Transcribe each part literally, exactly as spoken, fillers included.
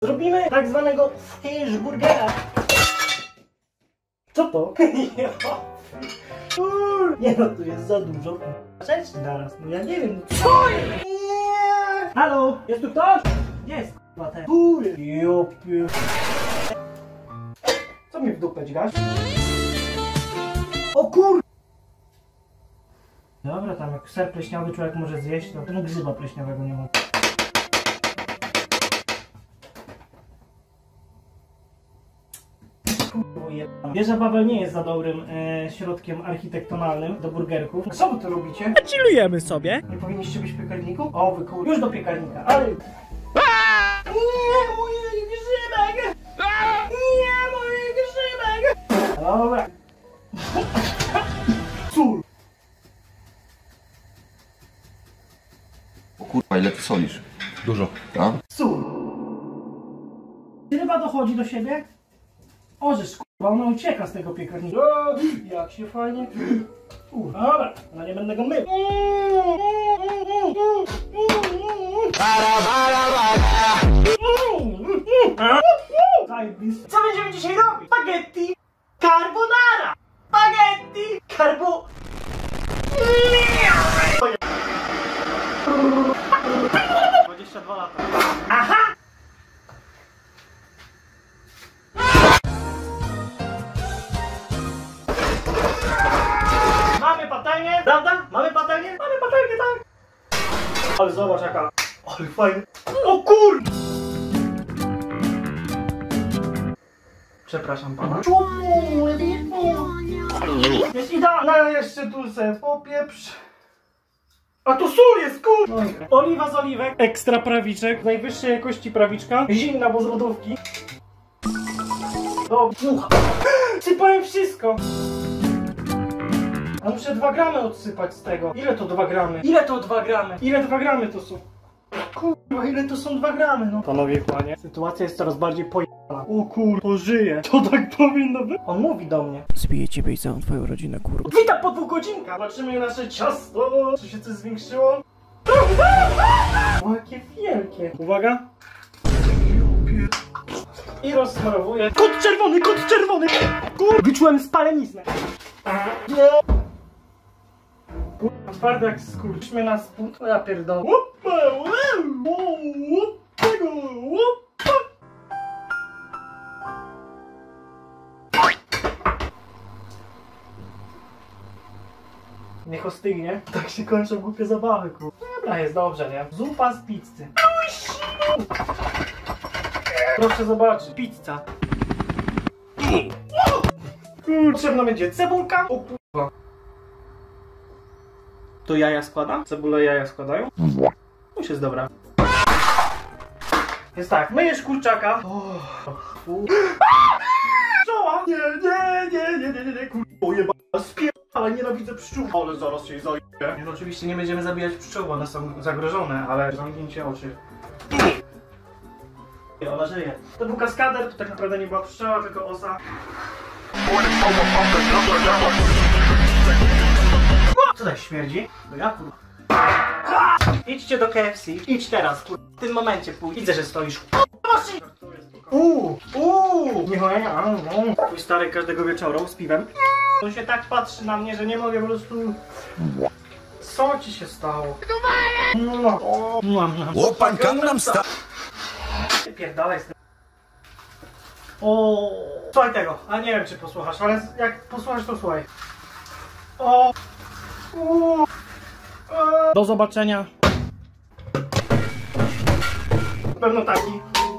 Zrobimy tak zwanego fish burgera. Co to? Nie no, tu jest za dużo rzeczy naraz. No ja nie wiem. Co jest? Halo? Jest tu ktoś? Jest k***a ten. Jopie. Co mi w dupę dźgasz? O kur... Dobra, tam jak ser pleśniawy człowiek może zjeść, to ten grzyba pleśniawego nie ma. Wieża Babel nie jest za dobrym e, środkiem architektonalnym do burgerków. Co wy tu robicie? Chillujemy sobie. Nie powinniście być w piekarniku? O wy kur... Już do piekarnika, ale... Nie, mój grzybek! Nie, mój grzybek! Dobra. Sól. O kurwa, ile ty solisz? Dużo. A? Sól. Czy ryba dochodzi do siebie? Ożeż kurwa, ona ucieka z tego piekarnika. O, jak się fajnie... Uf, dobra, no nie będę go mył. Co będziemy dzisiaj robić? Spaghetti carbonara! Spaghetti carbo... dwadzieścia dwa lata. Aha! Mamy patelnię, prawda? Mamy patelnię? Mamy patelnię, tak? Ale zobacz jaka... Ale fajnie. O kur... Przepraszam pana. Jest idealna, jeszcze tu se popieprz. A tu sól jest, kur... Oliwa z oliwek, ekstra prawiczek, najwyższej jakości prawiczka. Zimna, bo z lodówki. O, mucha. Sypałem wszystko. A muszę dwa gramy odsypać z tego. Ile to dwa gramy? Ile to dwa gramy? Ile dwa gramy to są? Kurwa, ile to są dwa gramy, no? Panowie, panie, sytuacja jest coraz bardziej pojebana. O kur... pożyję. To tak powinno być? On mówi do mnie. Zbiję ciebie i całą twoją rodzinę, kurwa. Witam po dwóch godzinkach. Zobaczymy nasze ciasto. Czy się coś zwiększyło? O, jakie wielkie. Uwaga. I rozsmarowuję. Kot czerwony, kot czerwony! Kur... Wyczułem spaleniznę. Kurwa, twardy jak skurczmy na spód. O ja pierdolę. Niech ostygnie. Tak się kończą głupie zabawy, kurwa. Dobra, jest dobrze, nie? Zupa z pizzy. Proszę zobaczyć. Pizza. Potrzebna będzie cebulka. O kurwa. To jaja składam? Cebulę jaja składają? Już jest dobra. Jest tak, myjesz kurczaka. Pszczoła! Nie, nie, nie, nie, nie, nie, nie, kurwa, jeba. Spierdala, nienawidzę pszczół. Ale zaraz się zajmie. No oczywiście nie będziemy zabijać pszczół, one są zagrożone, ale zamknięcie oczy. Ona żyje. To był kaskader, to tak naprawdę nie była pszczoła, tylko osa. Co tak śmierdzi? No ja kurwa. Idźcie do K F C. Idź teraz, kurwa. W tym momencie pójdź. Widzę, że stoisz. Uuu, uuu. Nie chodzenia. Twój stary każdego wieczoru z piwem. On się tak patrzy na mnie, że nie mogę po prostu... Co ci się stało? No, no, no. Opan Gangnam Style. Pierdalaj z tym. O, słuchaj tego, a nie wiem czy posłuchasz, ale jak posłuchasz to słuchaj. O, u, e. Do zobaczenia. Na pewno taki.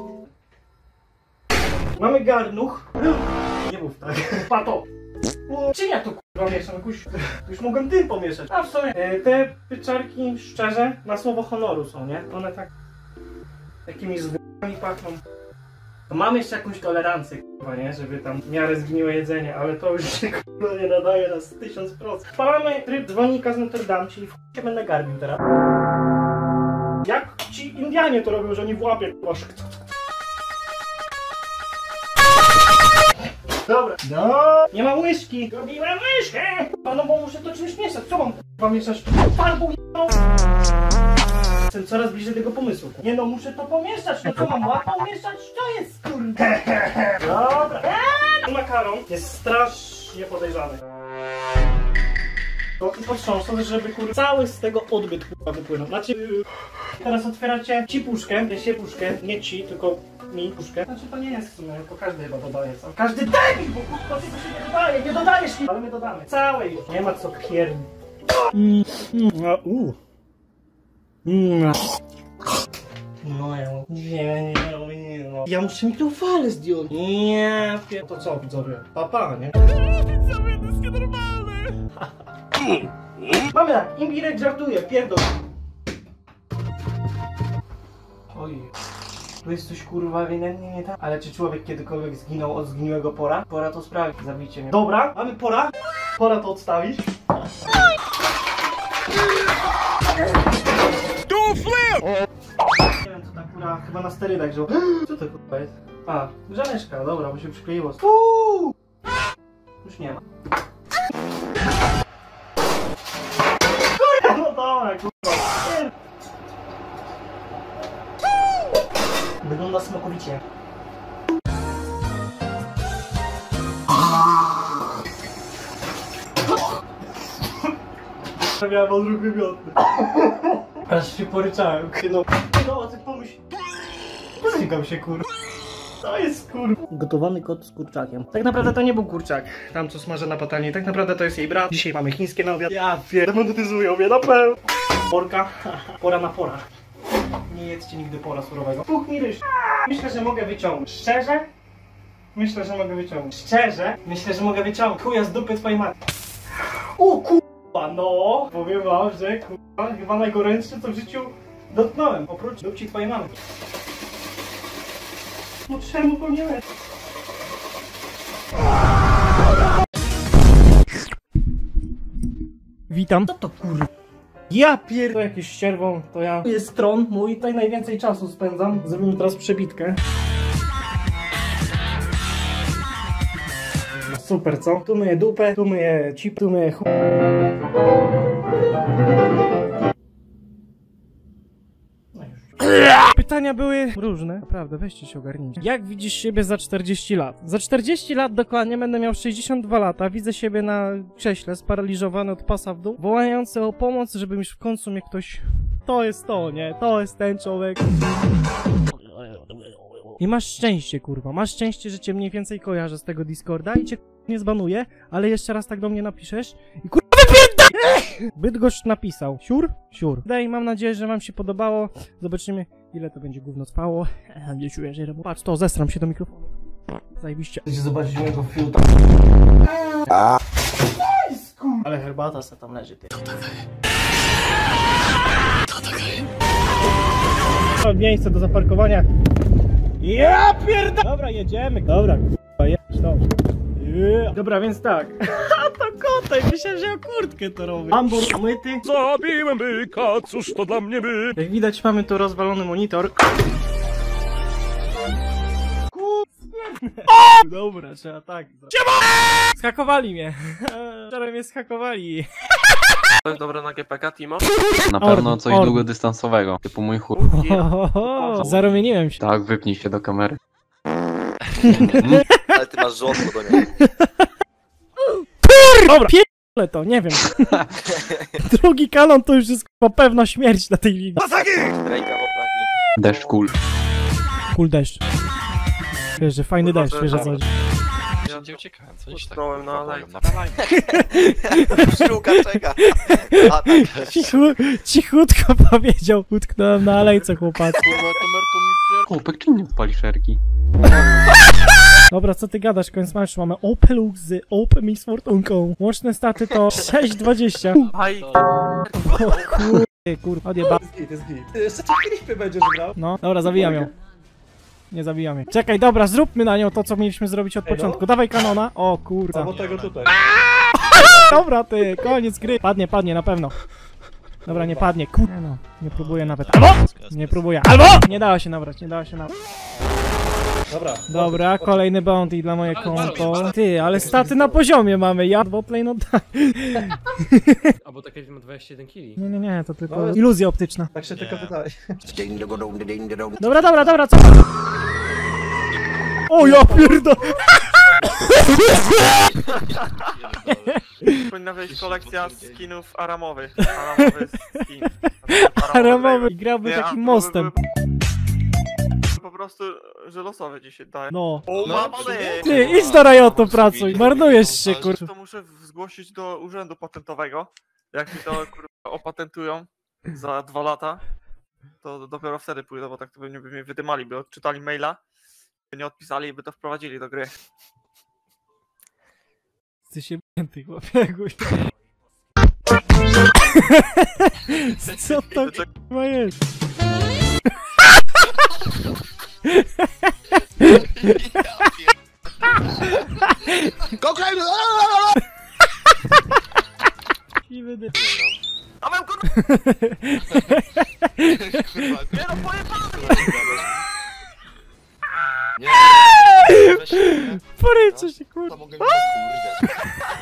Mamy garnuch. Nie mów tak. Pato. Czy ja to kurwa mieszam? Jakoś, już mogłem tym pomieszać. A w sumie te pieczarki szczerze na słowo honoru są, nie? One tak takimi zwykłymi pachną. To mam jeszcze jakąś tolerancję, kurwa, nie? Żeby tam w miarę zgniłe jedzenie, ale to już się kurwa nie nadaje na tysiąc procent. Palamy tryb dzwonika z Notre Dame, czyli w chuj się będę garbił teraz. Jak ci Indianie to robią, że oni w łapie kurwa. Dobra. No. Nie ma łyżki. Zrobiłem łyżkę. No bo muszę to czymś mieszać. Co mam kurwa mieszać? Farbą jedną. Jestem coraz bliżej tego pomysłu. Nie no, muszę to pomieszać, no co mam łapą mieszać? To jest kurde. Dobra. Eee, makaron jest strasznie podejrzany. No i potrząsnąć, żeby kur... cały z tego odbyt kurwa wypłynął. Znaczy, yy, teraz otwieracie ci puszkę, nie się puszkę, nie ci, tylko mi puszkę. Znaczy to nie jest w sumie, to każdy chyba dodaje sam. Każdy debil, bo kurwa tego się nie dodaje, nie dodajesz mi, ale my dodamy. Całej już. Nie ma co pierd... Mm, mm, no, uh. mm. No ja nie, nie, nie, no. Ja muszę mikrofalę zdjąć. Nie, to co widzowie? Papa, nie? Widzowie, to jest nienormalne. Mamy tak, imbirek żartuje, pierdol. Oj. Tu jest coś kurwa ewidentnie nie tak. Ale czy człowiek kiedykolwiek zginął od zgniłego pora? Pora to sprawi, zabijcie mnie. Dobra, mamy pora. Pora to odstawić. Tu flip! Nie wiem, co ta kura chyba na sterydach wziął. Co to kurwa jest? A, grzaneczka, dobra, bo się przykleiło. Uuu! Już nie ma. No dobra, kurwa. Wygląda smakowicie. Miałem odruch wymiotny. Aż się poryczałem. No, no, a ty pomyśl. Znikam się, kur... To jest kur... Gotowany kot z kurczakiem. Tak naprawdę to nie był kurczak. Tam co smażę na patelni. Tak naprawdę to jest jej brat. Dzisiaj mamy chińskie na obiad. Ja pierd... monetyzują mnie na pełno. Porka. Pora na pora. Nie jedzcie nigdy pora surowego. Puch mi ryż. Myślę, że mogę wyciągnąć. Szczerze? Myślę, że mogę wyciągnąć. Szczerze? Myślę, że mogę wyciągnąć. Chuja z dupy twojej matki. O kurwa, no! Powiem wam, że kurwa, chyba najgorętsze co w życiu dotknąłem. Oprócz dupci twojej mamy. No czemu to nie jest? Witam. Co to kurwa? Ja pier... To jakieś ścierwą, to ja... Tu jest tron mój, tutaj najwięcej czasu spędzam. Zrobimy teraz przebitkę. No super, co? Tu myję dupę, tu myję cip, tu myję ch... No już. Pytania były różne. Naprawdę, weźcie się ogarnijcie. Jak widzisz siebie za czterdzieści lat? Za czterdzieści lat dokładnie będę miał sześćdziesiąt dwa lata. Widzę siebie na krześle, sparaliżowany od pasa w dół, wołający o pomoc, żeby już w końcu mnie ktoś... To jest to, nie? To jest ten człowiek. I masz szczęście, kurwa. Masz szczęście, że cię mniej więcej kojarzę z tego Discorda i cię nie zbanuję, ale jeszcze raz tak do mnie napiszesz i kurwa wypiętaj! Bydgoszcz napisał. Siur? Siur. Daj, mam nadzieję, że wam się podobało. Zobaczymy, ile to będzie gówno trwało. Nie czuję, że... Patrz, to zestram się do mikrofonu. Zajebiście. Chcecie zobaczyć mojego filtra? Ale herbata se tam leży, ty. Miejsce do zaparkowania. Ja pierda... Dobra, jedziemy. Dobra, k***a, jedź to. Yeah. Dobra, więc tak. A to kotek, myślałem, że ja kurtkę to robię. Ambur umyty. Zabiłem byka, cóż to dla mnie by? Jak widać, mamy tu rozwalony monitor. Dobra, trzeba tak. Schakowali mnie. Wczoraj mnie schakowali. To jest dobre na G P K, Timo? Na pewno Orn, coś orn. długodystansowego, typu mój chór. Ohoho, zarumieniłem się. Tak, wypnij się do kamery. Ale ty masz żołądko do niej. Dobra, pierdolę to, nie wiem. Drugi kanon to już jest chyba pewna śmierć na tej linii. Rejka w oplaki. Deszcz kul. Cool deszcz. Wiesz, że fajny Kurwa, deszcz, to wiesz o jest co chodzi. Ja nie uciekałem, co ci tak Utknąłem na powiem, alejce. Napalaj. Pszczółka czeka. A tak. Cichu, cichutko powiedział, utknąłem na alejce, chłopacy. Kurwa, to Merko mi pier... Chłopek, czym nie odpali szerki? Dobra, co ty gadasz, koniec meczu, mamy Opelux z Open z Fortunką. Łączne staty to sześć dwadzieścia. Aj. O kurde, kurwa, odjeba. Jeszcze klipy będziesz grał. No, dobra, zabijam ją. Nie zabijam jej. Czekaj, dobra, zróbmy na nią to, co mieliśmy zrobić od początku. Dawaj kanona. O kurwa. Albo tego tutaj. Dobra, ty, koniec gry. Padnie, padnie, na pewno. Dobra, nie padnie, kurde no. Nie próbuję nawet. Albo! Nie próbuję. Albo! Nie dało się nabrać, nie dało się nabrać. Dobra. Dobra, kolejny bounty dla moje konto. Ty, ale staty na poziomie mamy, ja botlane no tak. Albo tak jak ma dwadzieścia jeden kili. Nie, nie, nie, to tylko iluzja optyczna. Tak się tylko pytałeś. Dobra, dobra, dobra, co? O ja pierdolę! Powinna wyjść kolekcja skinów aramowych. Aramowy skin. Aramowy i grałby Nie, a takim to mostem. by- Po prostu, że losowe dzisiaj daje. No. O, mamy! Ty, idź do Riotu pracuj, marnujesz się, kur... To muszę zgłosić do urzędu patentowego. Jak mi to kurwa opatentują za dwa lata, to dopiero wtedy pójdę, bo tak to pewnie by mnie wydymali, by odczytali maila, by nie odpisali i by to wprowadzili do gry. Ty się b***ty, chłopie, co to k***a jest? A mam kurwa! Nie no, pojebany! Nie, weź się, nie? Poryczę się, kurwa. To mogę mi kurwiać.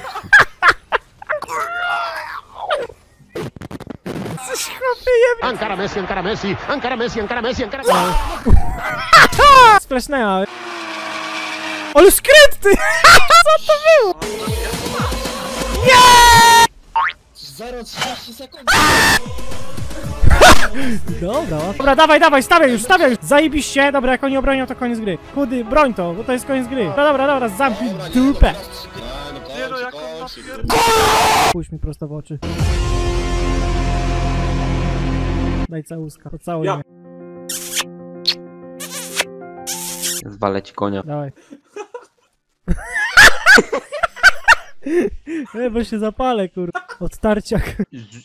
Coś chłopie jebie. Ankara Messi, Ankara Messi, Ankara Messi, Ankara Messi, Ankara Messi. Splashnęła. Ale skrypty! Co to było? zero przecinek trzy sekund. Dobra, dobra, dawaj, dawaj, stawiaj już, stawiaj już. Zajebiście, dobra, jak oni obronią, to koniec gry. Chudy, broń to, bo to jest koniec gry. Dobra, dobra, dobra, zamknij dupę. Nie no, jak on napier... Pójdź mi prosto w oczy. Daj całuska, pocałuj Ja. mnie. Zwalę ci konia. Dawaj. Nie, bo się zapalę, kur... Od tarciak.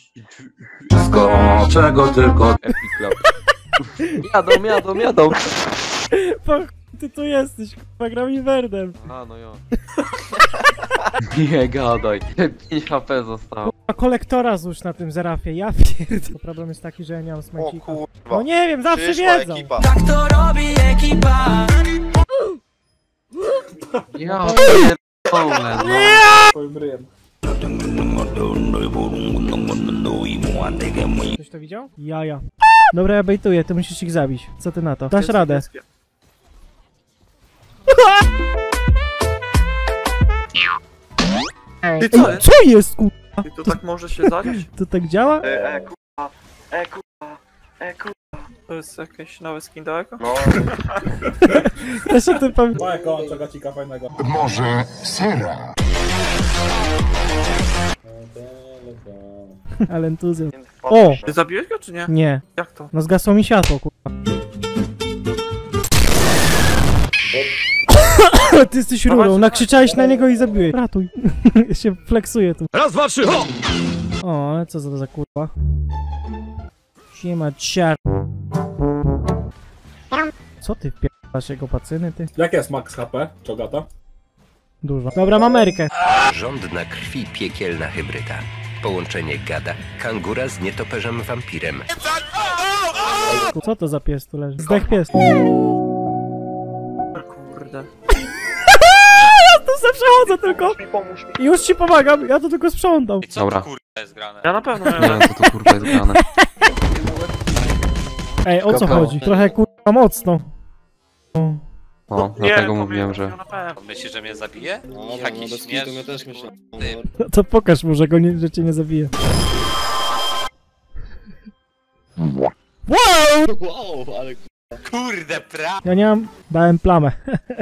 Czego tylko? Epic Club. Jadą, jadą, jadą. Po ch... ty tu jesteś, kurwa, gram Inverdem. A no jo. Nie gadaj. pięć H P zostało. A kolektora złóż na tym Zerafie, ja pierdolę. Problem jest taki, że ja nie mam O smajcika. kurwa. No nie wiem, zawsze Przyszła wiedzą. ekipa. Ja pierdolę, no. Twoim ryjem. Ktoś to widział? Jaja. Dobra, ja bejtuję, ty musisz ich zabić. Co ty na to? Dasz radę. Ty co jest? Co jest, ku... Ty to tak może się zadziać? To tak działa? E, e kurwa, e kurwa, e kurwa. To jest jakiś nowy skin do Eko? No. Też o tym pamiętam. Ma jako czegacika fajnego. Może sera. Ale entuzjazm. O! Ty zabiłeś go czy nie? Nie. Jak to? No zgasło mi światło, kurwa. Ty jesteś rurą, nakrzyczałeś na niego i zabiłeś. Ratuj. Ja się flexuję tu. Raz, dwa, trzy, ho! O, ale co za, za kurwa? Siema, ciar. Co ty wpierasz jego pacyny, ty? Jak jest max H P? Czogata? Dużo. Dobra, mam Amerykę. Żądna krwi piekielna hybryda. Połączenie gada kangura z nietoperzem wampirem. Co to za pies tu leży? Zdech pies. Kurde. Ja tu se przechodzę tylko. I już ci pomagam, ja to tylko sprzątam. Dobra. Ja na pewno Nie nie wiem, co to kurwa jest grane. Ej, o co Kakao. chodzi? Trochę kurwa mocno. No, Nie, dlatego to mówiłem, mnie- że... na pewno. Myślisz, że mnie zabije? No, Jaki no, bez śmiesz, kitu mnie też myślę. No to pokaż mu, że, go nie, że cię nie zabije. Wow! Wow, ale Kurde, pra... Ja nie mam... Dałem plamę.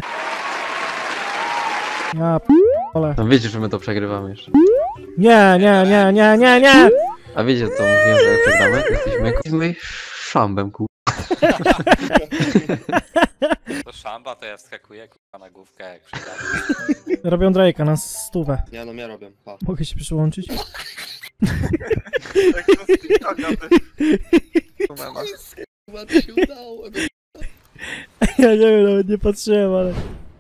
Ja p***ole. No wiecie, że my to przegrywamy jeszcze. Nie, nie, nie, nie, nie, nie! A wiecie co mówiłem, że jak przegramy? Jesteśmy jesteśmy szambem, kurwa. To szamba, to ja wskakuję kurwa na główkę jak przydam. Robią Drake'a na stówę. nie no, mnie robią. Pa. Mogę się przyłączyć? Jak to z TikToka, ty. Tu mema. Chyba to się udało. Ja nie wiem, nawet nie patrzyłem, ale...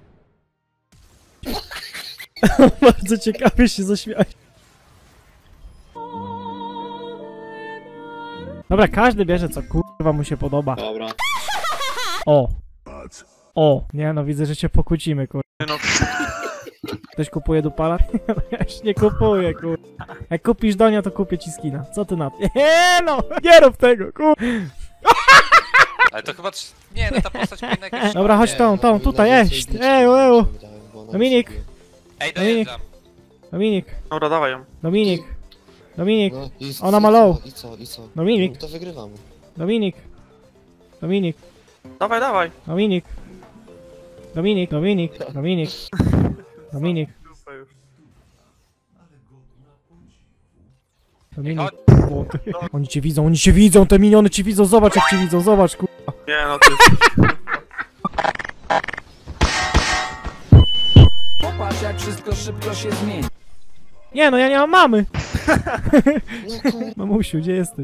Bardzo ciekawie się zaśmiać. Dobra, każdy bierze co kurwa mu się podoba. Dobra. O! O, nie no, widzę, że się pokłócimy, kur... No, Ktoś kupuje dupala? Ja już nie kupuję, kur... Jak kupisz Donia, to kupię ci skina. Co ty na to? Nie no, nie rób tego, kur... Ale to chyba... trz- Nie, no ta postać powinna jakieś... Dobra, chodź tą, tą, tutaj, eś! Eju, eju! Dominik! Ej, Dominik. dojeżdżam. Dominik! dobra, dawaj ją. Dominik! Dominik! No, i, Ona ma low. I co, i co? Dominik! No to wygrywamy. Dominik! Dominik! Dawaj, dawaj. Dominik! Dominik! Dominik! Dominik! Dominik! Dupę już. Dominik! Chodź. O, ty- Oni cię widzą, oni cię widzą, te miniony cię widzą, zobacz jak cię widzą, zobacz, kur... Nie no, ty Popatrz jak wszystko szybko się zmieni. Nie no, ja nie mam mamy! No kur... Mamusiu, gdzie jesteś?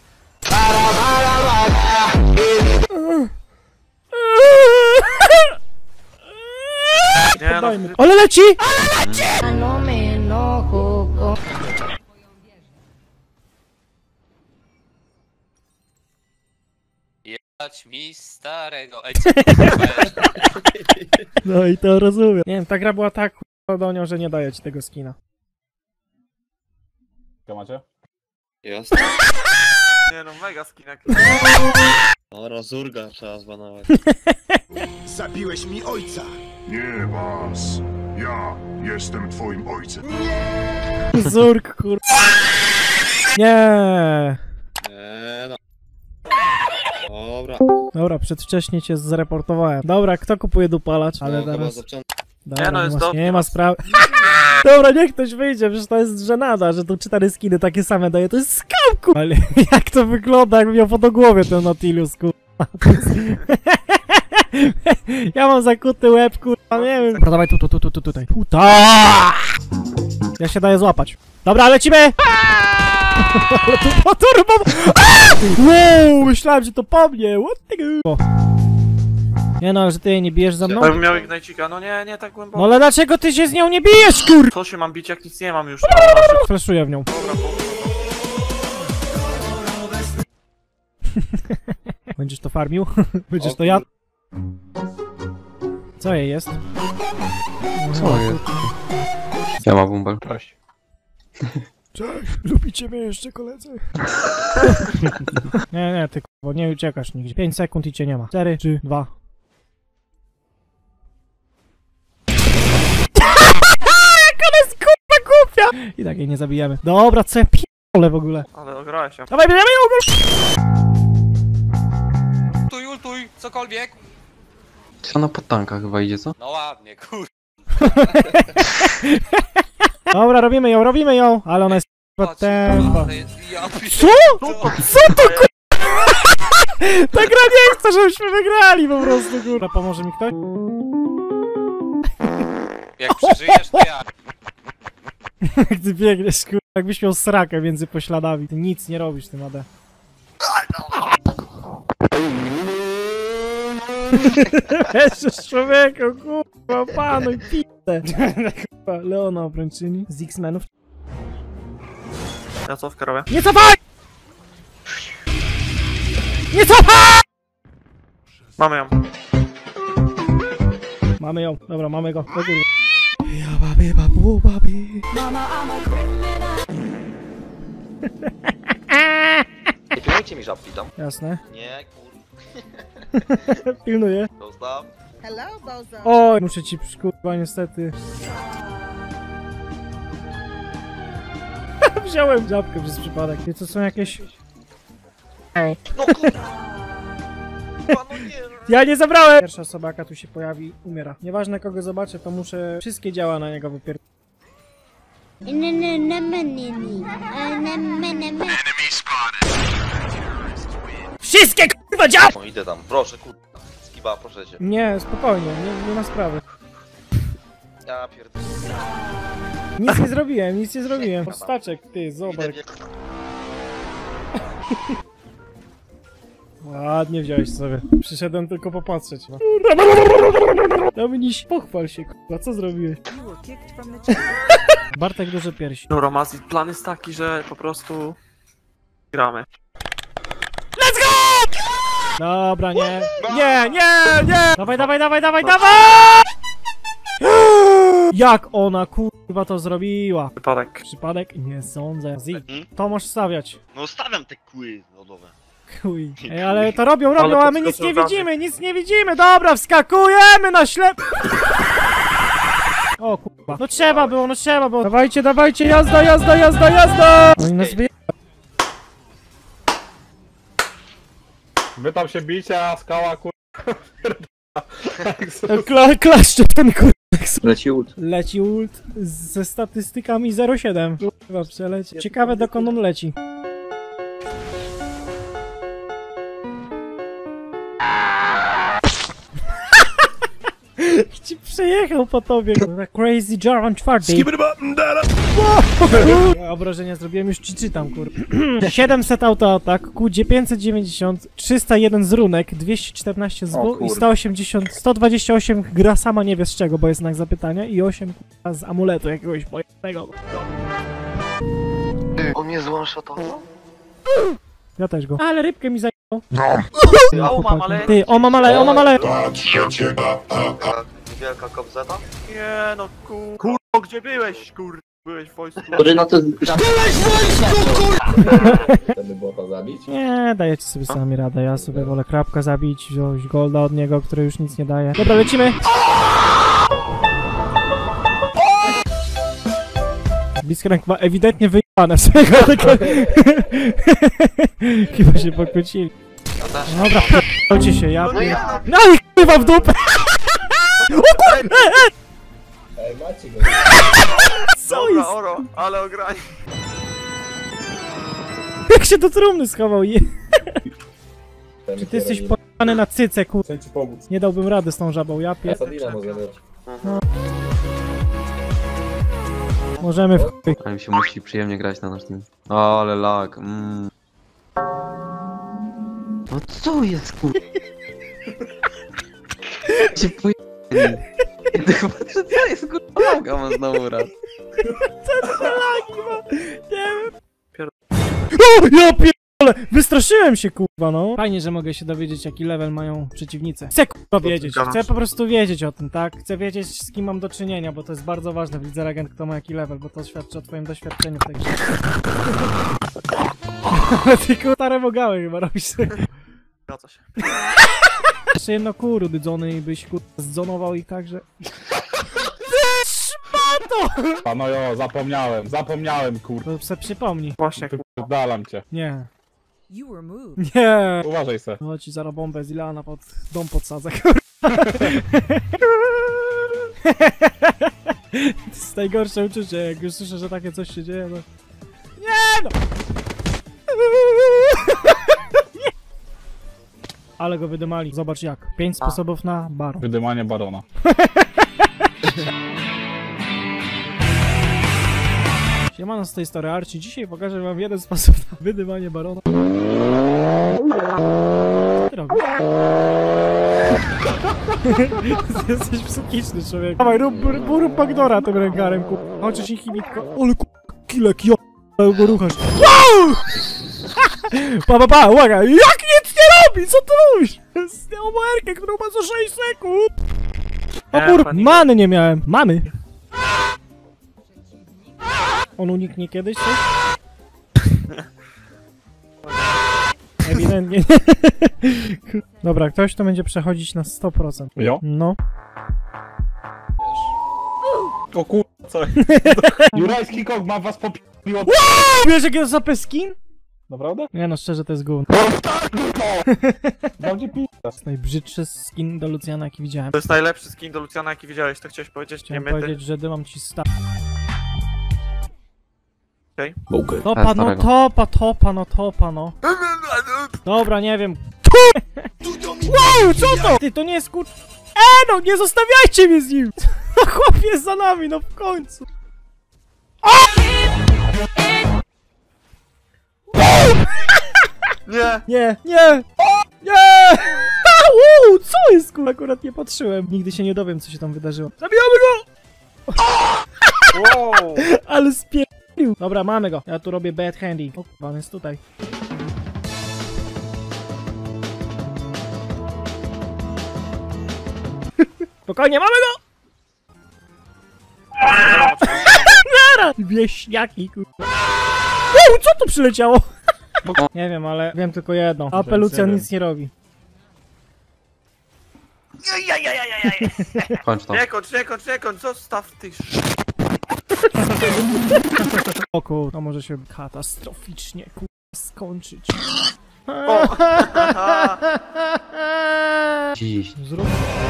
Nie no, Dajmy. ty... Ale leci! No me enojo con... Jebać mi starego. Ej, co? No i to rozumiem. Nie wiem, ta gra była tak ch**a do nią, że nie daje ci tego skina. Co macie? Jasne. Nie no, mega skinek. Dobra, Zurga trzeba zbanować. Zabiłeś mi ojca! Nie was. Ja jestem twoim ojcem. Zurk, kur... Nie. Nie no. Dobra. Dobra, przedwcześnie cię zreportowałem. Dobra, kto kupuje dupalacz? Ale no, chyba teraz... zaprzęt... Dobra, Nie, no nie, jest ma, dobrze. nie ma sprawy. Dobra, niech ktoś wyjdzie, przecież to jest żenada, że tu cztery skiny takie same daje. To jest skam, kur... Ale jak to wygląda, jakby miał fotogłowie ten Nautilus, kur... To jest- Ja mam zakuty łeb, kurwa, nie wiem. Dobra, dawaj tu, tu, tu, tu, tu, tutaj. Puta! Ja się daję złapać. Dobra, lecimy! Ale tu po turbo... Wow, myślałem, że to po mnie. What the go? Nie no, ale że ty jej nie bijesz za mną? Ja bym miał Ignite'cika, no nie, nie tak głęboko. No ale dlaczego ty się z nią nie bijesz, kur... Co się mam bić, jak nic nie mam już? No, naszy... Flaszuję w nią. Dobra, po... Będziesz to farmił? Będziesz to jadł? Co jej jest? Co jest? Ja mam bumbel. Cześć. Cześć, lubicie mnie jeszcze, koledzy? Nie, nie, ty kurwa, nie uciekasz nigdzie. pięć sekund i cię nie ma. cztery, trzy, dwa. Jak ona jest kurwa głupia! I tak jej nie zabijemy. Dobra, co ja p***ole w ogóle. Ale ograłeś się. Dawaj, bierzemy ją! Ultuj, ultuj, cokolwiek. Ona po tankach chyba idzie, co? No ładnie, kur... Dobra, robimy ją, robimy ją! Ale ona jest kurwa Patrz, tempa. ale ja Co? Co to kurwa? Ta gra nie chce, żebyśmy wygrali po prostu, kurwa. Pomoże mi ktoś? Jak przeżyjesz, to ja. Jak ty biegniesz, kurwa, jakbyś miał srakę między pośladami. Ty nic nie robisz, ty Made. Jeszcze człowieku, kurwa, panuj, pizdę. Kurwa, Leona obręczyni z X-Menów. Ja cofkę robię. Nie cofaj! Nie cofaj! Mamy ją. Mamy ją, dobra, mamy go. O kurwa. Ja babi, babu, babi. Nie pilnujcie mi żabki tam. Jasne. Nie, kur... Pilnuję. Zostaw. Hello, bozo. Oj, muszę ci kurwa niestety. Wziąłem żabkę przez przypadek. Wie co są jakieś... No kurwa, no nie. Ja nie zabrałem! Pierwsza osoba jaka tu się pojawi, umiera. Nieważne kogo zobaczę, to muszę wszystkie działa na niego wypier... Wszystkie kurwa działa! No idę tam, proszę kurwa. Skiba, proszę cię. Nie, spokojnie, nie, nie ma sprawy. Ja pierdolę. Nic nie zrobiłem, nic nie zrobiłem. Postaczek, ty, zobacz. Idę, Ładnie wziąłeś sobie. Przyszedłem tylko popatrzeć. No. Dominiś, pochwal się, kurwa, co zrobiłeś? Bartek duże piersi. Dobra, Mazzi, plan jest taki, że po prostu... gramy. Let's go! Dobra, nie. Nie, nie, nie! Dawaj, dawaj, dawaj, dawaj, dawaj! Jak ona kurwa to zrobiła? Przypadek. Przypadek? Nie sądzę. Zi. To możesz stawiać. No stawiam te kły lodowe. Chuj. Ej, ale to robią, robią, Ale a my nic nie podskoczył widzimy, nic nie widzimy. Dobra, wskakujemy na ślep. O kurwa. No trzeba było, no trzeba było. Dawajcie, dawajcie, jazda, jazda, jazda, jazda! No i nas wyje... Wy tam się bicie, a skała kur... Kla klaszcze ten kurwa. Leci ult. Leci ult ze statystykami zero siedem. Kurwa, przeleci. Ciekawe dokąd on leci. Ci przejechał po tobie. Crazy Jarvan czwarty. Obrażenia zrobiłem, już ci czytam, kurwa. siedemset autoatak, Q pięćset dziewięćdziesiąt, trzysta jeden z runek, dwieście czternaście z W i sto osiemdziesiąt, sto dwadzieścia osiem gra sama nie wie z czego, bo jest znak zapytania i osiem kurwa, z amuletu jakiegoś pojednego. On mnie złąszotował? Ja też go. Ale rybkę mi zajęło. No. O, mam, ale... Ty, o mam ale, o mam ale. Wielka kobzeta? Nie no kur... Kurwo, gdzie byłeś, kur... Byłeś w wojsku. Który na to... Wtedy było to zabić? Nie, dajecie sobie sami radę, ja sobie wolę krabka zabić, wziąć golda od niego, który już nic nie daje. Dobra, lecimy! Blitzcrank ma ewidentnie wyjebane swojego tego... Chyba się pokłócili. Dobra, p***cie się, ja... No i chyba w dupę! O kur... Ej, macie go. Co Dobra, jest? oro, ale ogranie. Jak się do trumny schował, je... Czy ty jesteś pojebany na cyce, kur... Chcę ci pomóc. Nie dałbym rady z tą żabą, ja pier... Asadina może mieć. Możemy w chuj. Ale mi się musi przyjemnie grać na nasz team. O, ale lag. Mm. No co jest kur... się pojechali. To jest kurwa laga, ma znowu raz. Co to za lagi ma? Nie wiem. O, ja pierdolę! Wystraszyłem się, kurwa, no. Fajnie, że mogę się dowiedzieć, jaki level mają przeciwnicy. Chcę, kurwa, wiedzieć. Chcę po prostu wiedzieć o tym, tak? Chcę wiedzieć, z kim mam do czynienia, bo to jest bardzo ważne w Lidze Legend, kto ma jaki level, bo to świadczy o twoim doświadczeniu w tej grze. Ale ty, kurwa, stare mogały chyba robisz sobie. Zgadza się. Jeszcze jedno kuru, dydzony i byś, kurwa, zdzonował ich tak, że... Szmato! Panojo, zapomniałem, zapomniałem kur... To se przypomnij. Właśnie, kur... Dalam cię. Nie. Nie! Uważaj se. No ci zaraz bombę z Ilana pod dom podsadzę, kurwa. To jest najgorsze uczucie, jak już słyszę, że takie coś się dzieje, no... Nie no! Nie! Ale go wydymali. Zobacz jak. Pięć sposobów na baron. Wydymanie barona. Siemano, z tej story Archie. Dzisiaj pokażę wam jeden sposób na wydymanie barona. Co ty robisz? Jesteś psychiczny, człowiek. Dawaj, rób, rób, rób backdoora tym rękarem, ku... Chociaż ich chimitko. Ale ku... Kilek, jo... go ruchasz. Wow! Pa, pa, pa, uwaga! Jak nic nie robi? Co ty robisz? Zdjął moerkę, którą ma za sześć sekund! O kur... Many nie miałem. Mamy! On uniknie kiedyś coś? Ewidentnie nie. Dobra, ktoś to będzie przechodzić na sto procent. Jo? No. O kur... co? Jurajski kok, mam was popiło. Wiesz jakie to za peskin? Naprawdę? Nie no, szczerze to jest gówno. Dam ci pi... To jest najbrzydszy skin do Luciana jaki widziałem. To jest najlepszy skin do Luciana, jaki widziałeś, to chciałeś powiedzieć? Chciałem nie myty? powiedzieć, że dymam ci sta... Okej. Okay. Topa, no topa, topa, no topa, no. Dobra, nie wiem. Wow, co to? Ty, to nie jest kur... E, no, nie zostawiajcie mnie z nim! Chłop jest za nami, no w końcu. Nie! Nie, nie! Nie! Wow, co jest kur... Akurat nie patrzyłem. Nigdy się nie dowiem, co się tam wydarzyło. Zabijamy go! Wow! Ale spierdolił. Dobra, mamy go. Ja tu robię bad handy. O kurwa, on jest tutaj. Spokojnie, mamy go! Nara! Wieśniaki, kurwa. Wow, co tu przyleciało? Nie wiem, ale wiem tylko jedno. Apelucja nic nie robi. Kończ to. Nie kończ, nie kończ, nie kończ, zostaw ty. O kur... to może się katastroficznie, kurwa, skończyć. O! Dziś. Zrób...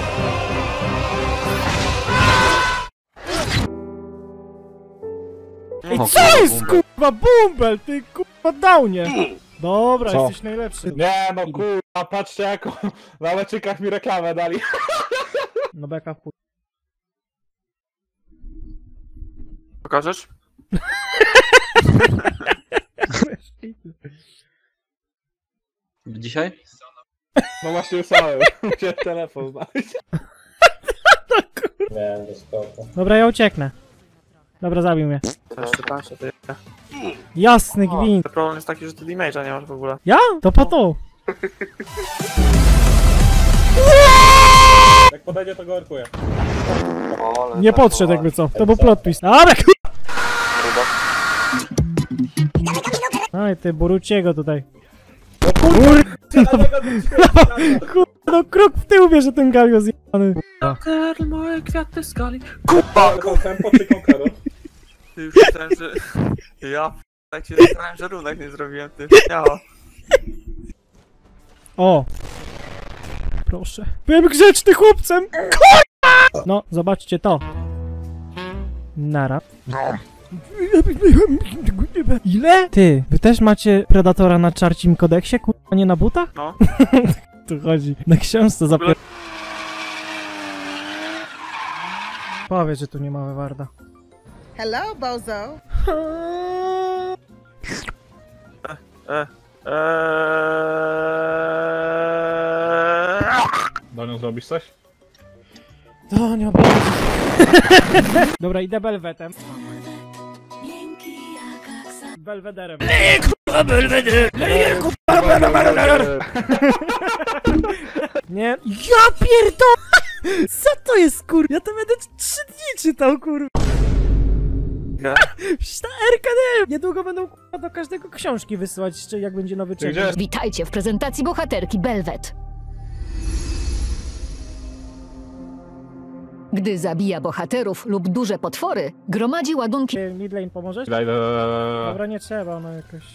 Ej, O, co kurwa, jest, bumble. kurwa, bumbel, ty, kurwa, downie. Dobra, Co? jesteś najlepszy. Nie no kurwa, patrzcie jaką na meczykach mi reklamę dali. No beka w chuj. Pokażesz? Dzisiaj? No właśnie usłyszałem, musiałem telefon znaleźć. Nie, to spoko. Dobra, ja ucieknę. Dobra, zabił mnie. Jeszcze tańsze, to ja. Jasny gwint. Problem jest taki, że ty damage'a nie masz w ogóle. Ja? To po to. Jak podejdzie to go orkuję. Nie podszedł jakby co. To był plot twist. Dobra, kurwa. Oj, ty Boruciego tutaj. Kur... Kurwa, no krok w tył bierze ten Galio zjebany. Karl, moje kwiaty skali. Kupa! Tempo czy konkero? Ty już myślałem, że... Ja tak się zastanawiam, że runek nie zrobiłem, ty. Miało. O! Proszę. Byłem grzeczny chłopcem! Kurwa! No, zobaczcie to. Nara. Ile? Ty, wy też macie Predatora na czarcim kodeksie, kurwa, nie na butach? No. Tu chodzi. Na książce zapier... Powiedz, że tu nie ma Wewarda. Hello, bozo. E, eee... Daniel, zrobisz coś? To nie Dobra, idę Belwetem. Belwederem. Leje kurwa Belweder! Leje kurwa Belweder! Nie, ja pierdolę! Co to jest kur... Ja to będę trzy dni czytał kur... Nie. Ta R K D! Niedługo będą kurwa do każdego książki wysyłać, jeszcze jak będzie nowy czek. Witajcie w prezentacji bohaterki Belwet. Gdy zabija bohaterów lub duże potwory, gromadzi ładunki... Midlane, pomożesz? Idę, idę, idę. Dobra, nie trzeba, no jakoś...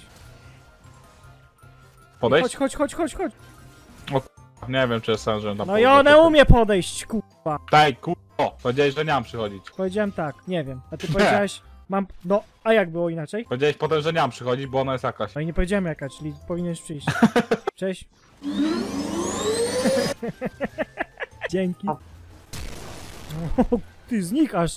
Podejść? Chodź, chodź, chodź, chodź, chodź! Nie wiem czy jest sens, że na No i one umie podejść, kurwa! Daj, kurwa! Powiedziałeś, że nie mam przychodzić. Powiedziałem tak, nie wiem. A ty powiedziałeś, mam... No, a jak było inaczej? Powiedziałeś potem, że nie mam przychodzić, bo ona jest jakaś. No i nie powiedziałem jaka, czyli powinieneś przyjść. Cześć. Dzięki. O, ty znikasz.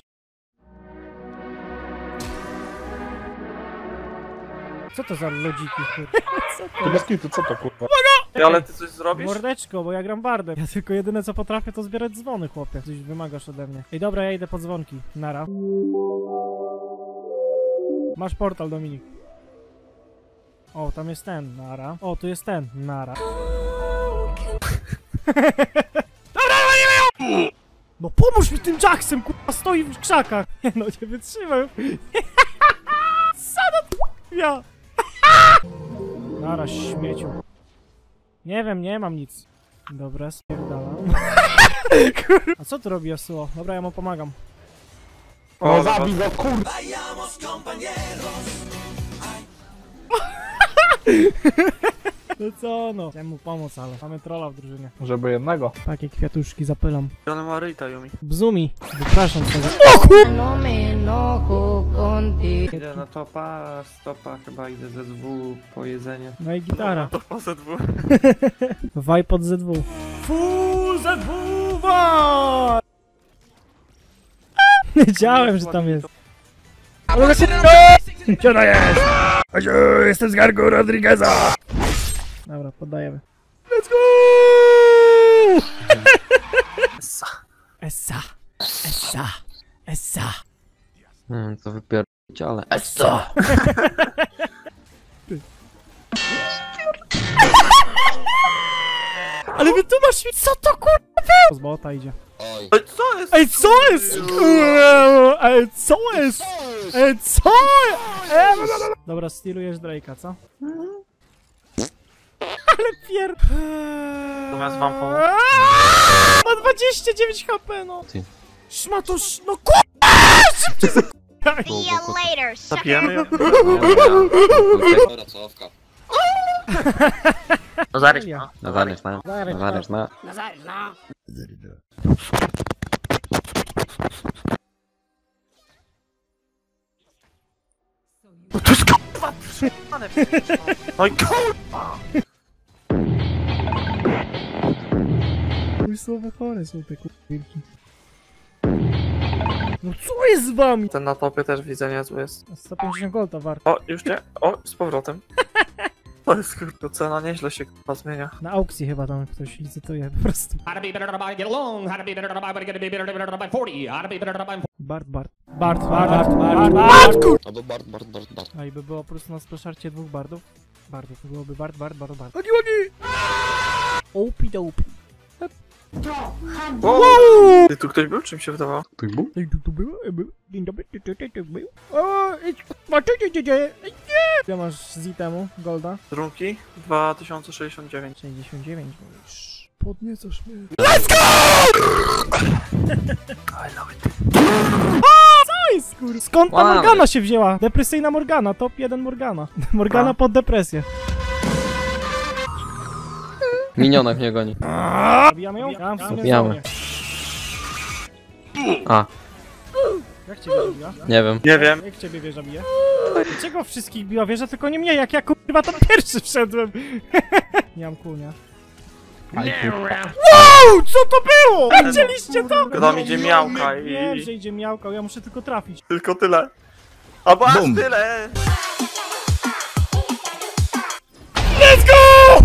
Co to za lodziki, kurwa? Co to Ty bez jest? kitu, co to kurwa? Ty, ale ty coś zrobisz? Mordeczko, bo ja gram bardem. Ja tylko jedyne co potrafię to zbierać dzwony, chłopie. Coś wymagasz ode mnie. Ej, dobra, ja idę po dzwonki. Nara. Masz portal, Dominik. O, tam jest ten. Nara. O, tu jest ten. Nara. Dobra, nie wiem! No pomóż mi tym Jacksem, kurwa, stoi w krzakach. Nie no, nie wytrzymam. Co do ja? Nara, śmieciu. Nie wiem, nie mam nic. Dobra, spierdalam. A co tu robi Yasuo? Dobra, ja mu pomagam. O, o zabij go, kurwa! No co no? Chciałem mu pomóc, ale mamy trolla w drużynie. Żeby jednego. Takie kwiatuszki zapylam. Ale ma ryta, Yumi. Bzumi. Wypraszam cię. O kur... No me enojo contigo. Idę na topa, stopa chyba idę ze dwu po jedzenie. No i gitara. To po Z W. Vibe od Z W. Fu Z W wa! Wiedziałem, że tam jest. Gdzie to jest? Jestem z Gargo Rodrigueza! Dobra, poddajemy. Let's go! Essa. Essa. Essa. Essa. Hmm, to wypierdolić, ale... Essa! Ale wytłumacz mi, co to kurwa było? Z bota idzie. Ej, co jest? Ej, co jest? Ej, co jest? Ej, co jest? Dobra, stylujesz Drake'a, co? Ale pier... Zamiast wam pomóc. Ma dwadzieścia dziewięć H P, no. Ty. Szmatosz, no kurwa! Szybciej za... See you later, Zabijemy ją? Dobra, cofka. No zaryś, no. No zaryś, no. No zaryś, no. To jest kurwa przyjebane przecież, no. No i kurwa! Słowo chore są te kurwilki. No co jest z wami? Ten na topie też widzę niezły jest. sto pięćdziesiąt golda warto. O, już nie? O, z powrotem. To jest kurwa, cena nieźle się kurwa zmienia. Na aukcji chyba tam ktoś licytuje po prostu. Bart, Bart. Bart, Bart, Bart, Bart, Bart, kur... Albo Bart, Bart, Bart, Bart. A i by było po prostu na splaszarcie dwóch bardów. Bardów, byłoby Bart, Bart, Bart, Bart. Ogi, ogi! Opi dopi. Wow! Ty tu ktoś był? Czym się wydawało? Tu był? Ej, tu, tu było? Ej, był? Dzień dobry, tu, tu, tu, tu był? O, ej, ma, tu, tu, tu, tu, nie! Ile masz z itemu, golda? Drunki? dwa tysiące sześćdziesiąt dziewięć. sześćdziesiąt dziewięć, mówisz. Podniecasz mnie. Let's go! I love it. Co jest, kur... Skąd ta Wow. Morgana się wzięła? Depresyjna Morgana, top jeden Morgana. Morgana A. pod depresję. Minionek mnie goni. Zabijamy ją? Ja mam w sumie Zabijamy. zdrowie. A, Jak ciebie zabiła? nie wiem. Nie wiem. Jak ciebie wieża bije? Dlaczego wszystkich biła wieża, tylko nie mnie, jak ja kurwa tam pierwszy wszedłem? Nie mam kół, nie? Wow! Co to było? Widzieliście to? Tam idzie miałka i... Wiem, że idzie miałka, ja muszę tylko trafić. Tylko tyle. Albo aż tyle! Let's go!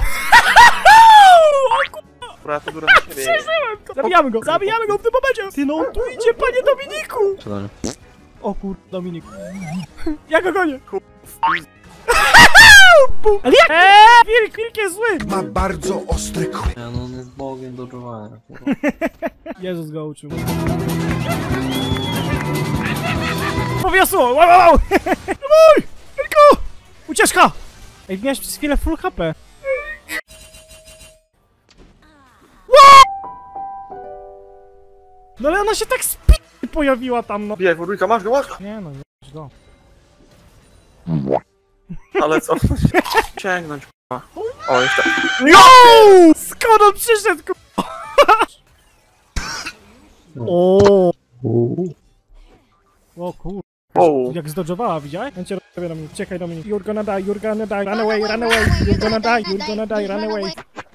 Dobra, ja to górę na siebie. Przeżyłem go! Zabijamy go! Zabijamy go w tym momencie! Ty no, on tu idzie, panie Dominiku! Przydanie. O kur... Dominik. Ja go gonię! Bu! Ale jak? Eee, wilk, wilk jest zły! Ma bardzo ostry kły. Ja no on jest bogiem do czuwania. Jezus go uczył. Powiosło! Wow, wow, wow! Mój! Wilku! Ucieczka! Ej, miałeś przez chwilę full H P. No ale ona się tak spi... pojawiła tam, no. Bijaj, Wórójka, masz go, masz go! Nie no, masz go. Ale co? Ciągnąć, k***a. O, jeszcze. No! Skąd on przyszedł, k***a? O! O kur... O! Jak zdodżowała, widziałeś? On cię rozprawia na mnie. Czekaj do mnie. You're gonna die, you're gonna die. Run away, run away. You're gonna die, you're gonna die, run away.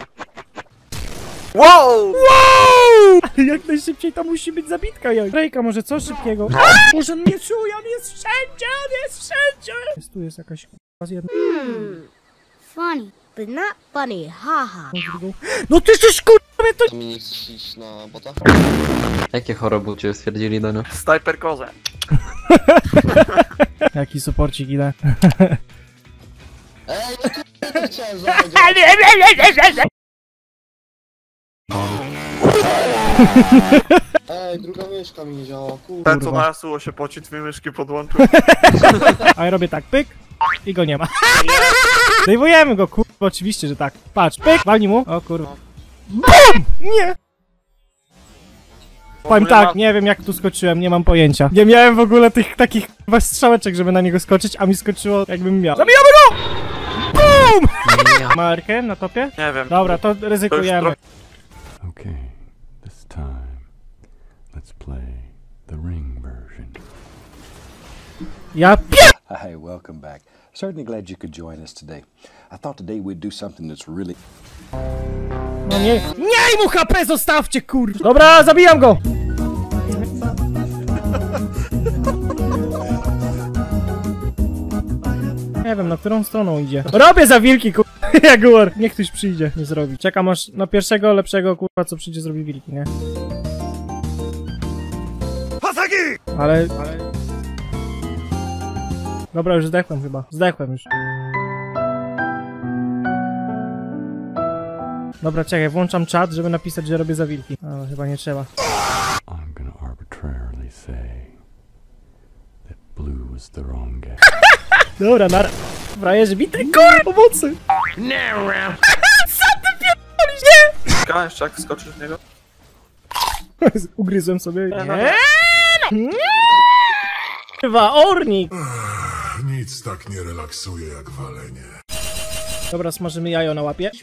Wow! Wow! Jak najszybciej to musi być zabitka, joj. Rejka, może co szybkiego? Może on nie czuje, on jest wszędzie, on jest wszędzie! Jest, tu jest jakaś k***a z jedną. Hmm. Funny, but not funny, haha. No ty jesteś k***a, to... Dominik, chcesz iść na bota? Jakie choroby u ciebie stwierdzili, Daniel? Sniper kozę. Jaki suporcik ile? Ej, no to chciałem zachodzić. Ej, druga myszka mi nie działa, kurwa. Ten co na Yasuo się poci, dwie myszki podłączył. A ja robię tak, pyk i go nie ma. Zdejmujemy go, kurwa, oczywiście, że tak. Patrz, pyk, walnij mu. O kurwa. BUM! Nie! Powiem tak, nie wiem jak tu skoczyłem, nie mam pojęcia. Nie miałem w ogóle tych takich kurwa strzałeczek, żeby na niego skoczyć, a mi skoczyło jakbym miał. Zabijamy go! BUM! Markę na topie? Nie wiem. Dobra, to ryzykujemy. Okay, this time, let's play the ring version. Ja pier... Hey, welcome back. Certainly glad you could join us today. I thought today we'd do something that's really... No nie... Nie mu H P zostawcie, kur... Dobra, zabijam go! Nie wiem, na którą stroną idzie. Robię za wilki, kur... Jaguar. Niech ktoś przyjdzie, nie zrobi. Czekam aż na pierwszego, lepszego, kurwa, co przyjdzie, zrobi wilki, nie? Hasagi! Ale... ale... Dobra, już zdechłem chyba. Zdechłem już. Dobra, czekaj, włączam czat, żeby napisać, że robię zawilki. O, chyba nie trzeba. I'm gonna arbitrarily say that blue was the wrong guy. Dobra, nara... Frajerzy, bity, kur... Pomocy! Co ty pierdolisz, nie? Czekaj, jeszcze jak skoczysz w niego. Ugryzłem sobie. Nie! Chyba ornik! Nic tak nie relaksuje jak walenie. Dobra, smażymy jajo na łapie.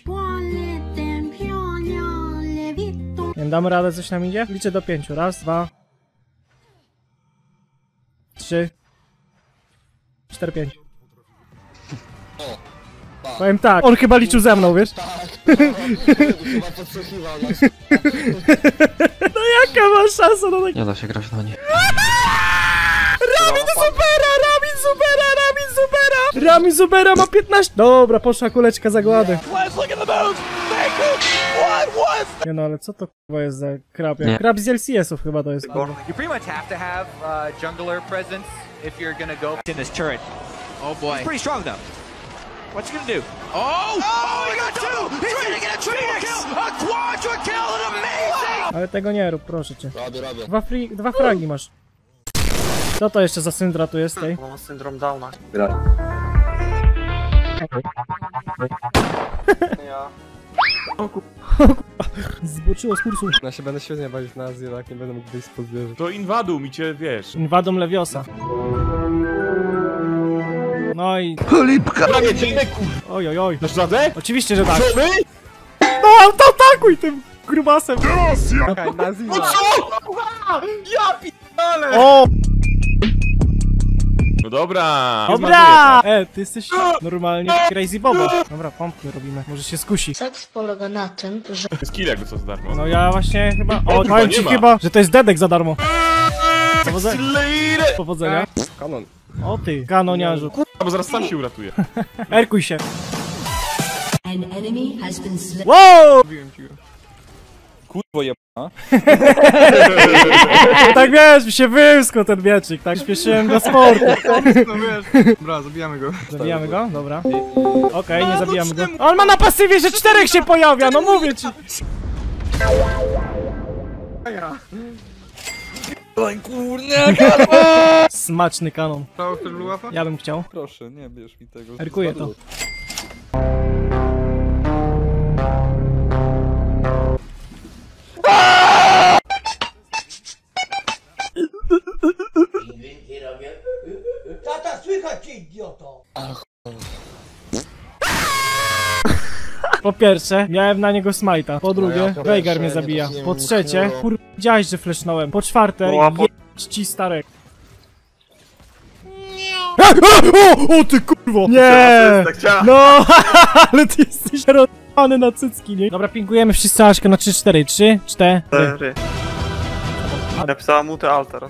Nie wiem, damy radę, coś nam idzie? Liczę do pięciu. Raz, dwa... Trzy... Cztery, pięć. Powiem tak, on chyba liczył ze mną, wiesz? Chyba podsłuchiwał nas. No jaka masz szansa na tak... Nie da się grać na nie. Rami Zubera! Rami Zubera! Rami Zubera! Rami Zubera ma piętnaście... Dobra, poszła kuleczka zagłady. Nie no, ale co to k***a jest za krab? Jak krab z L C S ów chyba to jest. You pretty much have to have uh, jungler presence if you're gonna go in this turret. Oh boy. He's pretty strong though. What's he gonna do? Oh! Oh, he got two! He's gonna get a triple kill! A quadra kill! An amazing! Ale tego nie rób, proszę cię. Robię, robię. Dwa, free, dwa fragi masz. Co to jeszcze za syndra tu jest, tej? Ma syndrom Downa. Ja. Zboczyło z kursu. Ja się będę świetnie bawić na Azji, jak nie będę mógł wyjść spod wieży. To inwadu mi cię, wiesz. Inwadą Leviosa. No i... Polipka! Prawie cię, kurwa! Oj, oj, oj. Dasz radę? Oczywiście, że tak. Co my? No, to atakuj tym grubasem! Czekaj, na Azji. No co? Ja pitale! O! No dobra! Dobra! E, ty jesteś normalnie crazy bobo. Dobra, pompki robimy, może się skusi. Seks polega na tym, że... Jest kill jakby co za darmo. No ja właśnie chyba... O, chyba powiem nie ci ma. chyba, że to jest dedek za darmo. Powodzenia. Powodzenia. Kanon. O ty, kanoniarzu. Kurwa, bo zaraz sam się uratuje. Erkuj się. An enemy has been slain. Wow! Kurwo jebana. No tak wiesz, mi się wyskł ten mieczyk, tak śpieszyłem do sportu. No wiesz. Dobra, zabijamy go. Zabijamy go? Dobra. Okej, okay, nie zabijamy go. On ma na pasywie, że czterech się pojawia, no mówię ci. Smaczny kanon. Prawo chcesz luapa? Ja bym chciał. Proszę, nie bierz mi tego. Erkuję to. Tata, słychać cię, idioto! Po pierwsze, miałem na niego smajta. Po drugie, Veigar mnie zabija. Po trzecie, kur... widziałeś, że flashnąłem. Po czwarte, jebać ci starek. O, o ty kurwo! Nie! No, ale ty jesteś rozpany na cycki, nie? Dobra, pingujemy wszyscy Aszkę na trzy cztery. trzy, cztery. Napisała mu te alter.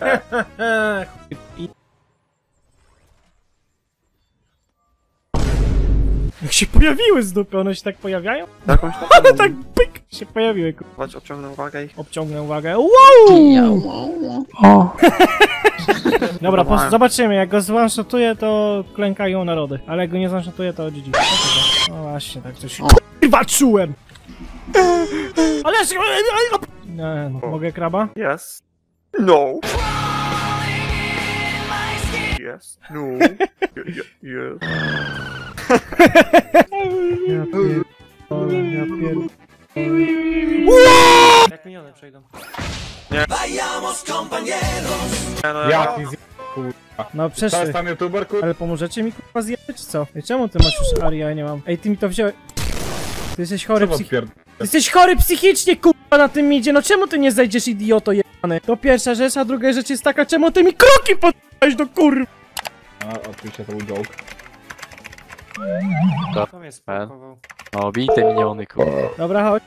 Jak się pojawiły z dupy, one się tak pojawiają? Jakąś tam Ale tak pyk się pojawiły. Chodź, odciągnę uwagę i... Obciągnę uwagę. Wow! O. Dobra, po, zobaczymy, jak go zwanshotuję, to klękają narody. Ale jak go nie zwanshotuję, to G G. No właśnie, tak coś kurwa czułem! Ale jeszcze... Nie, no, mogę kraba? Yes. No. Yes. No. Yes. Ja pier... Ja pier... Jak minione przejdą. Nie. No, Jaki z... kurwa. No To przeszły. jest tam youtuber, kurwa? Ale pomożecie mi kurwa zjebać, czy co? Ej, czemu ty masz już Ari, a ja nie mam? Ej, ty mi to wziąłeś... Ty jesteś chory psychicznie. Ty jesteś chory psychicznie, kurwa, na tym idzie. No czemu ty nie zejdziesz, idioto jebany? To pierwsza rzecz, a druga rzecz jest taka, czemu ty mi kroki podałeś do kurwa? A, oczywiście to był joke. To mnie spakował. O, bij te miniony, kurwa. Dobra, chodź.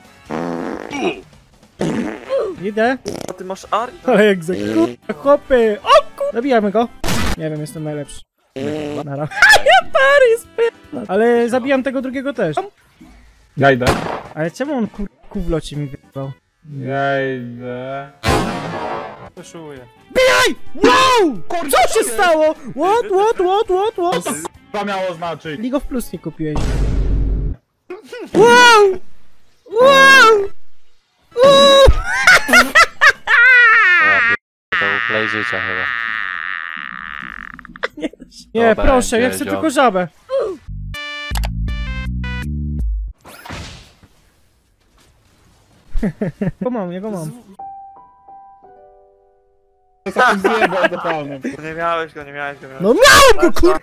Idę. A ty masz Ari? Ale egzekucja, chłopy. O kurwa. Zabijamy go. Nie wiem, jestem najlepszy. Nara. Ja pary, spy... Ale zabijam tego drugiego też. Ja idę. Ale czemu on kur... kuwloci mi wyjebał? Ja idę. Poszuję. Bijaj! Wow! Co się stało? What, what, what, what, what? Co miało znaczyć? League of Plus nie kupiłeś. Wow! Wow! To play życia chyba. Nie, nie To proszę, będzie, ja chcę dziób. tylko żabę. Go mam, ja go mam. Takim zjebał totalnym. Nie miałeś go, nie miałeś go. Miałeś. No miałem go, kur...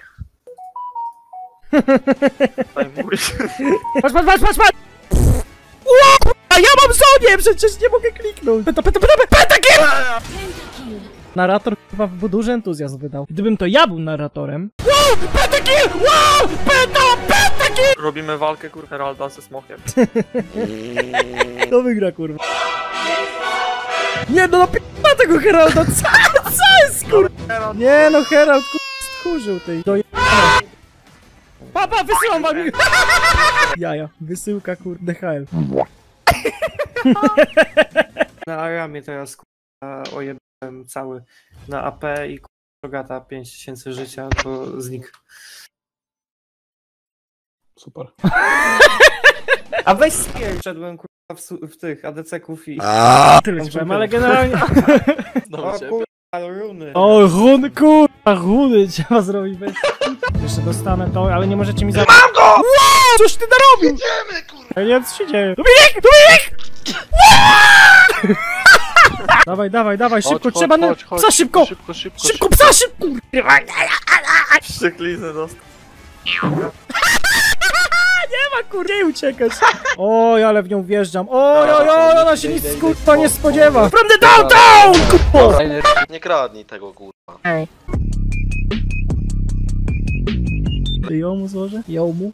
Patrz, patrz, patrz, patrz, patrz! Ło, a ja mam Zonię, przecież nie mogę kliknąć. Peta, peta, peta, pentakill! Narrator chyba w duży entuzjazm wydał. Gdybym to ja był narratorem... Wow, pentakill! Wow, penta, pentakill! Robimy walkę, kurwa, Heralda ze smokiem. Kto wygra, kurwa? Nie, no na tego Heralda, co, co jest, kurwa? Nie, no Herald, kurwa, stchórzył tej. To je... Papa, wysyłam wam! Jaja, wysyłka, kurde, D H L. Na Aramie teraz kurwa ojebałem cały na A P i kurwa gata pięć tysięcy życia, to znik. Super. A weź spier... Szedłem kurwa w, su- w tych A D C-ków i... Tyle chciałem, ale generalnie... O kurwa, runy. O, run, kurwa, runy trzeba zrobić bez... Jeszcze dostanę to, ale nie możecie mi za... Mam go! Wow, coś ty narobił? Idziemy, kurwa! Ja nie wiem, co się dzieje. Dominik, Dominik! Dawaj, dawaj, dawaj, szybko, Chodź, trzeba chodź, na... chodź, chodź, Psa szybko! Szybko, szybko, Szybko, psa szybko! Szczeklizny dostał. Nie ma, kurde, nie uciekać. Oj, ale w nią wjeżdżam. Oj, oj, oj, ona się nic, kurwa, nie spodziewa. From the downtown, kurwa! Nie kradnij tego, kurwa. Jomu złożę? Jomu?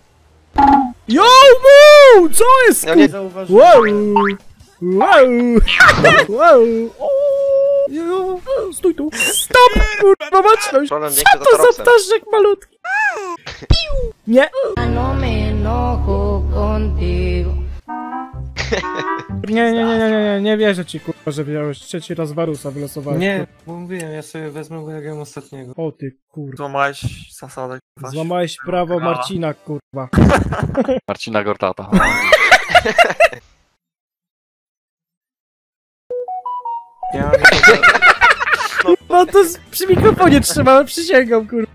Jomu! Co jest, Ja nie kurwa? Wow! Wow! Wow! O! Jo, stój tu! Stop! Kurwa, baczność! Problem nie Co chce za to za Taroxem. ptaszek malutki? Nie! No me enojo contigo. Nie, nie, nie, nie, nie, nie, nie wierzę ci, kurwa, że wziąłeś trzeci raz Warusa wylosowałeś. Nie, bo mówiłem, ja sobie wezmę go jak gram ostatniego. O ty, kurwa. Złamałeś zasadę. kurwa. Złamałeś prawo Marcina, kurwa. Marcina Gortata. Ja No to z, przy mikrofonie trzymałem, przysięgam, kurwa.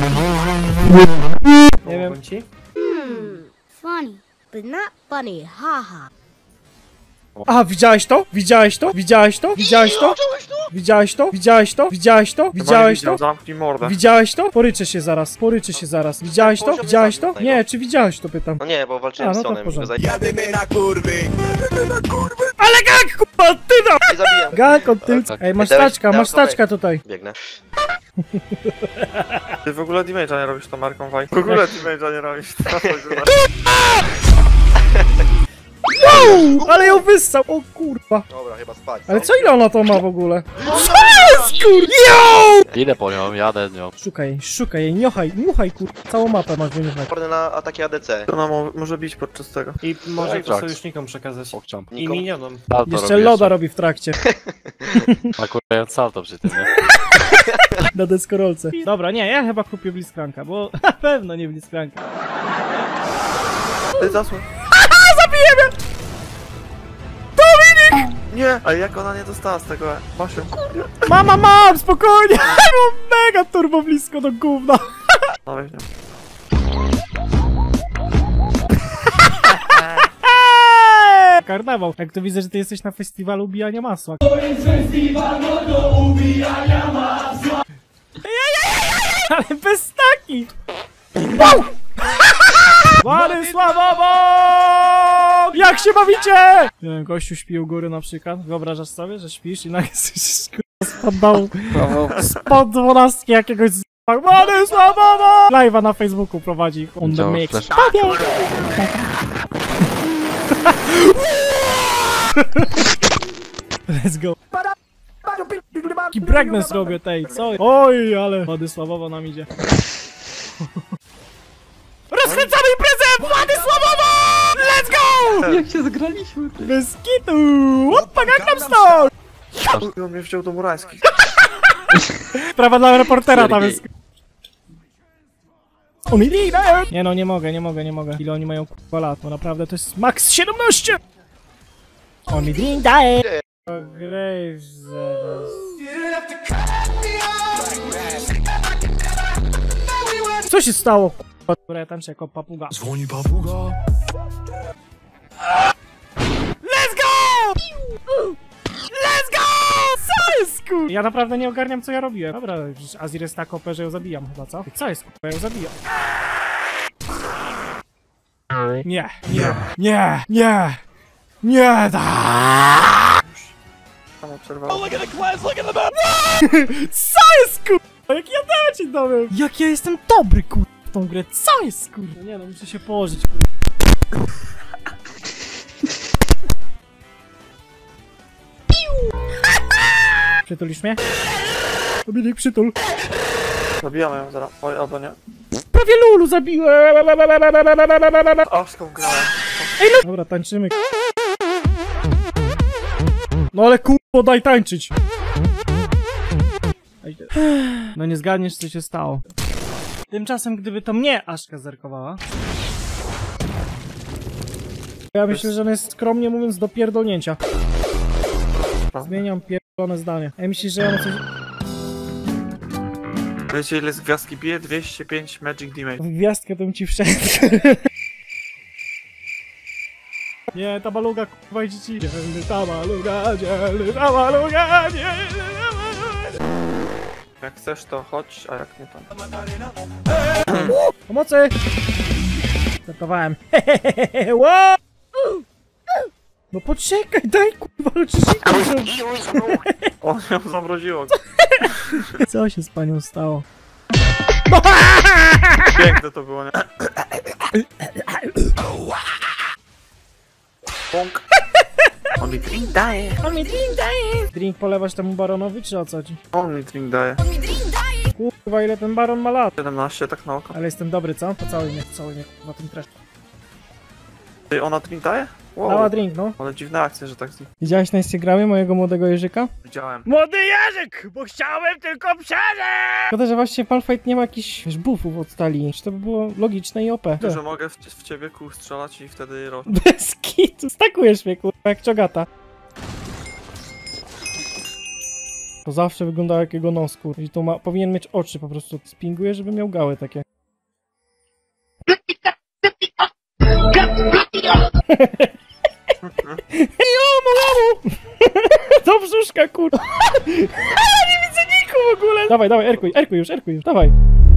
Nie wiem. ci? Hmm, funny, but not funny, haha. A, widziałeś to? Widziałeś to? Widziałeś to? Widziałeś to? Widziałeś to? Widziałeś to? Widziałeś to? Widziałeś to? Zamknij mordę. Widziałeś to? Poryczę się zaraz, poryczę się zaraz. Widziałeś to? Widziałeś to? Nie, czy widziałeś to, pytam. No nie, bo walczyłem A, no z to w Sonem. porządku. Jadymy na kurwy! Jadymy na kurwy! Ale gang, kurwa, ty no! Nie zabijam. Gang od tylca. Ej, masz Dałeś- taczka, masz dałeś- taczka tutaj. Biegnę. Ty w ogóle damage'a nie robisz tą marką Waj. W ogóle damage'a nie robisz. Wow! Ale ją wyssał, o kurwa. Dobra, chyba spać. Ale co ile ona to ma w ogóle? Co jest, kur... Yo! Idę po nią, jadę z nią. Szukaj jej, szukaj jej, niochaj, niochaj, kur... Całą mapę masz wyniechać. Odporny na ataki A D C. To ona mo może bić podczas tego. I może Tak, to tak. sojusznikom przekazać. Pokczam. I Nikom. minionom. Salto Jeszcze robi loda robi w trakcie. Akurat salto przy tym, nie? Na deskorolce. Dobra, nie, ja chyba kupię Blitzcranka, bo na pewno nie Blitzcranka. Ty zasłoń. Zabijemy! Dominik! Nie! Ale jak ona nie dostała z tego maszyn? Mama, mam, spokojnie! Mam mega turbo blisko do gówna. No weź nią. Karnawał. Jak to widzę, że ty jesteś na festiwalu ubijania masła. Ale bez takich! Wow! Władysławowo! Jak się bawicie? Nie wiem, gościu śpi u góry na przykład. Wyobrażasz sobie, że śpisz i nagle słyszysz spod dołu, spod dwunastki jakiegoś z... Władysławowo! Live'a na Facebooku prowadzi on the Działa mix. flash. Bawią! Let's go. Taki breakdance robię tej, co? Oj, ale Władysławowo nam idzie. Rozkręcamy imprezę! Władysławowo! Let's go! Jak się zgraliśmy, ty. Bez kitu! Opa, Gangnam Style! On mnie wziął do murańskich. Sprawa dla reportera tam jest. Unilina! Nie no, nie mogę, nie mogę, nie mogę. Ile oni mają kurwa lat, bo naprawdę to jest max siedemnaście! On mi drink daje. Grejś zaraz. Co się stało? Dobra, ja tańczę jako papuga. Dzwoni papuga. Let's go! Let's go! Co jest kur... Ja naprawdę nie ogarniam co ja robiłem. Dobra, Azir jest tak O P, że ją zabijam chyba, co? Co jest kur... Ja ją zabijam. Nie, nie, nie, nie, nie, da. Co jest kur... Jak ja dacie dobry? Jak ja jestem dobry kur... w tą grę, co jest kur... Nie no, muszę się położyć kur... Przytulisz mnie? Dominik, przytul. Zabijamy ją zaraz. Oj, albo nie. Prawie Lulu zabiłem! Awską grałem. Ej, no... Dobra, tańczymy. No ale kurwa, daj tańczyć. No nie zgadniesz, co się stało. Tymczasem, gdyby to mnie Aszka zerkowała... Ja myślę, że on jest skromnie mówiąc do pierdolnięcia. Zmieniam pierdolone zdanie. Ja myślę, że ja mam coś... Wiecie ile z gwiazdki bije? dwieście pięć Magic Damage. W gwiazdkę to bym ci wszedł. Nie, ta baluga kurwa idzie ci. Dzielny ta baluga, dzielny ta baluga, dzielny ta baluga. Jak chcesz to chodź, a jak nie to... Pomocy! Startowałem. Hehehehe, wow! No poczekaj, daj kurwa, leczniku. On ją zamroziło. Co się z panią stało? Piękne to było, nie? Pąk. On mi drink daje. On mi drink daje. Drink polewasz temu baronowi, czy o co ci? On mi drink daje. Kurwa, ile ten baron ma lat? siedemnaście, tak na oko. Ale jestem dobry, co? Pocałuj mnie, pocałuj mnie, kurwa, tym treszczem. Ty, ona drink daje? Wow. Dała drink, no. Ale dziwna akcja, że tak z nim. Widziałeś na Instagramie mojego młodego Jerzyka? Widziałem. Młody Jerzyk, bo chciałem tylko przeżyć! Szkoda, że właśnie w Malphite nie ma jakichś wiesz, buffów od stali. Czy to by było logiczne i O P? Że mogę w, w ciebie kół strzelać i wtedy robię. Bez kitu, stakujesz mnie kurwa jak czogata. To zawsze wyglądało jak jego nos kur. I to ma, powinien mieć oczy po prostu. Spinguję, żeby miał gały takie. Jomu, jomu! Do brzuszka, kurwa! Ja nie widzę nikogo w ogóle! Dawaj, dawaj, erkuj, erkuj już, erkuj już, dawaj!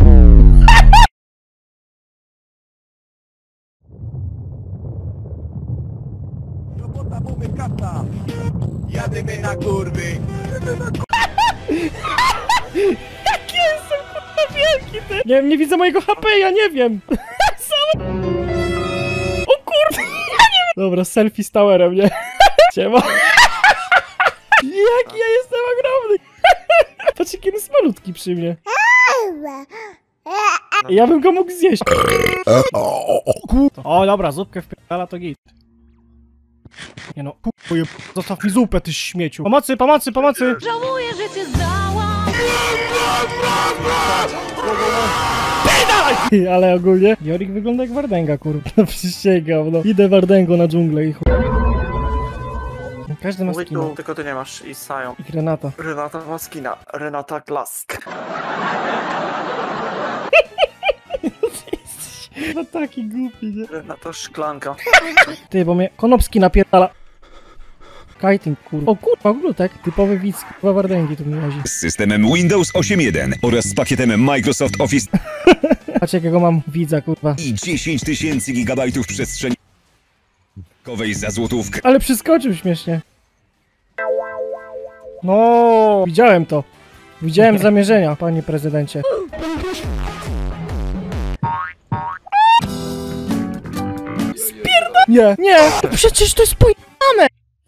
Robota, mamy kasa! Jadymy na kurwy! Jaki jestem, kurwa, wielki ty! Nie wiem, nie widzę mojego H P, ja nie wiem! Sama... O kurwa, ja nie wiem! Dobra, selfie z towerem, nie? Siema! Jaki ja jestem ogromny! Patrz, jaki jest malutki przy mnie. Ja bym go mógł zjeść. O, dobra, zupkę wpierdala to git. Nie no, kurwa, zostaw mi zupę, ty śmieciu. Pomocy, pomocy, pomocy! Żałuję, że cię zdałam. Ale ogólnie Jorik wygląda jak Wardęga, kurwa. Przysięgam, no. Idę Wardęgo na dżunglę i chuj. Każdy ma skina. Tu, tylko ty nie masz i Sają. I Renata. Renata ma skina. Renata Glask. No taki głupi, nie? Renata Szklanka. Ty, bo mnie Konopski napierdala. Kiting, kurwa. O kurwa, glutek. Typowy widz, kurwa Wardęgi tu mi chodzi. Z systemem Windows osiem jeden oraz z pakietem Microsoft Office Patrz jakiego mam widza, kurwa. i dziesięć tysięcy gigabajtów przestrzeni kowej za złotówkę. Ale przeskoczył śmiesznie. No, widziałem to. Widziałem zamierzenia, panie prezydencie. Spierda... Nie, nie! Przecież to jest pojebane!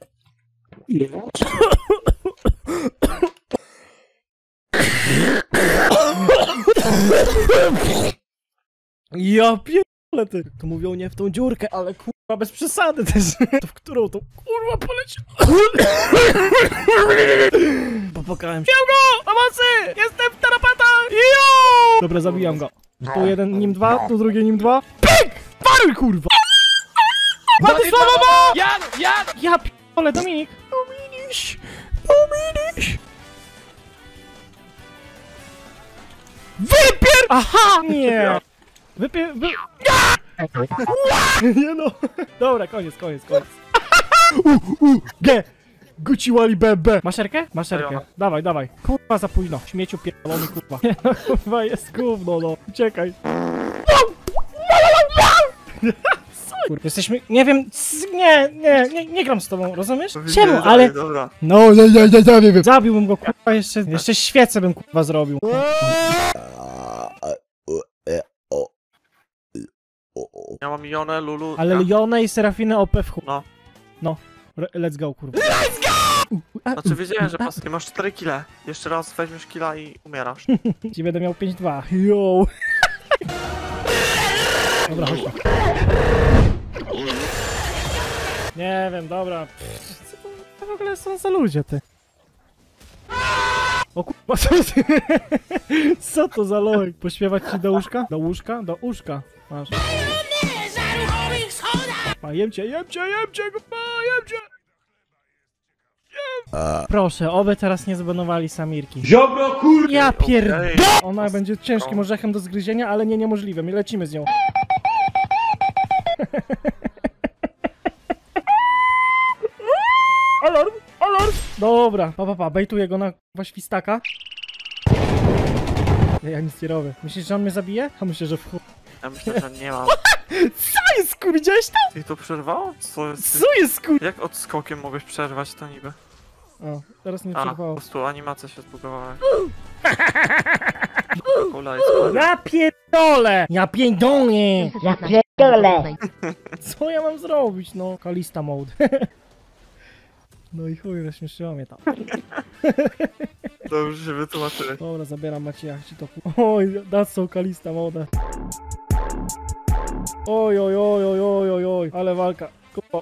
Ja pierdolę ty! To mówią nie w tą dziurkę, ale kurwa bez przesady też. To w którą to kurwa poleciał? Popłakałem się. Go! Pomocy! Jestem w tarapatach! Jo! Dobra, zabijam go. Tu jeden nim dwa, tu drugie nim dwa. Pyk! Paruj kurwa! Władysława! Ja, ja! Ja p... Ale Dominik! Dominik! Dominik! Wypier... Aha! Nie! Wypier... Wy... Nie no! Dobra, koniec, koniec, koniec. U, u, G! Guci wali B B! Maszerkę? Maszerkę. Dawaj, dawaj. Kurwa, za późno. Śmieciu pierdolony, kurwa. Nie no, kurwa, jest gówno, no. Uciekaj. Kurwa, jesteśmy... Nie wiem... Nie, nie, nie, nie gram z tobą, rozumiesz? Czemu, ale... Dobra. No, nie, nie, nie, nie, nie. Zabiłbym go, kurwa, jeszcze... Jeszcze świecę bym, kurwa, zrobił. Ja mam Jonę, Lulu... Ale Jonę i Serafinę O P w chuj. No. No. Let's go, kurwa. Let's go! Znaczy wiedziałem, że pas... Ty masz cztery kile. Jeszcze raz weźmiesz killa i umierasz. Ci będę miał pięć dwa. Yo! Dobra, chodź. Nie wiem, dobra. Co to, to w ogóle są za ludzie, ty? O kurwa, co ty? Co to za lojek? Pośpiewać ci do łóżka? Do łóżka? Do łóżka. Masz. A, jem cię, jem cię, jem cię, kurwa, jem cię! Proszę, oby teraz nie zbanowali Samirki. Ziobro, kurde! Ja pierdolę! Ona będzie ciężkim orzechem do zgryzienia, ale nie niemożliwe. My lecimy z nią. Alarm! Alarm! Dobra, pa, pa, pa. Bejtuję go na k***a świstaka. Ja, ja nic nie robię. Myślisz, że on mnie zabije? A myślę, że w chuj. Ja myślę, że nie ma. Co jest, kur... Widziałeś to? Ty to przerwało? Co jest? Co jest, kur... Jak odskokiem mogłeś przerwać to niby? O, teraz mnie A, po przerwało. prostu animacja się zbugowała. Ja pierdolę! Ja pierdolę! Ja pierdolę! Co ja mam zrobić, no? Kalista mode. No i chuj, rozśmieszyło mnie tam. Dobrze się wytłumaczyłeś. Dobra, zabieram Macieja, ci to... Oj, that's so Kalista mode. Oj, oj, oj, oj, oj, oj, oj, ale walka. Kurwa.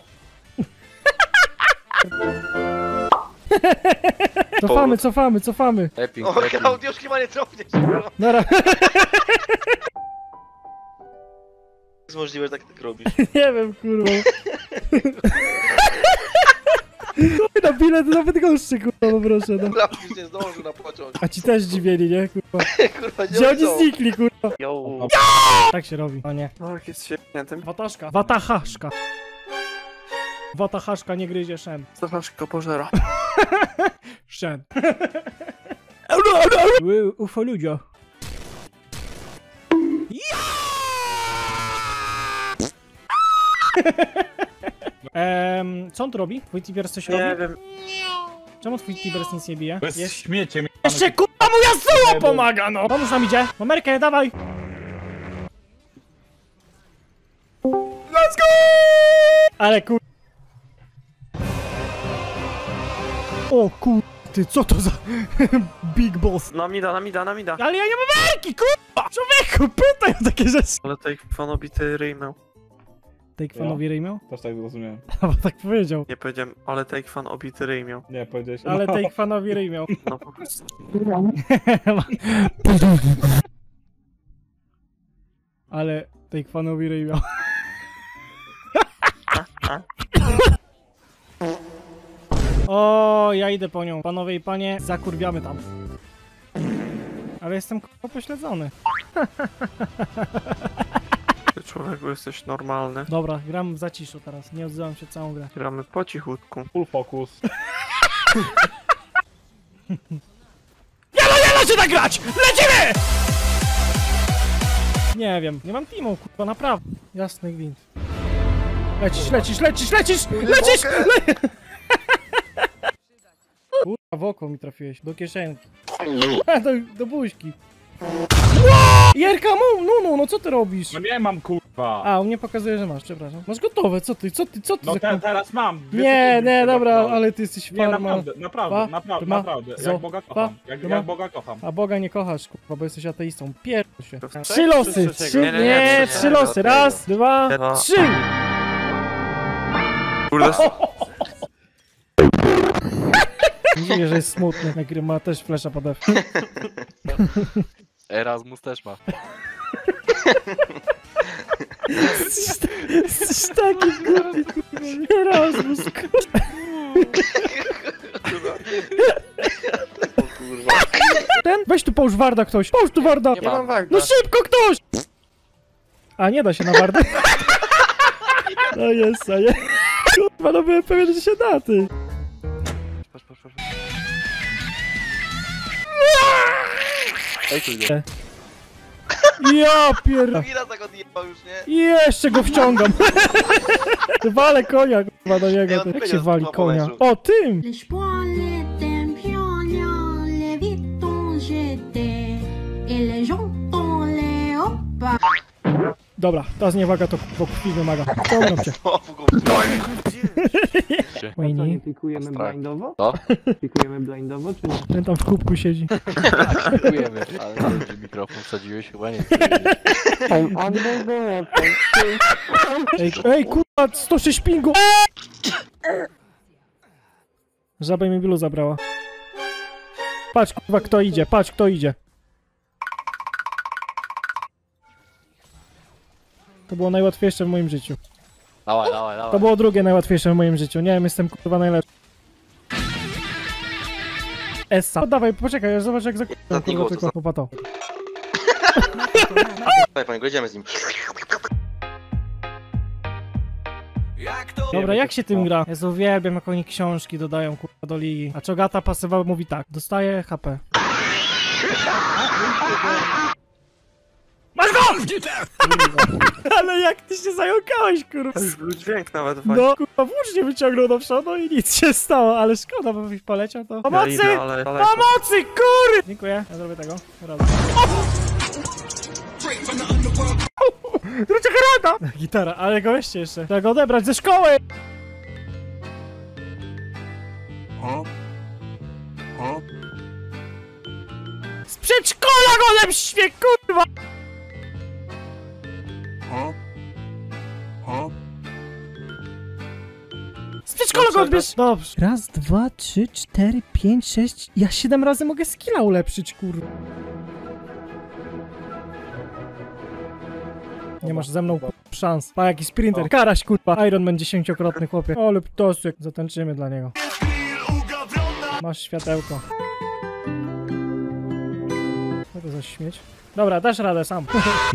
Cofamy, cofamy, cofamy. Epic, O, epic. Klaudiusz chyba nie cofniesz. Nara. Jest możliwe, że tak tak robisz. Nie wiem, kurwa. Chuj, na bilet nawet gorszy, kurwa, no proszę, no. Klaudiusz nie zdążył na pociąg. A ci też dziwieni, nie, kurwa? Kurwa, Gdzie oni znikli, kurwa? Yo. Tak się robi, o nie. No, jak jest świetniętym. Wataszka. Watachaszka. Watachaszka nie gryzie szem. Zataszka pożera. Szem. Ufo ludzio. Ehm, co on tu robi? Twój Tibers coś robi? Nie wiem. Czemu twój Tibers nic nie bije? To jest śmieciem. Jeszcze kurwa mu Yasuo pomaga, no! Pomóż nam idzie! Amerykę, dawaj! Let's go! Ale kur... O kur... Ty, co to za... Big boss? Na mida, na mida, na mida. Ale ja nie mam Ameryki, kurwa! Człowieku, pytaj o takie rzeczy! Ale tej fanobity ryj miał. Take fanowi ryj miał? Też tak zrozumiałem. Bo tak powiedział. Nie powiedziałem, ale take fan obity ryj miał. Nie, powiedziałeś. Ale no. take fanowi ryj miał. No po prostu. Ale take fanowi ryj miał. O, ja idę po nią. Panowie i panie, zakurwiamy tam. Ale jestem k***a pośledzony. Ty człowieku jesteś normalny. Dobra, gram w zaciszu teraz. Nie odzywam się całą grę. Gramy po cichutku. Full focus. Jalo, jalo się tak grać! Lecimy! Nie wiem, nie mam teamu, kurwa, naprawdę. Jasny gwint. Lecisz, lecisz, lecisz, lecisz! Lecisz! Le... Kurwa, w oko mi trafiłeś, do kieszenki. do, do buźki. Jerka, mu, no, no, no, co ty robisz? No nie mam, kurwa. A, u mnie pokazuje, że masz, przepraszam. Masz gotowe, co ty, co ty, co ty? No za... te, teraz mam. Dwie Nie, sekundy nie, dobra, naprawdę. ale ty jesteś Nie, farma. naprawdę, naprawdę, Pa, naprawdę, ma, naprawdę. zo, Jak Boga pa, kocham. Jak, ma. jak Boga kocham. A Boga nie kochasz, kurwa, bo jesteś ateistą. Pierdol się. To Trzy losy, trzy- trzy, nie, nie, nie, nie, trzy trzy- losy. Raz, dwa, Dwa. trzy! Kurde, Dziwię, że jest smutny. Jak ma też flesza pod F. Erasmus też ma. Jesteś taki głupi, kurwa. Erasmus, kurwa. Ten? Weź tu połóż warda ktoś. Połóż tu warda. Nie mam warda. No szybko ktoś! A nie da się na wardę. No jest, a nie. Kurwa, no byłem pewien, że się da, ty. Patrz, patrz, patrz. Ja pierdolę. Gira tak odjebał już, nie? Jeszcze go wciągam. Walę konia, kurwa, do niego. Jak się wali konia? O, tym! Les poils étaient Pyongyang, les vitons j'étais, et les jantons les hoppa. Dobra, ta zniewaga to po krwi wymaga. Ciągam cię. Co, nie pikujemy blindowo? Co? Pikujemy blindowo, czy nie? Ten tam w kubku siedzi. Dziękujemy, ale że mikrofon wsadziłeś chyba nie. Ej, ej, kurwa, sto sześć pingu! Żaba mi bilu zabrała. Patrz, kurwa, kto idzie, patrz, kto idzie. To było najłatwiejsze w moim życiu. Dawaj, dawaj, dawaj. To było drugie najłatwiejsze w moim życiu. Nie wiem, jestem kurwa najlepszy. Essa. No dawaj, poczekaj, aż zobacz jak za kurwa tylko chłopa to. Dawaj, panie, jedziemy z nim. Dobra, jak się tym gra? Ja uwielbiam, jak oni książki dodają kurwa do ligi. A Czogata pasywa mówi tak. Dostaje H P. Masz go! Ale jak ty się zająkałeś, kurwa. Dźwięk nawet fajny. No, kurwa, włócznie wyciągnął do przodu i nic się stało, ale szkoda, bo byś poleciał to... Pomocy! Ja idę, ale daleko. Pomocy, kur... Dziękuję, ja zrobię tego. Radę. Druga rada! Gitara, ale go weźcie jeszcze. Trzeba go odebrać ze szkoły! Z przedszkola go odemście, kurwa! Z przedszkola go odbierz! Dobrze. Raz, dwa, trzy, cztery, pięć, sześć... Ja siedem razy mogę skilla ulepszyć, kurwa. Nie masz ze mną kurwa, szans. Pa, jaki sprinter. Karaś, kurwa. Iron Man dziesięciokrotny, chłopie. O, lub tosek. Zatańczymy dla niego. Masz światełko. Co to za śmieć? Dobra, dasz radę sam.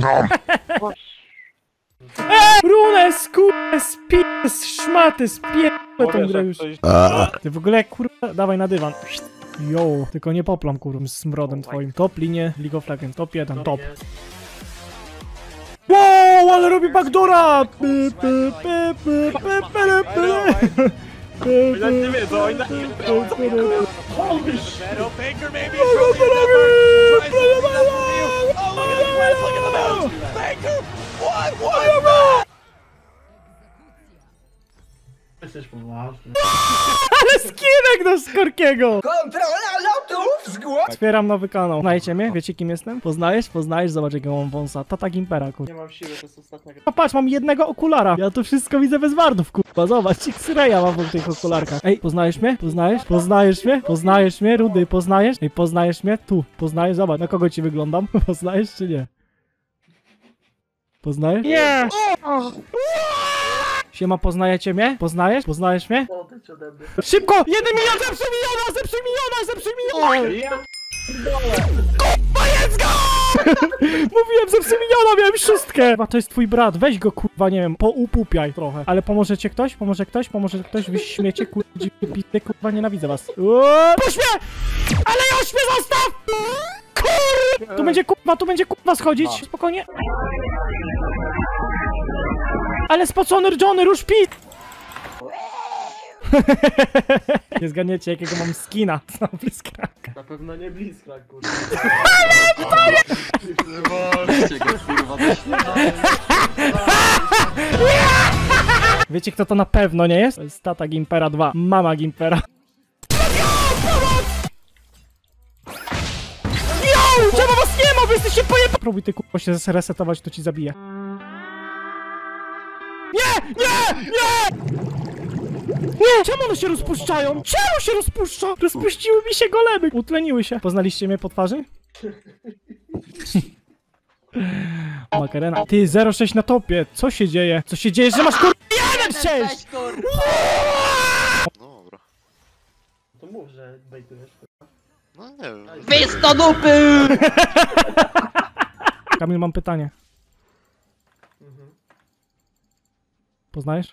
Eee, runes, kurwa, spis, szmaty, spierdolę tą grę już. Ty w ogóle, kurwa, dawaj na dywan. Jo, tylko nie poplam, kurwa, z smrodem twoim. Top linie League of Legends, top jeden, top. Wow, ale robi backdoora! Py, py, py, py, py, py, py. Oni nie wiedzą, oni nie wiedzą. Jesteś poważny. Ale skinek do Skorkiego! Kontrola lotów z głos! Otwieram nowy kanał. Znajecie mnie? Wiecie kim jestem? Poznajesz? Poznajesz? Zobacz jakiego mam wąsa. Tata Gimpera, kurwa. Nie mam siły, to jest ostatnia gra. Patrz, mam jednego okulara. Ja to wszystko widzę bez wardów, kurwa. Zobacz, X-raya mam w tych okularkach. Ej, poznajesz mnie? Poznajesz? Poznajesz mnie? Poznajesz mnie? Rudy, poznajesz? Ej, poznajesz mnie? Tu, poznajesz? Zobacz, na kogo ci wyglądam? Poznajesz czy nie? Poznajesz? Nie! Siema, poznajecie mnie? Poznajesz? Poznajesz mnie? Szybko! Jeden milion! Zepsuj miliona! Zepsuj miliona! Zepsuj miliona! Kurwa, jedz go! Mówiłem, zepsuj miliona! Miałem szóstkę! Kurwa, to jest twój brat. Weź go, kurwa, nie wiem, poupupiaj trochę. Ale pomożecie ktoś? Pomoże ktoś? Pomoże ktoś? Wy śmiecie, kurwa, dziwne, kurwa, nienawidzę was. Puść mnie! Ale już mnie zostaw! Kurwa! Tu będzie, kurwa, tu będzie, kurwa, schodzić. Spokojnie. Ale spocony Johnny, rusz pit! Nie zgadniecie, jakiego mam skina. Znowu Blitzcranka. Na pewno nie Blitzcrank, kurwa. Ale to nie! Wiecie, kto to na pewno nie jest? To jest tata Gimpera dwa. Mama Gimpera. Yo! Czemu was nie ma? Wy jesteście pojeba... Próbuj ty, kurwa, się zresetować, to ci zabiję. Nie! Nie! Nie! Nie! Czemu one się rozpuszczają? Czemu się rozpuszcza? Rozpuściły mi się golemy. Utleniły się. Poznaliście mnie po twarzy? Makarena. Ty, zero sześć na topie. Co się dzieje? Co się dzieje, że masz kur... jeden sześć! Dobra. mów, że bejtujesz. No nie wiem. Wyjdź do dupy! Kamil, mam pytanie. Poznajesz?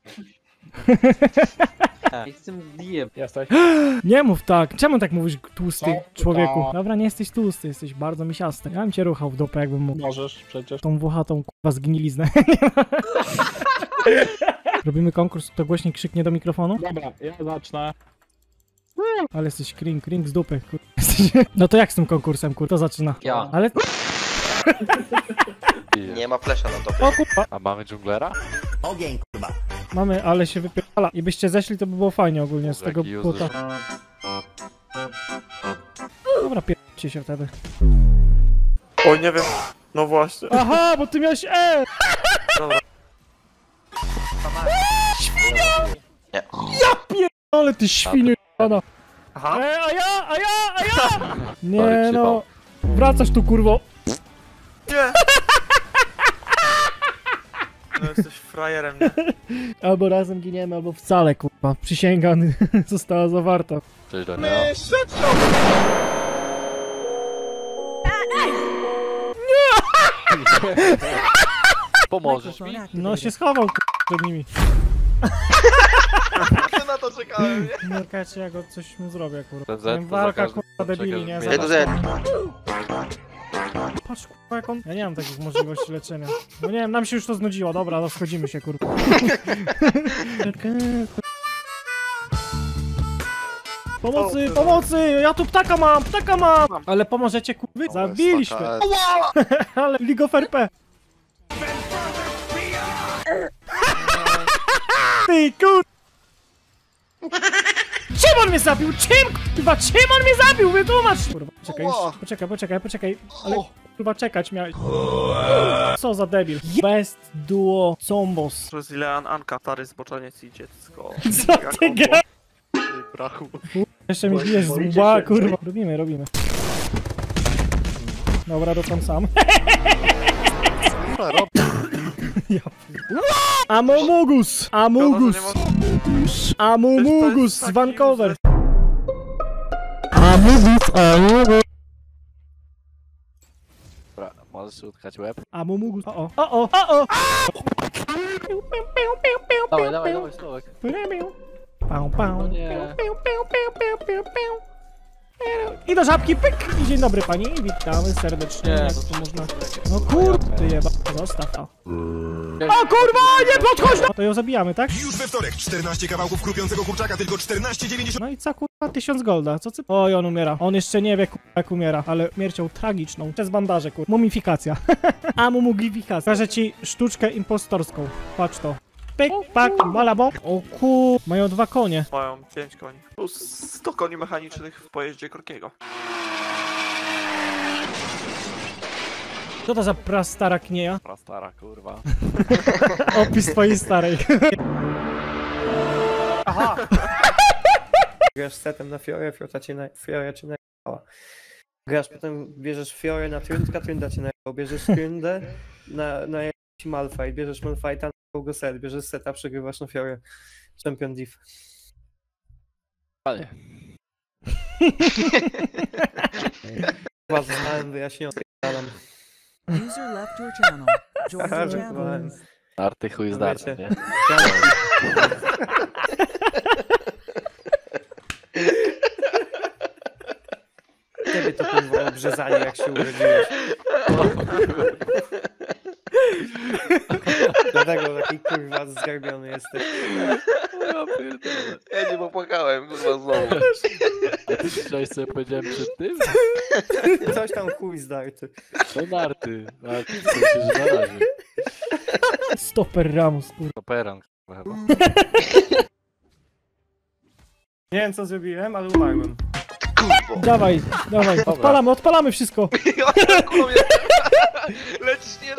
Jestem zjem. Jesteś? Nie mów tak! Czemu tak mówisz, tłusty Co? człowieku? No. Dobra, nie jesteś tłusty, jesteś bardzo misiasty. Ja bym cię ruchał w dupę, jakbym mógł. Możesz przecież. Tą włochatą kurwa zgniliznę. Robimy konkurs, kto głośniej krzyknie do mikrofonu? Dobra, ja zacznę. Ale jesteś kring, kring z dupy, kur... Jesteś... No to jak z tym konkursem, kur? To zaczyna. Ja. Ale... Nie ma flesza na to. O kurwa. A mamy dżunglera? Ogień, kurwa. Mamy, ale się wypierdala. I byście zeszli, to by było fajnie ogólnie z tego Jaki błota. user. Dobra, pierdźcie się wtedy. Oj, nie wiem. No właśnie. Aha, bo ty miałeś E! Dobra. Świnia! Nie. Ja pierdolę, ty świnio jebana. Aha. E, a ja, a ja, a ja! Nie Sorry, no. Wracasz tu, kurwo. Nie! No jesteś frajerem, nie? Albo razem giniemy, albo wcale, kurwa. Przysięga została zawarta. Cześć Daniel. Pomożesz mi? No się schował, kurwa, przed nimi. Ja na to czekałem, nie? Nie czekajcie, ja go coś mu zrobię, kurwa. Ten Z, to Walka, za każdym- kurwa, debili, czekaj, nie? że Ej, to Zobacz. Z. Patrz, kurwa, jak on... Ja nie mam takich możliwości leczenia. No nie wiem, nam się już to znudziło. Dobra, no schodzimy się, kurwa. Pomocy, pomocy! Ja tu ptaka mam, ptaka mam! Ale pomożecie, kurwy? Zabiliśmy! Ale League of R P! Ty, kur... Czym on mnie zabił? Czym, kurwa? Czym on mnie zabił? Wytłumacz! Kurwa, poczekaj, już, poczekaj, poczekaj, poczekaj. Ale, kurwa, czekać miałeś. Co za debil. Best duo combos. To jest Ilean Anka, stary zboczeniec i dziecko. Co ty ga... Brachu. Jeszcze mi bijesz z łba, kurwa. Robimy, robimy. Dobra, dotkam sam. Ja Amomogus! Amogus! Amomogus z Vancouver! Amogus! Amogus! Dobra, możesz utkać łeb. Amomogus! O o! O o! O o! Dawaj, dawaj, dawaj, Słowek. Pał, pał. No nie. Piu, piu, piu, piu, piu, piu. I do żabki, pyk! I dzień dobry pani, witamy serdecznie. Nie, Jak no to można... No kurde jeba, zostaw to. O kurwa, nie podchodź! No to ją zabijamy, tak? Już we wtorek czternaście kawałków chrupiącego kurczaka, tylko czternaście dziewięćdziesiąt. No i co kurwa, tysiąc golda, co ty? Oj, on umiera. On jeszcze nie wie kurwa jak umiera, ale śmiercią tragiczną. Przez bandaże kurwa. Mumifikacja. A mumifikacja. Pokażę ci sztuczkę impostorską. Patrz to. Pyk, pak, malabo. O kur... Mają dwa konie. Mają pięć koni. Plus sto koni mechanicznych w pojeździe Korkiego. Co to za prastara knieja? Prastara, kurwa. Opis twojej starej. Aha! Grasz setem na Fiorę, Fiora cię na... Fiora cię najebała. Grasz, potem bierzesz Fiorę na Tryndka, Trynda cię najebał. Bierzesz Tryndę na, na jakiś Malfight, bierzesz Malfighta na go set, bierzesz seta, przegrywasz na Fiorę. Champion Div. Ale. Chyba znałem wyjaśnione. User left your channel. Join Aha, the channel. żartowałem. Arty chuj z darty, nie? Ciebie to kurwa obrzezanie, jak się urodziłeś. Dlatego taki kurwa zgarbiony jesteś. Ja pierdolę. Ja nie popłakałem, kurwa, znowu. A ty słyszałeś co ja powiedziałem przed tym? Coś tam chuj zdarty. No narty. Narty, w sensie, że na razie. Stopper Ramos, kurwa. Stoperan, chyba. Nie wiem co zrobiłem, ale umarłem. Kurwo. Dawaj, dawaj, odpalamy, odpalamy wszystko. Lecisz nie da.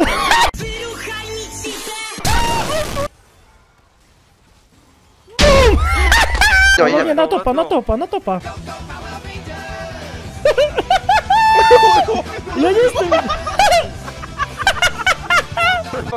No nie, na topa, na topa, na topa. Ja nie jestem...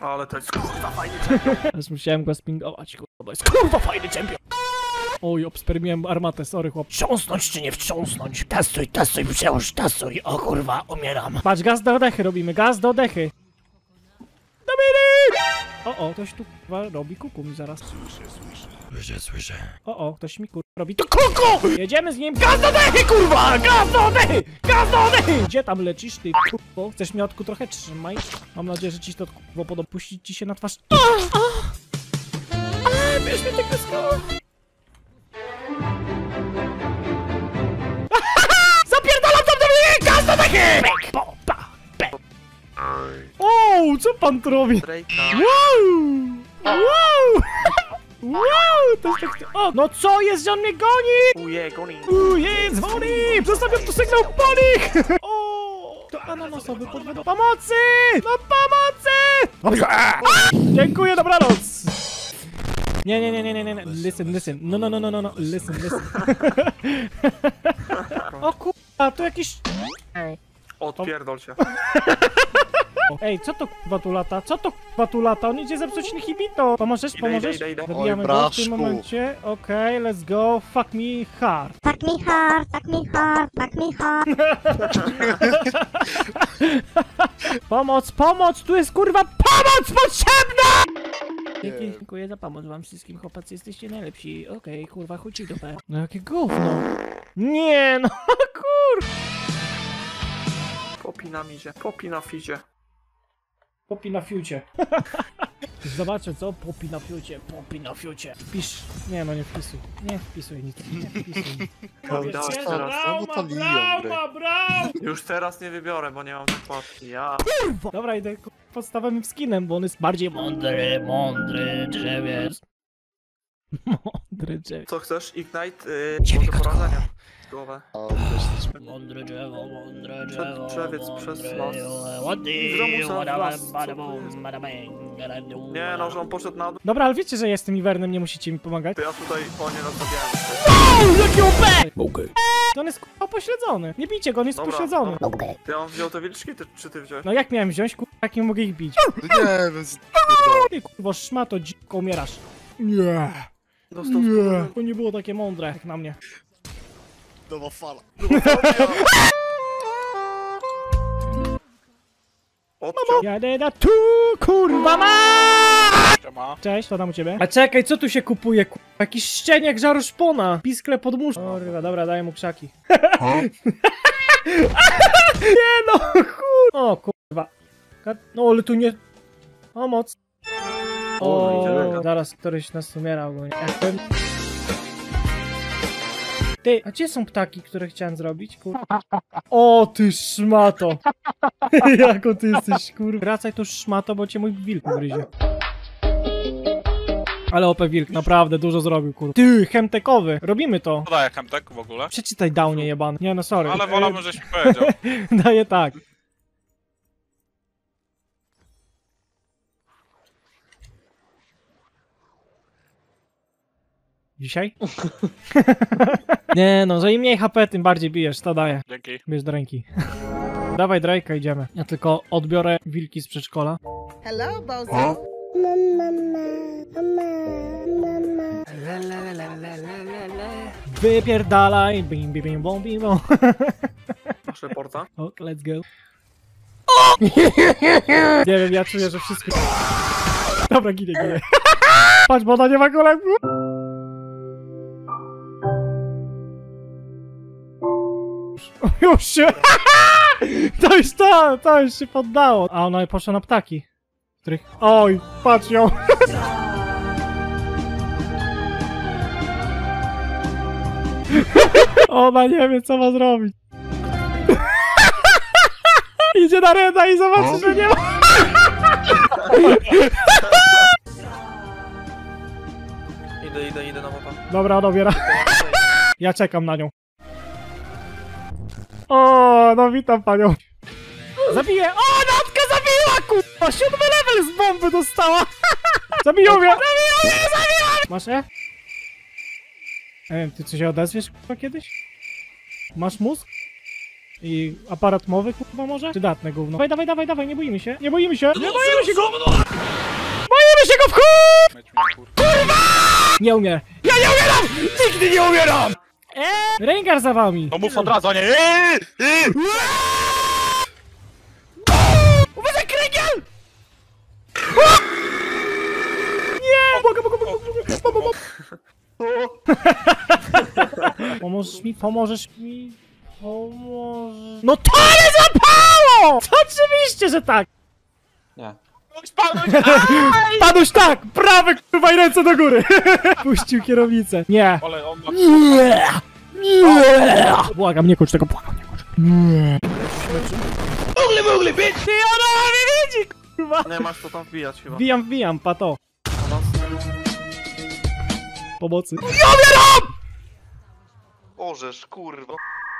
Ale to jest kurwa fajny czempion. Aż musiałem go spingować, kurwa, bo jest kurwa fajny czempion. Oj, obspermiłem armatę, sorry chłop. Wstrząsnąć czy nie wstrząsnąć? Testuj, testuj, przełóż, testuj. O kurwa, umieram. Patrz, gaz do dechy robimy, gaz do dechy. Dominik! O, o, ktoś tu kurwa robi kuku mi zaraz. Słyszę, słyszę. Słyszę, słyszę. O, o, ktoś mi kurwa robi to kuku! Jedziemy z nim, gaz do dechy, kurwa! Gaz do dechy! Gaz do dechy! Gdzie tam lecisz, ty kurwo? Chcesz miotku trochę? Trzymaj. Mam nadzieję, że ci to kurwo podoba. Puścić ci się na twarz. A, a. A, bierz mnie tego skała. Zapierdalam tam do mnie! Gaz do dechy! Po, pa, pe. O, co pan tu robi? Wow! Wow! Wow! To jest tak... O, no co jest, że on mnie goni? Uje, goni. Uje, dzwoni! Zostawiam tu sygnał po nich! O! To ananasowy podwód pomocy! No pomocy! Dziękuję, dobranoc! Nie, nie, nie, nie, nie, nie, listen, listen, no, no, no, no, no, no, listen, listen. O kurwa, tu jakiś... Odpierdol się. Ej, co to kurwa tu lata? Co to kurwa tu lata? On idzie zepsuć inhibito! Pomożesz, Idę, pomożesz? idę, idę, idę. Zabijamy Oj, go w tym braszku. momencie. Okej, okay, let's go. Fuck me hard. Fuck me hard, fuck me hard, fuck me hard. Pomoc, pomoc! Tu jest kurwa pomoc potrzebna! Dzięki, dziękuję za pomoc wam wszystkim, chłopacy, jesteście najlepsi. Okej, okay, kurwa, chuj ci dupę. No jakie gówno. Nie no, kur... Popi na mizie, popi na fizie. Popi na fiucie. Zobaczę co? Popi na fiucie, popi na fiucie. Wpisz. Nie no, nie wpisuj. Nie wpisuj nic. Nie wpisuj nic. Dałeś teraz. Brauma, brauma, brauma! Już teraz nie wybiorę, bo nie mam zakładki. Ja. Dobra, idę podstawowym skinem, bo on jest bardziej mądry, mądry drzewiec. Mądry drzewiec. Co chcesz? Ignite? Yy, do porażenia. Głowę. Mądre drzewo, mądre drzewo. Drzewiec przez las. Nie no, że on poszedł na dół. Dobra, ale wiecie, że jestem Iwernem, nie musicie mi pomagać. To ja tutaj po nie rozstawiałem. Wow, jaki O P! Okej. On jest k***a pośledzony. Nie bijcie go, on jest Dobra, pośledzony. dobra. Ty on wziął te wilczki, ty, czy ty wziąłeś? No jak miałem wziąć, k***a, jak nie mogę ich bić? Nie wiem, Ty k***a, szmato, dziko, umierasz. Nie. Dostał Nie. To nie było takie mądre jak na mnie. Nowa fala. Odciął. Jadę na tu, kurwa ma! Cześć, to tam u ciebie. A czekaj, co tu się kupuje, kurwa? Jakiś szczeniak żaroszpona. Piskle pod muszką. Kurwa, dobra, daję mu krzaki. Nie no, kurwa. O, kurwa. No, ale tu nie... O, moc. O, zaraz któryś nas umiera ogólnie. Ty, a gdzie są ptaki, które chciałem zrobić, kurwa? O, ty szmato! Jako ty jesteś, kurwa. Wracaj tu szmato, bo cię mój wilk gryzie. Ale O P wilk, naprawdę dużo zrobił, kurwa. Ty, chemtekowy, robimy to. Co daje chemtek w ogóle? Przeczytaj downie jebany. Nie no, sorry. Ale wolałbym, żeś mi powiedział. Daję tak. Dzisiaj? Nie no, że im mniej H P, tym bardziej bijesz, to daję. Dzięki. Bierz do ręki. Dawaj Drake'a, idziemy. Ja tylko odbiorę wilki z przedszkola. Hello, Bozo. Wypierdalaj, bim bim bim bom bim bom. Masz reporta? Ok, let's go. Nie wiem, ja czuję, że wszystko... Dobra, ginę, ginę. Patrz, bo ona nie ma golemku. Już się... To już to, to już się poddało. A ona poszła na ptaki. Których... Oj, patrz ją. Ona nie wie, co ma zrobić. Idzie na reda i zobaczy, że nie ma. Idę, idę, idę na mapa. Dobra, odbiera. Ja czekam na nią. O, no witam panią. Zabiję! O, Natka zabiła, kurwa! Siódmy level z bomby dostała! Zabiją mnie! Zabiją mnie! Zabiją mnie! Masz E? Nie wiem, ty coś się odezwiesz, kurwa, kiedyś? Masz mózg? I aparat mowy, kurwa, może? Czy datne gówno? Dawaj, dawaj, dawaj, dawaj, nie boimy się, nie boimy się, nie boimy się go! Boimy się go w chuj! Kurwa! Nie umie. Ja nie umieram! Nigdy nie umieram! Eee, Rengar za wami! No mów od razu, a nie eee, eee. Uważaj, Kręgiel! Nie! Mogę, mogę, mogę, mogę, mogę, Pomożesz mi, pomożesz mi, pomożesz... No to nie zapało! Oczywiście, że tak! Nie. Panuś tak! Prawe kurwa i ręce do góry! Puścił kierownicę. Nie! Ale on ma... Nie! Nie! Błagam, nie kończ tego, błagam, nie kończ. Nie! Ugly mugly, bitch! Ty, ona mnie widzi, kurwa! Nie masz to tam wbijać chyba. Wbijam, wbijam, pato. Pomocy. Ja umieram! Bożeż, kurwa.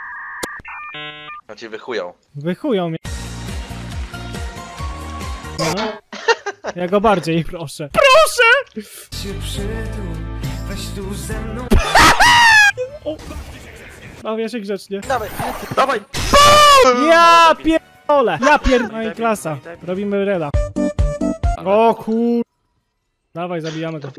Ja cię wychujał. Wychują mnie. No. Ja go bardziej proszę. Proszę! Weź tu ze mną. Bawię się grzecznie. Dawaj, dawaj! Ja pierdolę! Ja pierdolę! No i klasa. Robimy reda. O kur... Dawaj, zabijamy go.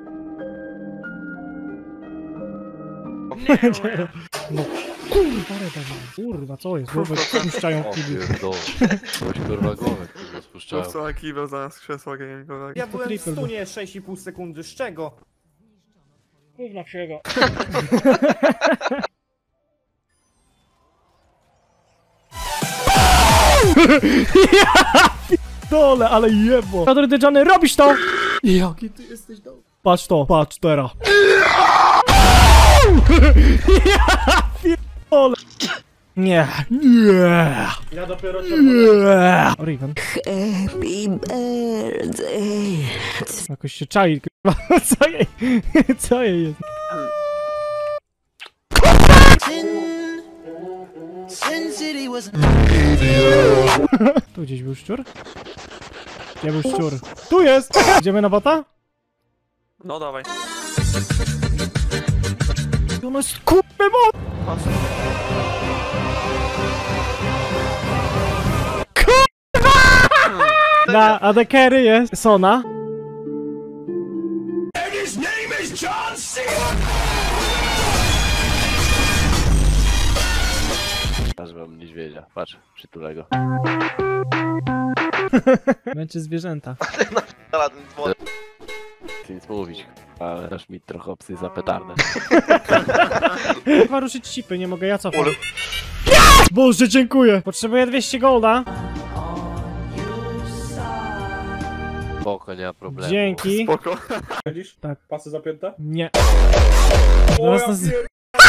No kurwa, reda. Kurwa, co jest? Głowę spuszczają w kibiu. Coś kurwa głowę, kurwa spuszczają. Co, kiwał zamiast krzesła gamingowego. Ja byłem w stunie sześć i pół sekundy, z czego? Kurwa wsiego. Ja dole, ale jebo. Kadry Dejany, robisz to! Jaki ty jesteś dobry. Patrz to, patrz teraz. Ja pierdolę. Nie, nie. Ja dopiero nie. Riven. Happy birthday. Jakoś się czai, kurwa. Co jej? Co jej jest? Tu gdzieś był szczur? Gdzie był szczur? Tu jest! Idziemy na bota? No dawaj. Ono jest kupy bot! Kurwa! Na A D carry jest Sona. Aż mam niedźwiedzia, patrz, przytulę go. Męczy zwierzęta. Chcę nic mówić, ale dasz mi trochę opcji za petardę. Chyba ruszyć cipy, nie mogę, ja cofam. Boże, dziękuję! Potrzebuję dwieście golda. Spoko, nie ma problemu. Dzięki. Spoko. Widzisz? Tak. Pasy zapięte? Nie. O, Zaraz ja nas... pier...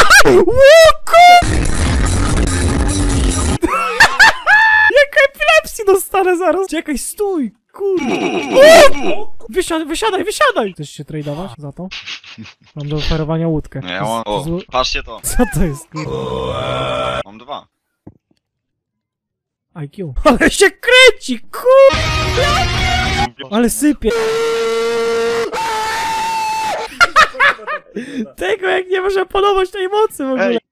Jak epilepsji dostanę zaraz! Czekaj, stój! Kurde! Wysiadaj, wysiadaj, wysiadaj! Chcesz się tradeować za to? Mam do oferowania łódkę. Nie, ja mam... O, Zło... patrzcie to. Co to jest, kurde? Mam dwa. I Q. Ale się kręci, kurde! Ale sypie! Tego jak nie może podobać tej mocy w ogóle! Ej.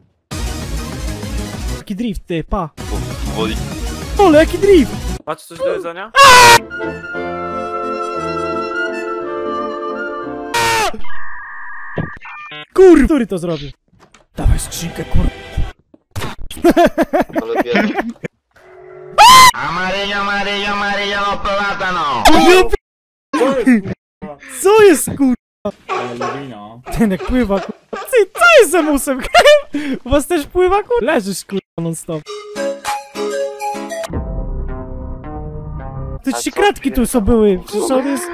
Jaki drift, ty, pa! Powoli. Ole, jaki drift! Masz coś do jedzenia? Kur... Który to zrobił? Dawaj skrzynkę, kur... Ale bierze. Amarillo, amarillo, amarillo, los plátanos. Co jest, kur... Ten jak pływa, kur... Ty, co jest za musem? U was też pływa, kur... Leżysz, kur... non stop. Te trzy kratki tu są były, przecież on jest...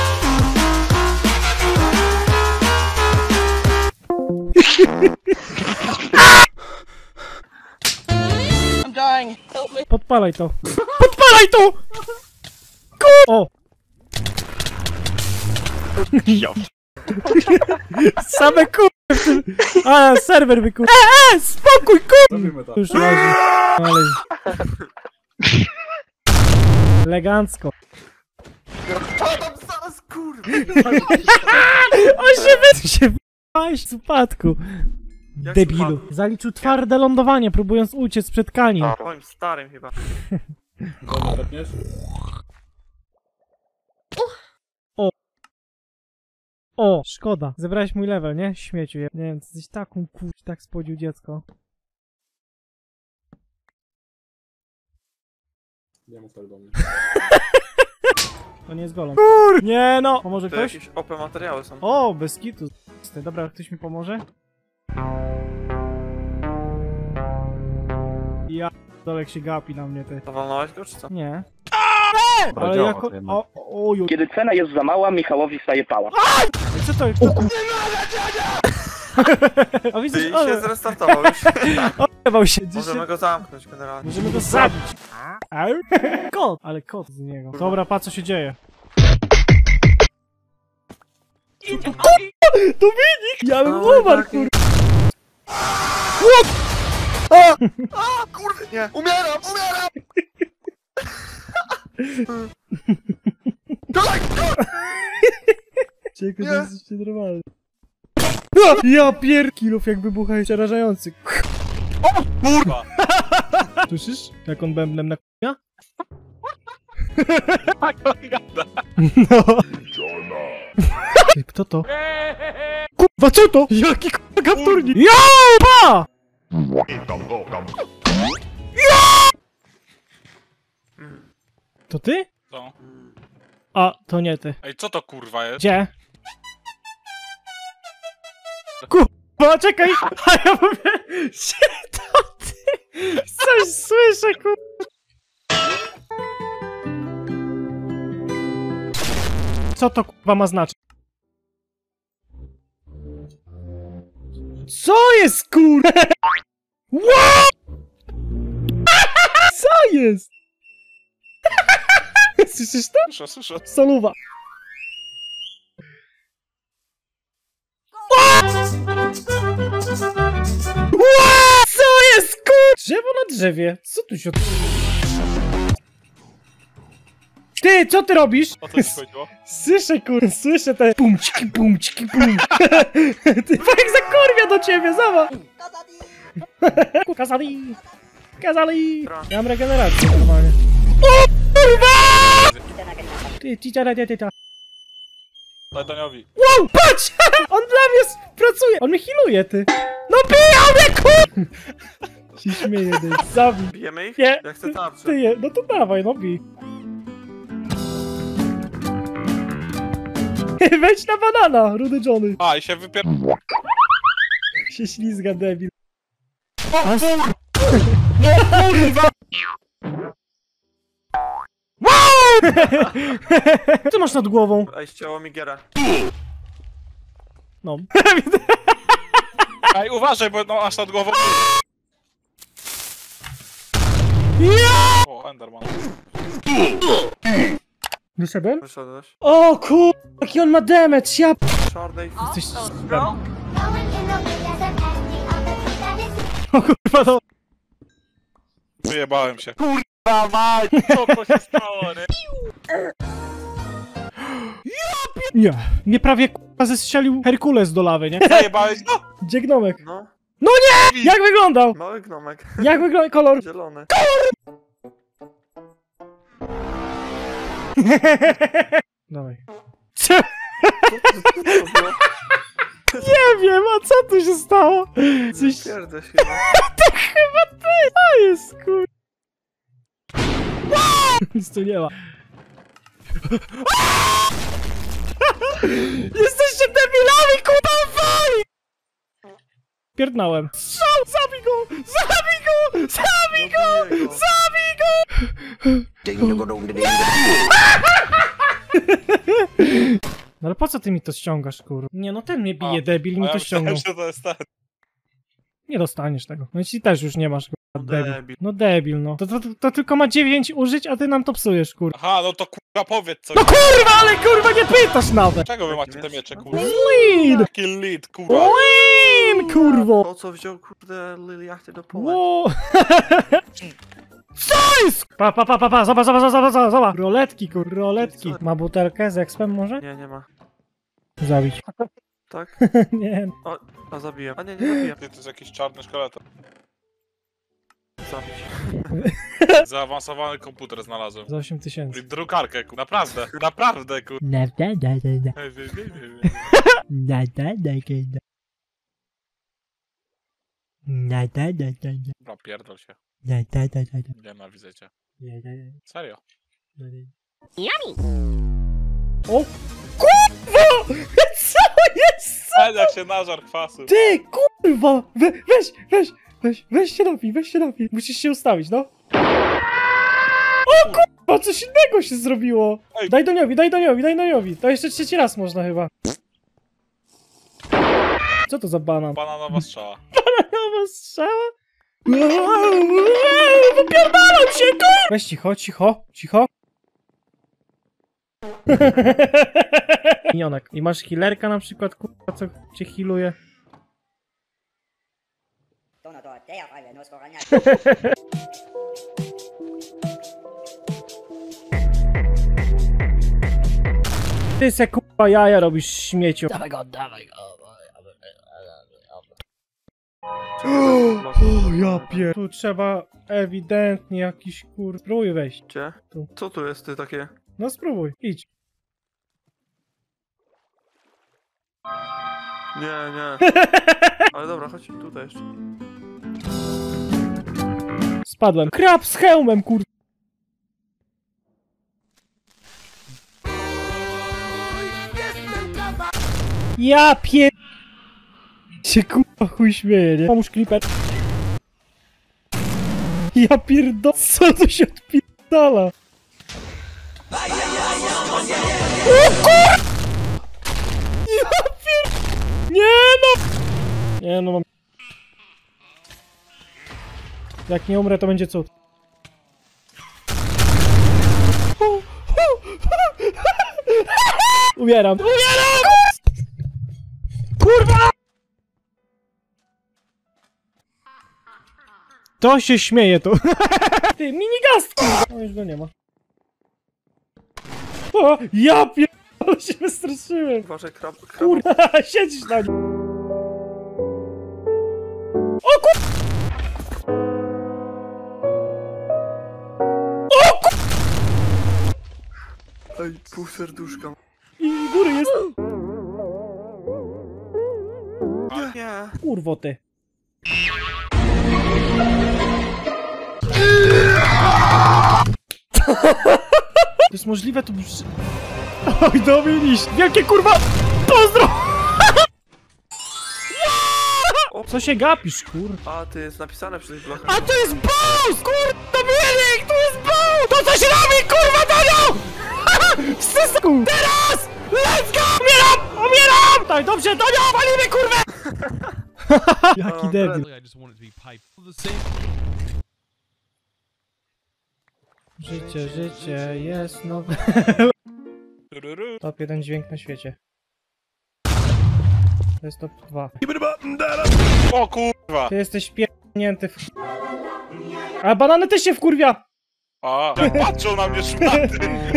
I'm dying. Help me. Podpalaj to. Podpalaj to! Ku... O! Same kur... w tym... A, serwer by kur... E, e, spokój, kur... Już leży. Ale... Elegancko. Tam zaraz, kurwa! On się wy... się w***ałeś z upadku. Jak Debilu. spadł? Zaliczył twarde lądowanie, próbując uciec przed Kanim. Moim starym chyba. O! O! Szkoda. Zebrałeś mój level, nie? Śmieciu. Nie wiem, jesteś taką kurcz, tak spodził dziecko. Nie mów tak do mnie. To nie jest golem. Kur... Nie no! Pomoże To ktoś? jakieś O P materiały są. O, bez kitu. Dobra, ktoś mi pomoże? Ja Dolek się gapi na mnie, ty. Zawalnąłeś go, czy co? Nie. Ale jako... O, oju. Kiedy cena jest za mała, Michałowi staje pała. Co to jest? O, widzę, Ty o, się zrestartował już. Odbywał się. Możemy go zamknąć generalnie. Możemy go zabić. Kot! Ale kot z niego. Dobra, patrz co się dzieje. Dominik! Ja bym umarł, kur... A! A! Kurde, nie! Umieram! Umieram! Tak! Czekaj, to jest jeszcze normalne. Ja pier... Kilów jak wybucha jest przerażający. O kurwa! Słyszysz? Jak on bębnem na k***a? No. Ty, kto to? Kurwa, co to? Jaki k***a kapturnik? Ja! To ty? Co? A, to nie ty. Ej, co to kurwa jest? Gdzie? Kurwa, czekaj! A ja mówię, gdzie to ty? Coś słyszę, kurwa. Co to kurwa ma znaczyć? Co jest kurwa? What? Co jest? Słyszysz to? Słyszę, słyszę. Soluwa. Co jest kur... Drzewo na drzewie. Co tu się... Ty, co ty robisz? O co ci chodziło? Słyszę kur... Słyszę te... Pumciki, pumciki, pum. Ty, jak zakurwia do ciebie, zobacz. Kazali. Kazali. Ja mam regenerację normalnie. O kurwa! Ty, cicia, ty, ty, ty. Daj Daniowi. Wow, patrz! On dla mnie pracuje! On mnie healuje, ty! No bijał mnie, kur... się śmieje, ty. Zabij. Bijemy ich? Nie. Ja chcę tarczę. Ty je, no to dawaj, no bij. Wejdź na banana, rudy Johnny. A, i się wypier... Się ślizga, debil. O kurwa! No kurwa! Co masz nad głową? Ej, ścięło mi gierę. No. Ej, uważaj, bo no aż nad głową... Ja! O, Enderman. Wyszedłem? Wyszedłeś. O kur... Jaki on ma damage, ja... Czarnej. Jesteś... O kurwa, no... Wyjebałem się. Kurwa mać! Co to się stało, nie? Nie, mnie prawie k***a zestrzelił Herkules do lawy, nie? Zajebałeś go? Gdzie gnomek? No. No nie! Jak wyglądał? Mały gnomek. Jak wygląda kolor? Zielony. Dawaj. Co? Nie wiem, a co tu się stało? Coś... Pierdź chyba. To chyba ty! To jest kur... Nic tu nie ma. Jesteście debilami, kurwa, wali! Pierdnąłem. Strzał! Zabij go! Zabij go! Zabij go! Zabij go! No ale po co ty mi to ściągasz, kur? Nie no, ten mnie bije, A, debil, mi a ja to ściągnął. myślałem, że to jest ten. Nie dostaniesz tego. No jeśli też już nie masz, kur, debil. Debil. No debil, no. To, to, to, to tylko ma dziewięć użyć, a ty nam to psujesz, kur. Aha, no to kurwa powiedz coś. No kurwa, ale kurwa nie pytasz nawet! Czego wy macie te miecze, kurwa? Lead! Jaki lead, kurwa? Lean, kurwo! Po co wziął kurde Liliachty do pola? Wow. Co jest? Pa, pa, pa, pa, pa, zobacz, zobacz, zobacz, zobacz, zobacz. Roletki, kur, roletki. Ma butelkę z expem może? Nie, nie ma. Zabić. Tak? Nie. O, a zabiję. A nie, nie zabiję. Ty, to jest jakiś czarny szkielet. Zabić. Zaawansowany komputer znalazłem. Za osiem tysięcy. I drukarkę, ku. Naprawdę, naprawdę, ku. Da, da, da, da, da. Da, da, da, da. Da, da, da, da, da. Dobra, pierdol się. Da, da, da, da, da. Nienawidzę cię. Da, da, da. Serio. Yummy! O kurwa! Co jest? Ale jak się nażar kwasu. Ty kurwa! We, weź, weź, weź, weź się napij, weź się napij. Musisz się ustawić, no. O kurwa, coś innego się zrobiło. Daj Doniowi, daj Doniowi, daj Doniowi. To jeszcze trzeci raz można chyba. Co to za banan? Bananowa strzała. Bananowa strzała? Wypierdalam się, kur... Weź cicho, cicho, cicho. Minionek. I masz healerka na przykład, kurwa, co cię healuje. Ty se kurwa jaja robisz, śmieciu. Dawaj go, dawaj go. O, ja pier... Tu trzeba ewidentnie jakiś kur... Spróbuj wejść. Gdzie? Tu. Co tu jest ty takie? No spróbuj, idź. Nie, nie. Ale dobra, chodź tutaj jeszcze. Spadłem. Krab z hełmem, kur... Ja pier... się kurwa chuj śmieje, nie? Pomóż Creeper. Ja pierdol... Co tu się odpierdala? O kur... Ja pier... Nie no! Nie no mam... Jak nie umrę, to będzie cud. Umieram. Umieram! Kurwa! To się śmieje tu. Ty, minigastki! No już go nie ma. O, ja pierdolę, się wystraszyłem. Uważaj, krab... krab... Kurwa, siedzisz na nim. O kur... O kur... Ej, pół serduszka. I góry jest. Nie. Kurwo ty. To jest możliwe, to... Oj, Dominiś! Wielkie kurwa... Pozdro! Co się gapisz, kur... A, ty jest napisane przy tych blokach. A to jest boss! Kur... Dominik! To jest boss! To coś robi, kurwa, Donio! W systemu! Teraz! Let's go! Umieram! Umieram! Tak, dobrze, Donio! Walimy, kurwę! Jaki debil. Życie, życie jest nowe. Top jeden dźwięk na świecie. To jest top dwa. O kurwa! Ty jesteś pierdnięty w... A banany też się wkurwia! A, jak patrzą na mnie szmaty!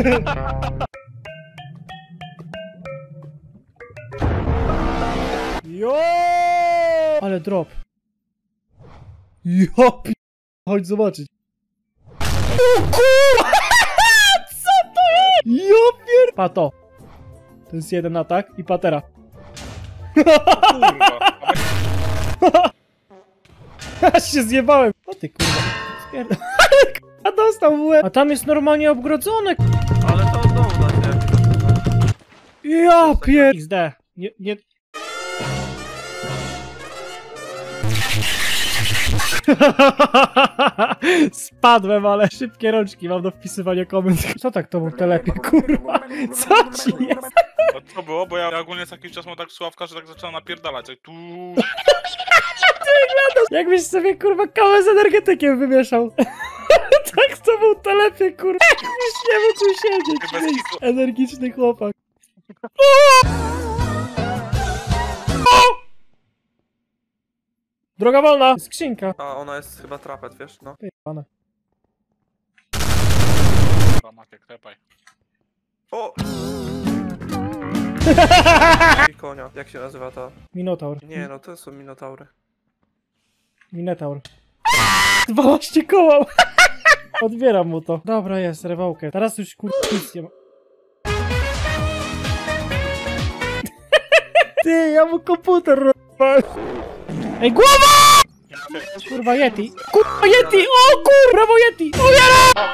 Jo! Ale drop. Jo, pi... Chodź zobaczyć. O kurwa! Co to jest? Jo pier... Pato. To jest jeden atak i patera. Kurwa. Aż się zjebałem. O ty kurwa. Spierdol. A dostał w łeb. A tam jest normalnie obgrodzone. Ale to od dołu da się. Ja pier... X D. Nie, nie... Spadłem, ale szybkie rączki mam do wpisywania komend. Co tak to był telepie, kurwa? Co ci jest? No to było, bo ja ogólnie co jakiś czas mam tak słuchawka, że tak zaczęłam napierdalać. Tak tu. Ty wyglądasz, jakbyś sobie kurwa kawę z energetykiem wymieszał. Tak to był telepie, kurwa. Już nie mógł siedzieć. Energiczny chłopak. Droga wolna! Skrzynka. A ona jest chyba trapet, wiesz, no. Pana. Macie, klepaj. O! I konia. Jak się nazywa to? Minotaur. Nie no, to są minotaury. Minotaur. dwanaście koła! Odbieram mu to. Dobra, jest, rewałkę. Teraz już kur... nic nie ma. Ty, ja mu komputer rozwalę. Ej, głowa! Kurwa, Yeti. Kurwa, Yeti! O kur... Brawo, Yeti! Umiera!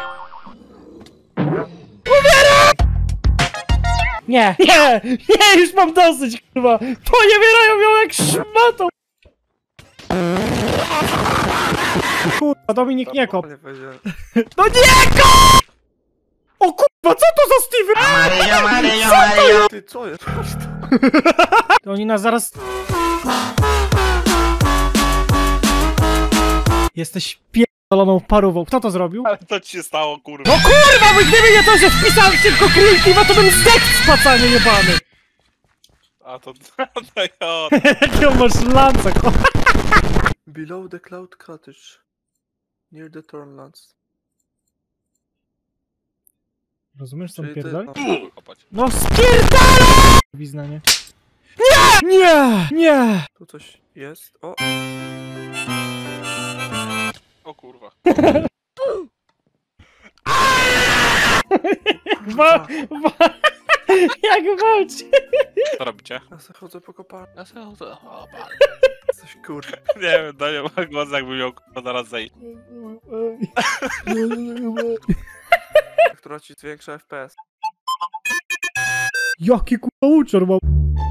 Umiera! Nie, nie, nie, już mam dosyć, kurwa. Poniewierają ją jak szmatą. Kurwa, Dominik, nie kop. No nie kop! O kurwa, co to za Steven? Maryjo, Maryjo, Co to jest? Ty, co jest? To oni nas zaraz... Jesteś pierdoloną parówą. Kto to zrobił? Ale co ci się stało, kurwa? No kurwa, bo gdyby nie to, że wpisałem tylko Creative, to bym zdechł spacanie jebany. A to... to ja... Jakiego masz lanca, Below the cloud cottage. Near the Thornlands. Rozumiesz, co Czyli ty- pierdol? no. No spierdala! Wiznanie. Nie! Nie! Nie! Tu coś jest. O! O kurwa. Wa wa jak walczy! Co robicie? Ja se chodzę po kopalni. Ja sobie chodzę... O, pan. Coś kurwa. Nie wiem, Daniel ma głos, jakby miał kurwa zaraz zejść. Która ci zwiększa F P S. Jaki kurwa uczor mam.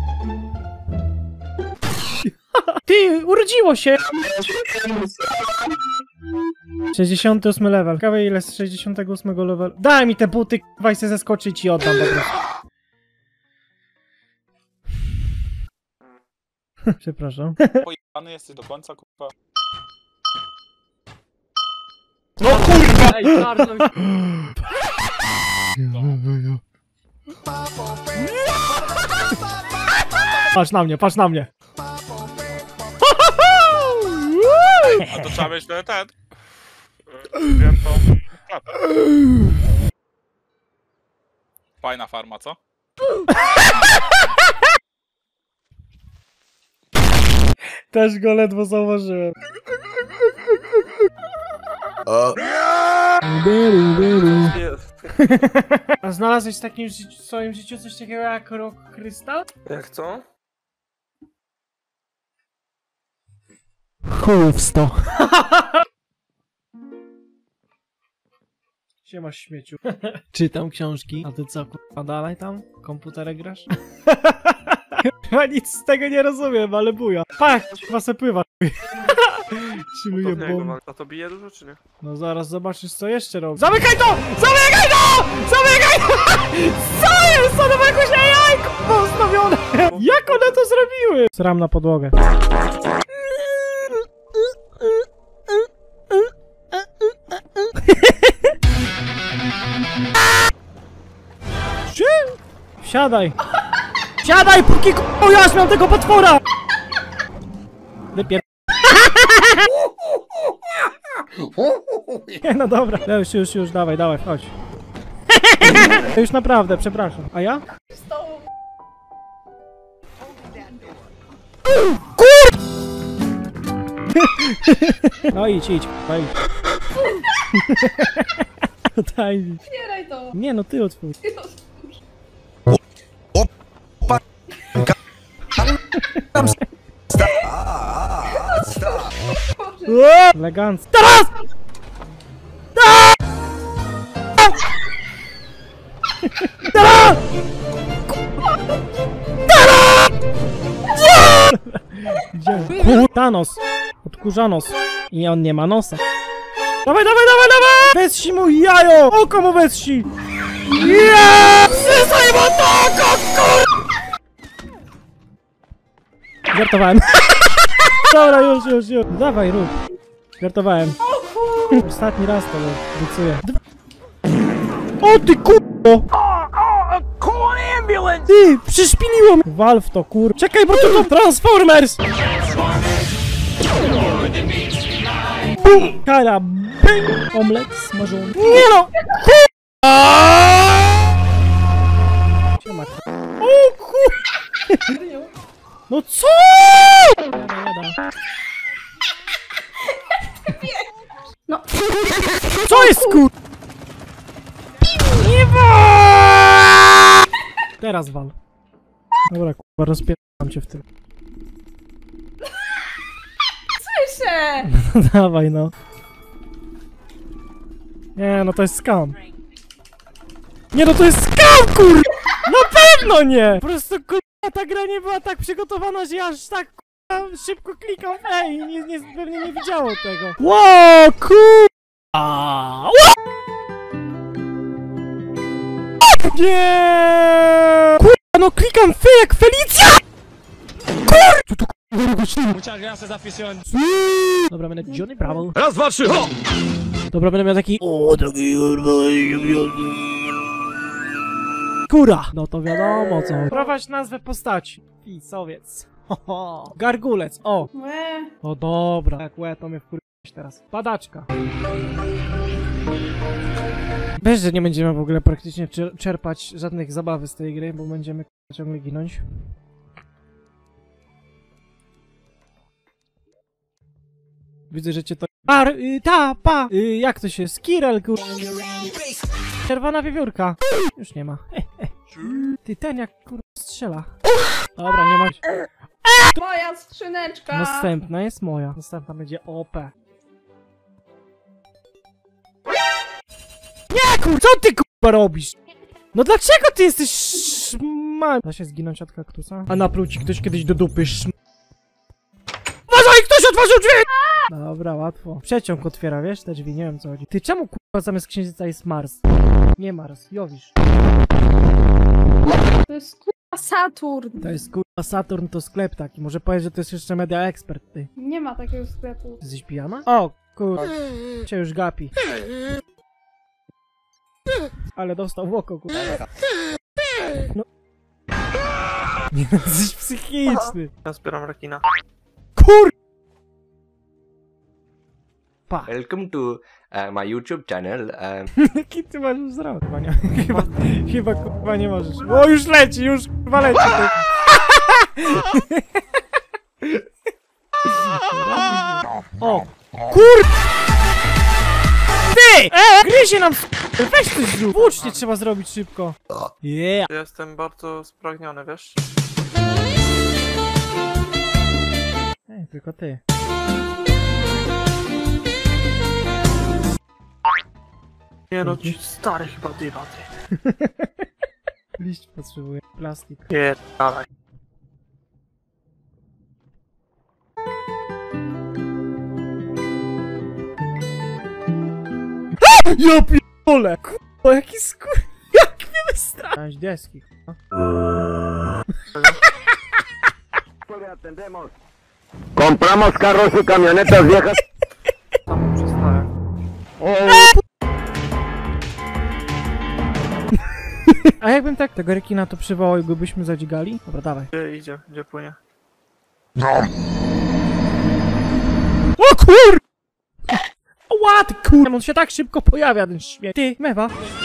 Ty, urodziło się! sześćdziesiąty ósmy level. Ciekawe ile z sześćdziesiątego ósmego levelu. Daj mi te buty, kurwa, i se zeskoczyć i oddam po prostu. Przepraszam. Pojebany jesteś do końca, kurwa. No kurwa! Ej, czarno... Patrz na mnie, patrz na mnie. A to trzeba mieć ten... ten. Wiem to... Fajna farma, co? Też go ledwo zauważyłem. O. A znalazłeś w takim ży- w swoim życiu coś takiego jak rok krystal? Jak co? Chujów sto. Siema śmieciu. Czytam książki. A ty co, kurwa, dalej tam? Komputerek grasz? Chyba nic z tego nie rozumiem, ale buja. Pach, chyba se pływa. Szymuje bomb. A to bije dużo, czy nie? No zaraz zobaczysz, co jeszcze robi. Zamykaj to! Zamykaj to! Zamykaj to! Co jest? Co to jakoś jajko ustawione? Jak one to zrobiły? Sram na podłogę. Wsiadaj! Wsiadaj, póki k***o ja miał tego potwora! Wypier... Nie, no dobra. No już, już, już, dawaj, dawaj, chodź. Już naprawdę, przepraszam. A ja? Kur... No idź, idź, k***a, idź. Daj mi. Otwieraj to! Nie, no ty otwórz. Elegancko. Teraz! Teraz! Teraz! Gdzie? Kur... Thanos. Odkurzanos. I on nie ma nosa. Dawaj, dawaj, dawaj, dawaj! Wessi mu jajo! Oko mu wessi! Ja! Przystaj mu to oko, kur... Żartowałem. Dobra, już, już, już. Dawaj, rób. Żartowałem. Ostatni raz to obiecuję. O ty kurwo! Ty, przyszpiliło mnie! Wal w to, kur... Czekaj, bo to to Transformers! Bum! Kara, bing! Omlet smażony. Nie no! Kur... O kur... No co? Nie da, nie da. No. Co jest kur... Nie wal! Teraz wal. Dobra, kurwa, rozpieram cię w tym. Słyszę! No dawaj, no. Nie, no to jest scam. Nie, no to jest scam, kur... Na pewno nie! Po prostu, kurwa, ta gra nie była tak przygotowana, że ja aż tak, kurwa, szybko klikam w E i nie, nie, pewnie nie widziało tego. Wow, kurwa! Nie! Kurwa, no klikam F jak Felicja! Kur... Co to kurwa? Muchas gracias, afición. Dobra, będę Johnny Bravo. Raz, dwa, trzy, ho! Dobra, będę miał taki... O, taki... Kura! No to wiadomo co. Prowadź nazwę postaci. Pisowiec. Hoho. Gargulec, o! Łe. O dobra. Jak łe, to mnie wkurwiłeś teraz. Padaczka. Wiesz, że nie będziemy w ogóle praktycznie czer czerpać żadnych zabawy z tej gry, bo będziemy ciągle ginąć. Widzę, że cię to... Ar, y, ta, pa! Y, jak to się... Skirel, kur... Czerwona wiewiórka. Już nie ma. Ty, ten jak kur... strzela. Dobra, nie ma... Moja skrzyneczka! Następna jest moja. Następna będzie O P. Nie, kur... Co ty, kurwa, robisz? No dlaczego ty jesteś szma... Da się zginąć od kaktusa? A napluł ci ktoś kiedyś do dupy szm... Uważaj, ktoś otworzył drzwi! Dobra, łatwo. Przeciąg otwiera, wiesz, te drzwi, nie wiem co chodzi. Ty, czemu kurwa zamiast księżyca jest Mars? Nie Mars, Jowisz. To jest kurwa Saturn. To jest kurwa Saturn, to sklep taki. Może powiedz, że to jest jeszcze Media Expert, ty. Nie ma takiego sklepu. Jesteś pijana? O, kurwa. Cię już gapi. Ale dostał w oko, kurwa. No. Nie, jesteś psychiczny. Ja zbieram rekina. Kur... Pa. Welcome to uh, my YouTube channel. Um... Jaki ty masz wzrok? Chyba, nie, chyba, chyba kurwa nie możesz. O, już leci, już kurwa leci. O, kur... Ty! E, gryzie nam... Weź coś zrób. Włócznie trzeba zrobić szybko. Yeah. Jestem bardzo spragniony, wiesz? Ej, tylko ty. Nie no, ci stary chyba dywa, ty. Liść potrzebuję. Plastik. Nie, dawaj. Ja pierdolę! Kurwa, jaki skur... Jak mnie wystraszyć? Deski, kurwa. Compramos carros y camionetas viejas. Tam przestaję. A jakbym tak tego rekina to przywołał i go byśmy zadźgali? Dobra, dawaj. Gdzie idzie? Gdzie płynie? O kur... Ła, ty kur... On się tak szybko pojawia, ten śmiech. Ty, mewa.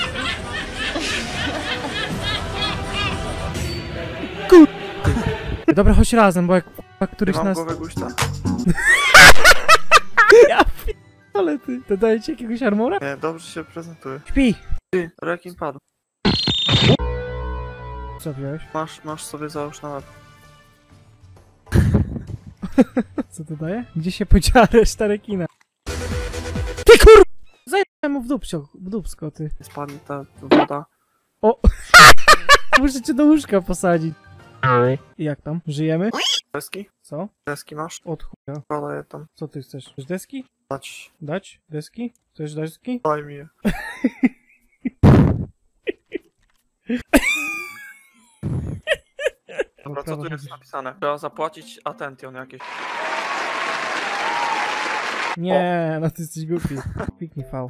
Kur... Dobra, chodź razem, bo jak któryś Mam nas... głowę guśta. Ja ale ty, to daje ci jakiegoś armora? Nie, dobrze się prezentuje. Śpi. Ty, rekin padł. Co wziąłeś? Masz, masz sobie załóż na łeb. Co to daje? Gdzie się podziała reszta rekina? Ty kur... Zajmę mu w dupsko, w dupsko, ty. Spadnie ta woda. O! Muszę cię do łóżka posadzić. I jak tam? Żyjemy? Deski? Co? Deski masz? Od chuja. Podaję tam. Co ty chcesz? Chcesz deski? Dać. Dać? Deski? Chcesz deski? Daj mi je. Dobra, co tu jest napisane? Trzeba zapłacić attention jakieś. Nie, o. No ty jesteś głupi. Kliknij V.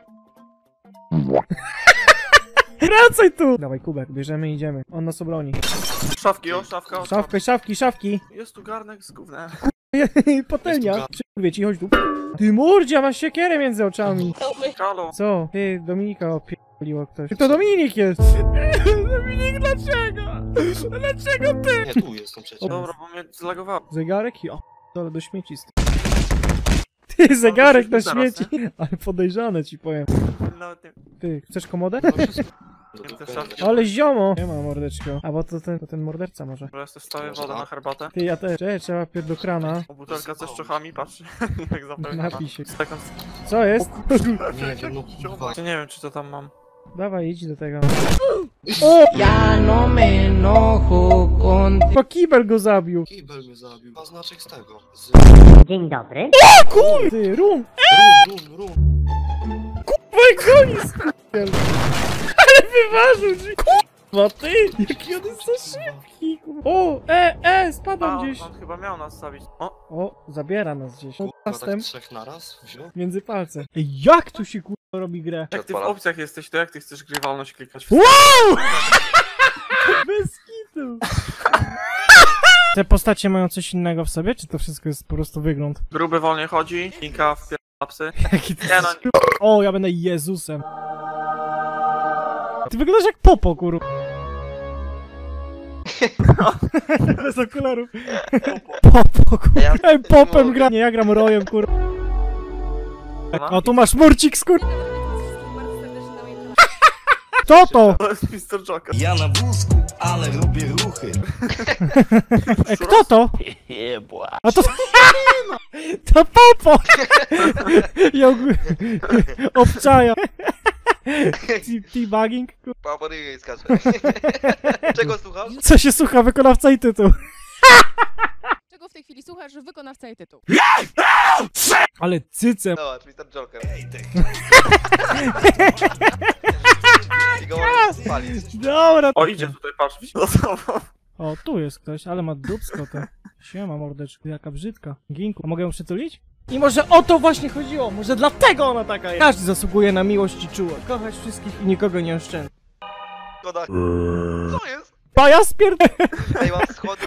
Wracaj tu! Dawaj kubek, bierzemy i idziemy. On nas obroni. Szafki, o, szafka, o, Szafka, szafki, szafki! Jest tu garnek z gównem. Patelnia! Mówię ci, chodź tu. Ty mordzia, masz siekierę między oczami! Halo! Co? Ty, Dominika, opie... p***liło ktoś. To Dominik jest! Dominik, dlaczego? Dlaczego ty? Nie, tu jestem przecież. Dobra, bo mnie zlagowało. Zegarek i o, dole do śmieci. Ty, zegarek na zaraz, śmieci! Ale podejrzane ci powiem. No, ty... Ty, chcesz komodę? Nie chcę szafki. Ale ziomo! Nie ma mordeczko. A bo to ten, to ten morderca może. Dobra, jeszcze stawię wodę na herbatę. Ty, ja też. Cześć, trzeba pierd do krana. O, butelka ze szczochami, patrz. Jak zapewne. Napij się. Sekund. Co jest? Nie wiem, no kurwa. Nie wiem, czy to tam mam. Dawaj, idź do tego. O! Ya no me enojo con... Chyba kibel go zabił. Kibel mnie zabił. A znaczek z tego. Z... Dzień dobry. O kur... Ty, rum! Rum, rum, rum. Kurwa, jak goni skurwiel. Ale wyważył ci. Kurwa, ty! Jaki on jest za szybki, kurwa. O, e, e, spadam A, gdzieś. on chyba miał nas stawić. O! O, zabiera nas gdzieś. Kurwa, Pastem tak trzech naraz wziął? między palce. Ej, jak tu się kurwa robi grę? Jak ty w opcjach jesteś, to jak ty chcesz grywalność klikać? Wow! Bez kitu. Te postacie mają coś innego w sobie, czy to wszystko jest po prostu wygląd? Gruby wolniej chodzi, Inka w psy. Jaki ty Nie no, O, ja będę Jezusem. Ty wyglądasz jak Popo, kurwa. Bez okularów. Popo, kurwa. Ej, Popem gra. Nie, ja gram Rojem, kurwa. O, tu masz murcik, skur... Kto to? to jest mister Joker. Ja na wózku, ale robię ruchy. Ej, kto to? Jebła. A to... To Popo! Ja obczaja. T-bugging? Paporyj skacze. Czego słuchasz? Co się słucha? Wykonawca i tytuł. Czego w tej chwili słuchasz? Wykonawca i tytuł. Ale cycem. Zobacz, mister Joker. Dobra. O, idzie tutaj, patrz. O, tu jest ktoś, ale ma dupsko to. Siema, mordeczku, jaka brzydka. Ginku, a mogę ją przytulić? I może o to właśnie chodziło, może dlatego ona taka jest. Każdy zasługuje na miłość i czułość. Kochać wszystkich i nikogo nie oszczędzać. Szkoda. Co jest? Pajac pierd... Ej, mam schody.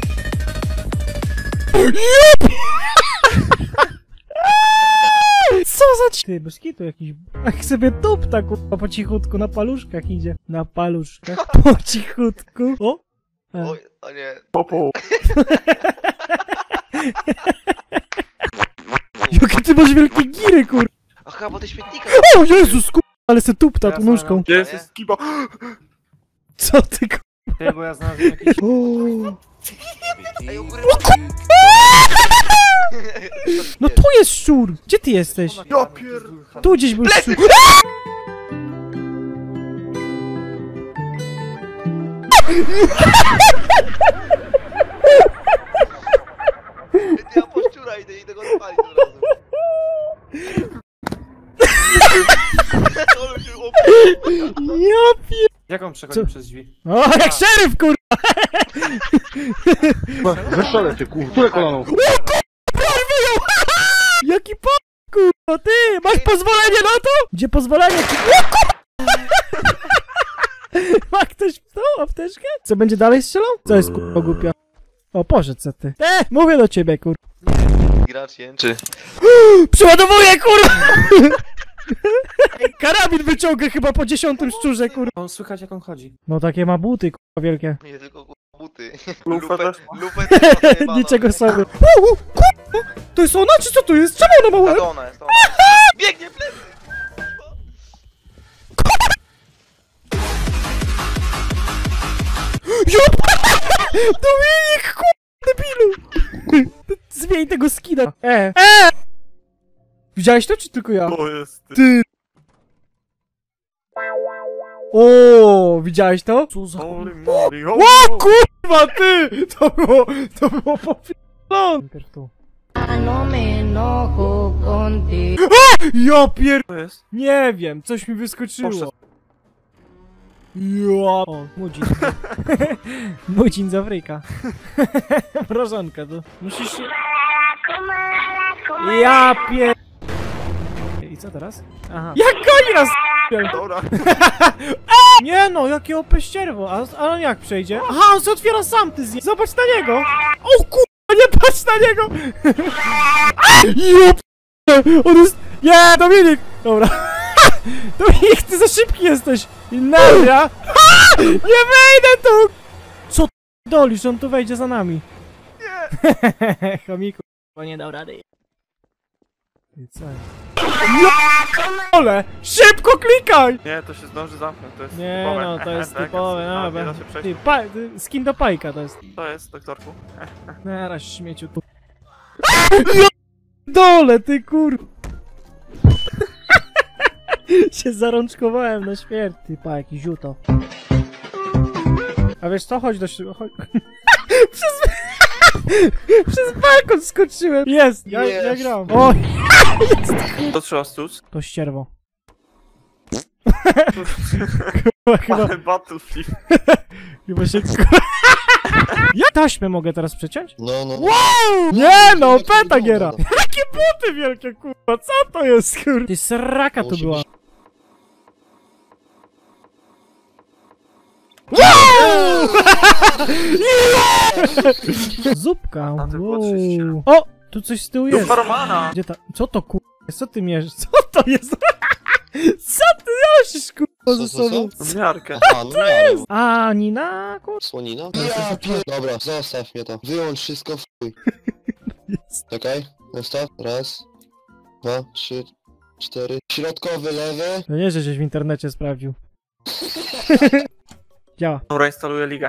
Co za ci... Ty, bez kitu jakiś... Jak sobie dupta, kurwa, po cichutku, na paluszkach idzie. Na paluszkach, po cichutku. O! E. Oj, o nie. Popo. Jakie ty masz wielkie giry, kur... Aha, bo ty śmietnika. O Jezus, kur... Ale se tupta tu nóżką. Gdzie jest skiba? Co ty, kur... Ty, bo ja znalazłem jakiś... Ej, u góry. No tu jest szczur! Gdzie ty jesteś? Ja pier... Tu gdzieś był szczur. Ja po szczura idę, idę go spalić od razu. Ja pier... Jak on przechodzi Co? przez drzwi? O, jak szeryf, kur... Wyszalę cię, kurwa. Które kolano? O, kurwa, jaki po... Kurwa, ty! Masz pozwolenie na to? Gdzie pozwolenie? O, kurwa! Ma ktoś tą apteczkę? Co, będzie dalej strzelał? Co jest, kurwa, głupia? O, poszedł co ty. E, mówię do ciebie, kur... Gracz jęczy. Przeładowuję, kurwa! Karabin wyciąga chyba po dziesiątym szczurze, kurwa. On słychać jak on chodzi. No takie ma buty, kurwa, wielkie. Nie tylko kurwa buty. Lupę Lupę, też. lupę też ma zajebana. Niczego sobie. U, u, kurwa! To jest ona, czy co to jest? Czemu ona ma łeb? To ona jest, to ona. Biegnie plecy! Jop! Dominik, kurwa, debilu! Zmień tego skina. E! E! Widziałeś to, czy tylko ja? To jest ty. Ty! O, widziałeś to? Co za... Holy moly, O, kurwa, ty! To było, to było popierdolone. Najpierw tu. No me enojo contigo. Ja pier... To jest? Nie wiem, coś mi wyskoczyło. Ja... O, mudzin. Mudzin z Afryka. Mrożonka, to musisz się... Ja pier... I co teraz? Aha. Jak goni nas, Dobra. Nie no, jakie opeścierwo, a, a on jak przejdzie? Aha, on się otwiera sam, ty zje... Zobacz na niego! O kurwa, nie patrz na niego! Jop... On jest... Nie, Dominik! Dobra. Dominik, ty za szybki jesteś! I nagra! Nie wejdę tu! Co ty dolisz? On tu wejdzie za nami. Nie! Chomiku, bo nie dał rady. I co? Ole! Szybko klikaj! Nie, to się zdąży zamknąć, to jest Nie typowe. no, to jest Tak, typowe, a, no, nie da be- się przejść. ty, pa, ty, skin do pajka to jest. To jest, doktorku. Naraz śmieciu tu. Dole, ty kur... się zarączkowałem na śmierć. Ty pa, jakiś ziuto. A wiesz co? Chodź do środka. Chodź. Przez... Przez balkon skoczyłem. Jest, ja, ja gram. O, To trzeba stłuc. to ścierwo. Chyba, chyba, Ale Battlefield. chyba się... Ja taśmę mogę teraz przeciąć? No, no. Wow! Nie no, peta giera! Jakie buty wielkie, kurwa, co to jest, kurwa? Ty sraka tu była. Wow! Zupka, wow. O! Tu coś z tyłu jest. Supermana! Gdzie ta... Co to kurwa? Co ty mierzysz? Co to jest? Co ty nosisz kurwa ze sobą? Miarkę. Aha, no miarę. A, Nina, kurwa. Słonina? Ja pier... Dobra, zostaw mnie to. Wyłącz wszystko w chuj. Czekaj, zostaw. Raz, dwa, trzy, cztery. Środkowy, lewy. No nie, że żeś w internecie sprawdził. Działa. Dobra, instaluję ligę.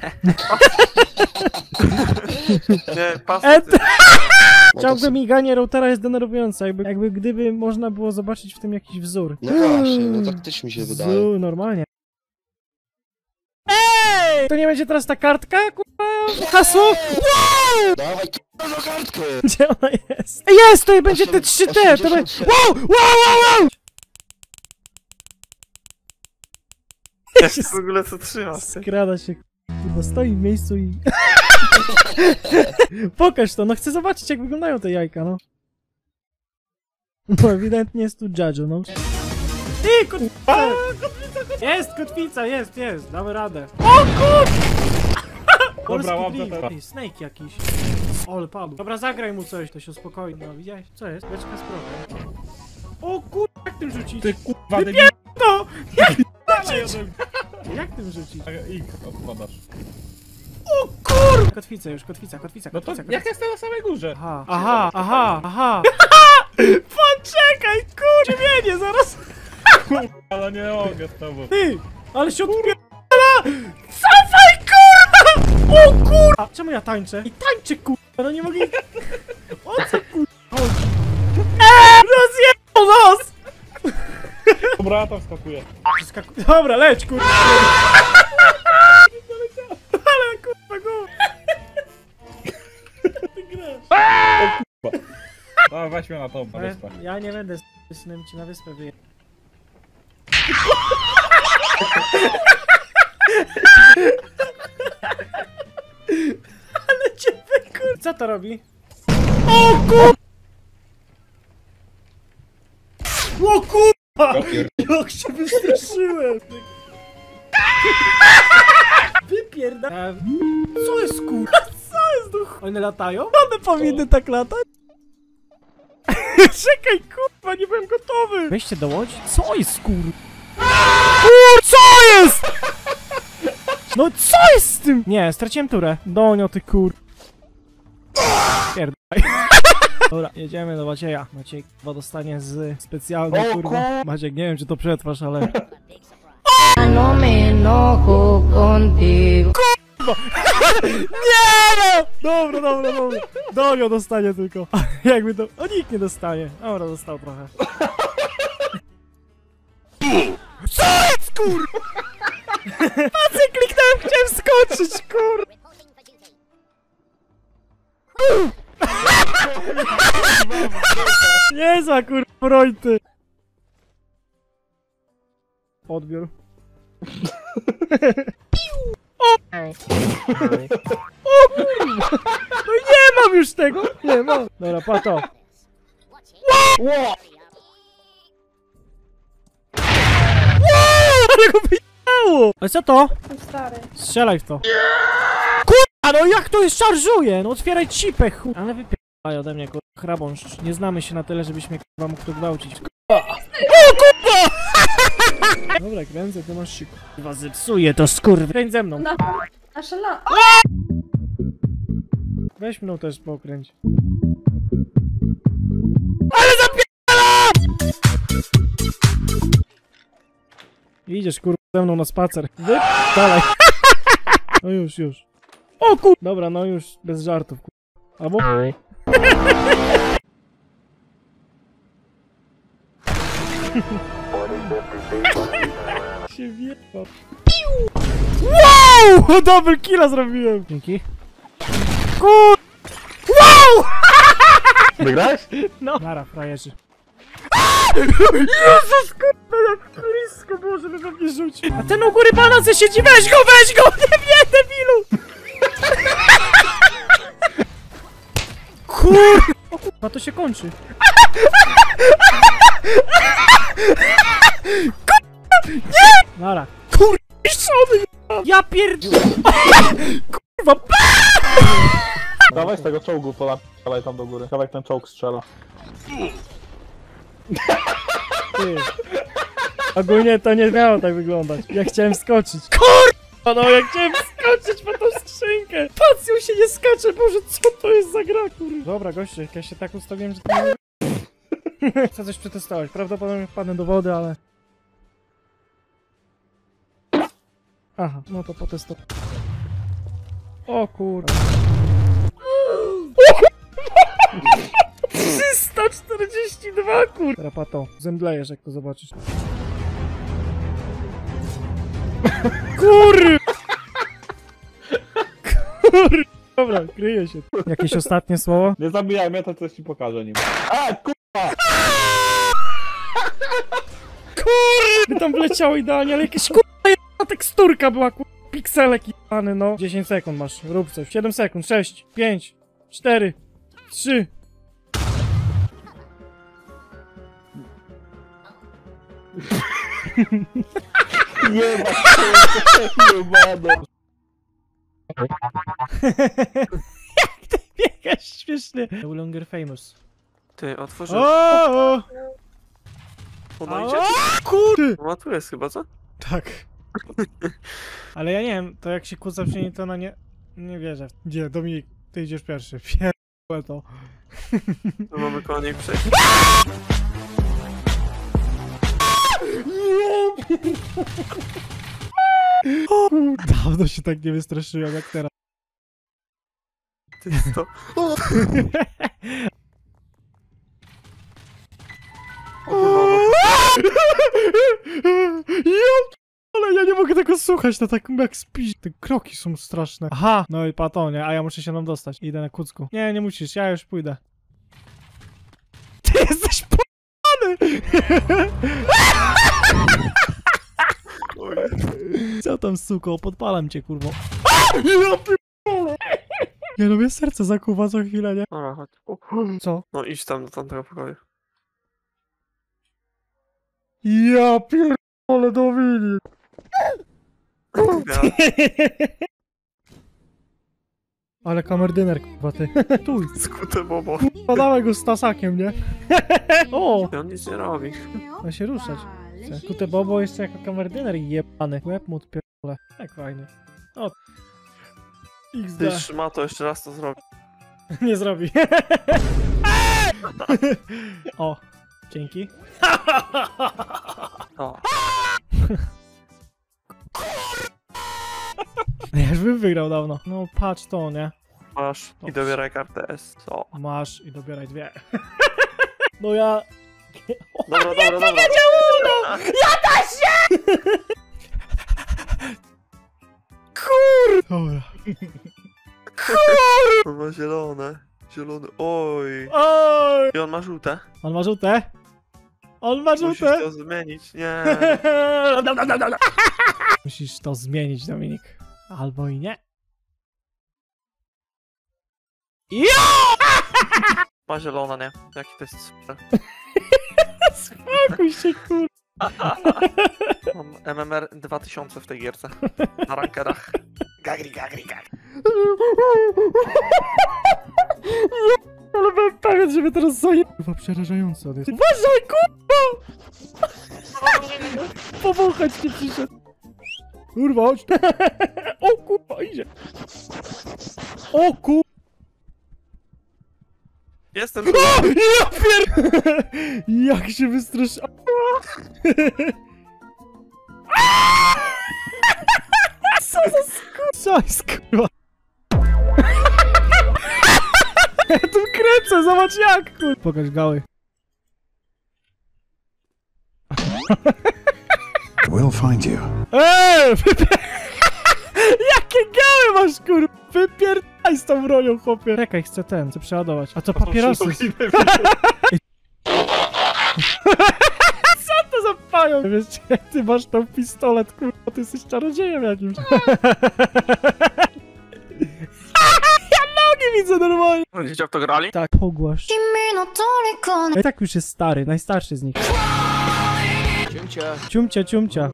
Nie, pas. Et... Ciągłe miganie routera jest denerwujące, jakby, jakby gdyby można było zobaczyć w tym jakiś wzór. No właśnie, no tak też mi się wydaje. Wzór, normalnie. Ej! To nie będzie teraz ta kartka, kurwa? Hasło? Wow! Dawaj k***a kartkę! Gdzie ona jest? Jest! To będzie te trzy T! To będzie... Wow! Wow! Wow! Wow! Ja się w ogóle co trzymasz? Skrada się, kurwa, stoi w miejscu i... Pokaż to, no chcę zobaczyć jak wyglądają te jajka, no. No ewidentnie jest tu Judge'u, no. Ty, kotwica! Jest kotwica, jest, jest, damy radę. O kur... Dobra, łapę teraz. Ty, Snake jakiś. Ole, padł. Dobra, zagraj mu coś, to się uspokoi. No, widziałeś? Co jest? Beczka z prochem. O kur... jak tym rzucić? Ty kurwa, Wypier... to! Jak tym rzucić? Jak tym rzucić? X odkładasz. O kur... Kotwica już, kotwica, kotwica, No to kotwica. jak jestem na samej górze? Aha, aha, aha, aha. Poczekaj, kur... Ciemienie, zaraz. Ale nie mogę z tobą. Ty, ale się odpierdala! Cofaj, kurwa! O kurwa! Czemu ja tańczę? I tańczę, kurwa, no nie mogę... O co, kurwa, chodzi? Eee, rozjebał nas! Dobra, to wskakuje. Przeskaku... Dobra, leć, kurwa! Ale, kurwa, go! Ty grasz. O kurwa. No, weź mnie na to, na wyspę. Ja nie będę z synem ci na wyspę wyjechać. Ale cię wykur... Co to robi? O kur... O kurwa! Jak się wystraszyłem! Wypierda... Co jest kurwa? Co jest duch? One latają? One powinny tak latać? Czekaj, kurwa, nie byłem gotowy! Wejście do łodzi? Co jest, kur... Kur... Co jest?! No co jest z tym?! Nie, straciłem turę. Donio, ty kur... Pierdaj. Dobra, jedziemy do Macieja. Maciej, chyba dostanie z specjalnej, kurwa. Maciek, nie wiem, czy to przetrwasz, ale... No me enojo contigo. Kurwa! Nie no! Dobra, dobra, dobra. Donio dostanie tylko. Jakby to... O, nikt nie dostanie. Dobra, dostał trochę. Co jest, kur... Patrzę, kliknąłem, chciałem skoczyć, kur... Niezła, kur... projty. Odbiór. O! O kurwa! No nie mam już tego! Nie mam. Dobra, pato. Wow! Ale go wyjechało! Ale co to? Stary. Strzelaj w to. Kurwa, no jak to jest szarżuje? No otwieraj cipę, chu... Ale wypierdaj ode mnie, kurwa, chrabąszcz. Nie znamy się na tyle, żebyś mnie, kurwa, mógł tu gwałcić. Kurwa. O kurwa! Dobra, kręcę, to masz się kurwa zepsuje to skurw. Kręć ze mną. Nasza la... Weź mną też pokręć. Ale zapierdala! Idziesz kurwa ze mną na spacer. Wy... Dalej. No już, już. O kur... Dobra, no już bez żartów kur... Albo... się wjebał. Wow! Double killa zrobiłem! Dzięki. Kur... Wow! Wygrałeś? No. Nara, frajerzy. Jezus kurwa, jak blisko było, żeby we mnie rzucił. A ten u góry pana se siedzi, weź go, weź go! Nie wie, debilu! Kur... O kurwa, to się kończy. Kurwa, nie! Nara. Kurwa, ja pierd... Kurwa, Dawaj z tego czołgu, polaj tam do góry. Kawałek ten czołg strzela. Ty. Ogólnie to nie miało tak wyglądać. Ja chciałem skoczyć. Kurwa, no ja chciałem skoczyć po tą skrzynkę. Pacją się nie skacze, Boże, co to jest za gra, kurwa. Dobra, goście, ja się tak ustawiłem, że to nie... Chcę coś przetestować. Prawdopodobnie wpadnę do wody, ale... Aha, no to potestuję. O kurwa. trzysta czterdzieści dwa kur... Rapato, zemdlejesz jak to zobaczysz. Kur... Kur... Dobra, kryję się. Jakieś ostatnie słowo? Nie zabijaj mnie, to coś ci pokażę nim. A, kurwa! Kur... Tam wleciało idealnie, ale jakieś kurwa jedna teksturka była kur... Pikselek jebany, no. dziesięć sekund masz, rób coś. siedem sekund, sześć, pięć, cztery, trzy. Nie ma, nie ma, Jak ty biegasz śmiesznie. No longer famous. Ty, otworzę. O! Ono idzie? Kurde! No tu jest chyba, co? Tak. Ale ja nie wiem, to jak się kłóca przyjmie, to na nie... Nie wierzę. Gdzie? Dominik, ty idziesz pierwszy. Pierdolę to. Tu mamy koło niej przejść. Dawno się tak nie wystraszyłem jak teraz. Ty jest to. Ale ja nie mogę tego słuchać, to tak jak spisz. Te kroki są straszne. Aha, no i pato, nie? A ja muszę się nam dostać. Idę na kucku. Nie, nie musisz, ja już pójdę. Ty jesteś p***ny! Co tam, suko? Podpalam cię, kurwo. Ja p***ole! Ja lubię serce zakuwa co chwilę, nie? Dobra, chodź. O. Co? No idź tam do tamtego pokoju. Ja pierdolę, Dominik! Ale kamerdyner, kurwa, ty. Tu. Skute bobo. Kurwa, dawaj go z tasakiem, nie? O! On nic nie robi. Ma się ruszać. Skute bobo jeszcze jako kamerdyner jebany. Łeb mu odpierdolę. Tak fajnie. O. X D. Ty trzyma to jeszcze raz to zrobi. Nie zrobi. O. Dzięki. O. Ja już bym wygrał dawno. No patrz to, nie? Masz i dobieraj kartę S. Co? Masz i dobieraj dwie. No ja... Dobra, dobra, dobra. No! Ja też się! Kur... Dobra. Kur... On ma zielone. Zielone. Oj. Oj. I on ma żółte. On ma żółte? On ma żółte? Musisz to zmienić, nie. Musisz to zmienić, Dominik. Albo i nie. Jo! Ma zielone, nie? Jaki to jest super. Spokój się, kur... Mam M M R dwa tysiące w tej gierce. Na rankerach. Gagri, gagri, gagri. Ale byłem pewien, że mnie teraz zaje... Kurwa, przerażające on jest. Uważaj, kurwa! Powąchać nie przyszedł. Kurwa, chodź. O kurwa, idzie. O kurwa. Jestem. O, ja pier... Jak się wystraszyłem. Co za skur... Co jest kurwa? Ja tu kręcę, zobacz jak kur... Pokaż gały. We'll find you. Eee! Wypier... Jakie gały masz kur... Wypierdaj z tą bronią, chłopie. Czekaj, chcę ten, chcę przeładować. A to papierosy. Co to za pająk? Wiesz, jak ty masz ten pistolet, kurwa, ty jesteś czarodziejem jakimś. Ja nogi widzę normalnie. Będziecie w to grali? Tak, pogłasz. I tak już jest stary, najstarszy z nich. Ciumcia. Ciumcia, ciumcia.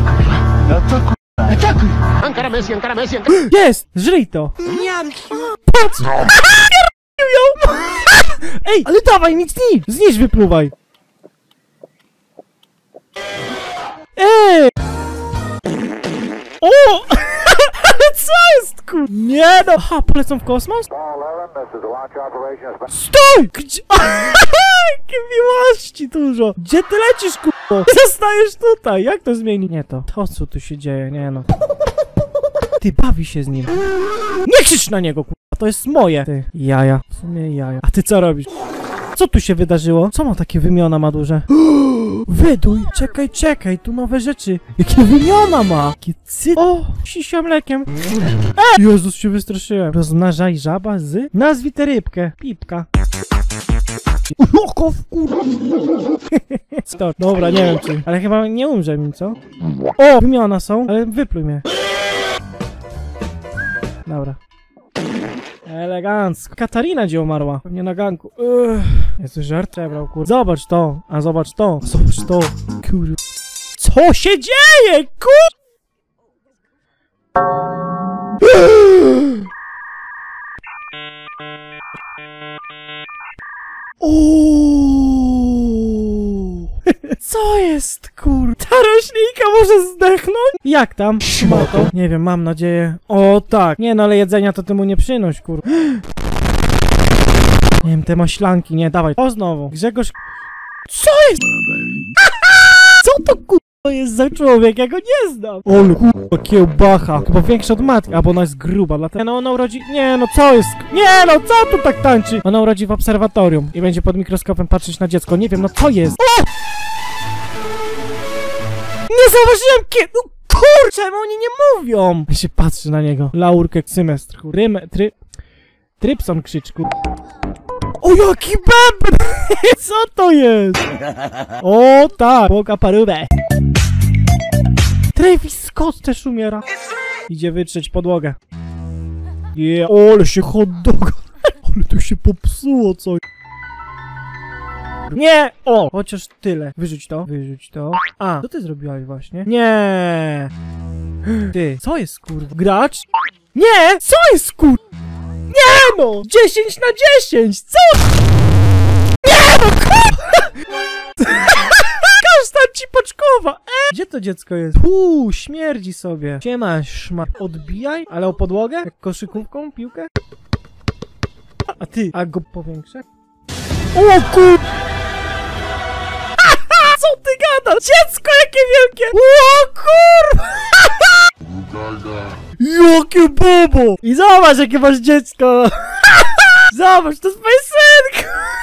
Jest! Żryj to! Patrz! Ją! Ej, ale dawaj, nic, nic! Zniszcz, wypluwaj! Ej! O! Ale co jest, kur... Nie no! Aha, polecą w kosmos? Stój! Gdzie... Jakie miłości dużo! Gdzie ty lecisz, kurwa? Zostajesz tutaj! Jak to zmieni? Nie to. To, co tu się dzieje, nie no. Ty, bawi się z nim. Nie krzycz na niego, kurwa! To jest moje! Ty, jaja. W sumie jaja. A ty co robisz? Co tu się wydarzyło? Co ma takie wymiona ma duże? Wyduj! Czekaj, czekaj, tu nowe rzeczy. Jakie wymiona ma? Jakie cy... O! Sisia mlekiem. E! Jezus, się wystraszyłem. Rozmnażaj żaba z... Nazwij tę rybkę. Pipka. Oko w kurwa. Dobra, nie wiem czy... Ale chyba nie umrze mi, co? O! Wymiona są, ale wypluj mnie. Dobra. Elegancko. Katarina gdzie umarła? Pewnie na ganku. Uff. Jest żart? Przebrał, kur... Zobacz to, a zobacz to. Zobacz to. Kur... Co się dzieje, kur... Uuuu. Co jest, kur... Ta roślinka może zdechnąć? Jak tam? Szmato? Nie wiem, mam nadzieję. O tak. Nie no, ale jedzenia to ty mu nie przynoś, kur... Nie wiem, te maślanki, nie, dawaj. O, znowu. Grzegorz... Co jest? Co to, kur... To jest za człowiek, ja go nie znam. O, kurwa, kiełbacha. Chyba większa od matki, albo ona jest gruba, dlatego... Nie no, ona urodzi... Nie no, co jest? Nie no, co tu tak tańczy? Ona urodzi w obserwatorium i będzie pod mikroskopem patrzeć na dziecko. Nie wiem, no co jest? O! Nie zauważyłem kiedy... No kurczę, oni nie mówią! Ja się patrzy na niego. Laurkę, symestr, rymę, try... Trypson krzyczku. O, jaki bęben! Co to jest? O, tak, boga parubę. Travis Scott też umiera. Idzie wytrzeć podłogę. Yeah. O, ale się hot dog. Ale to się popsuło coś. Nie! O! Chociaż tyle. Wyrzuć to. Wyrzuć to. A, co ty zrobiłaś właśnie? Nie! Ty, co jest kurwa? Gracz? Nie! Co jest kur... Nie no! dziesięć na dziesięć! Co? Nie no kurwa! Kasztan ci paczkowa! E! Gdzie to dziecko jest? Uuu, śmierdzi sobie. Siema, szma. Odbijaj, ale o podłogę? Jak koszykówką, piłkę? A ty, a go powiększę? O kur... Co ty gadasz? Dziecko jakie wielkie! O kurwa! Jakie bobo! I zobacz jakie masz dziecko! Zobacz, to jest mój syn!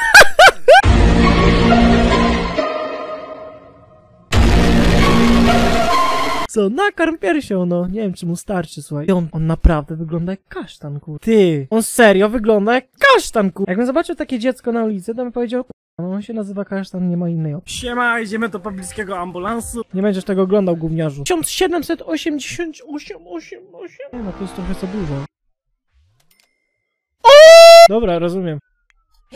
Co, nakarm piersią, no. Nie wiem, czy mu starczy, słuchaj. I on, on naprawdę wygląda jak kasztan, kur... Ty, on serio wygląda jak kasztan, kur... Jakbym zobaczył takie dziecko na ulicy, to bym powiedział, no on się nazywa kasztan, nie ma innej opcji. Siema, idziemy do pobliskiego ambulansu. Nie będziesz tego oglądał, gówniarzu. tysiąc siedemset osiemdziesiąt osiem, osiem, osiem. Nie, no to jest trochę za dużo. O! Dobra, rozumiem.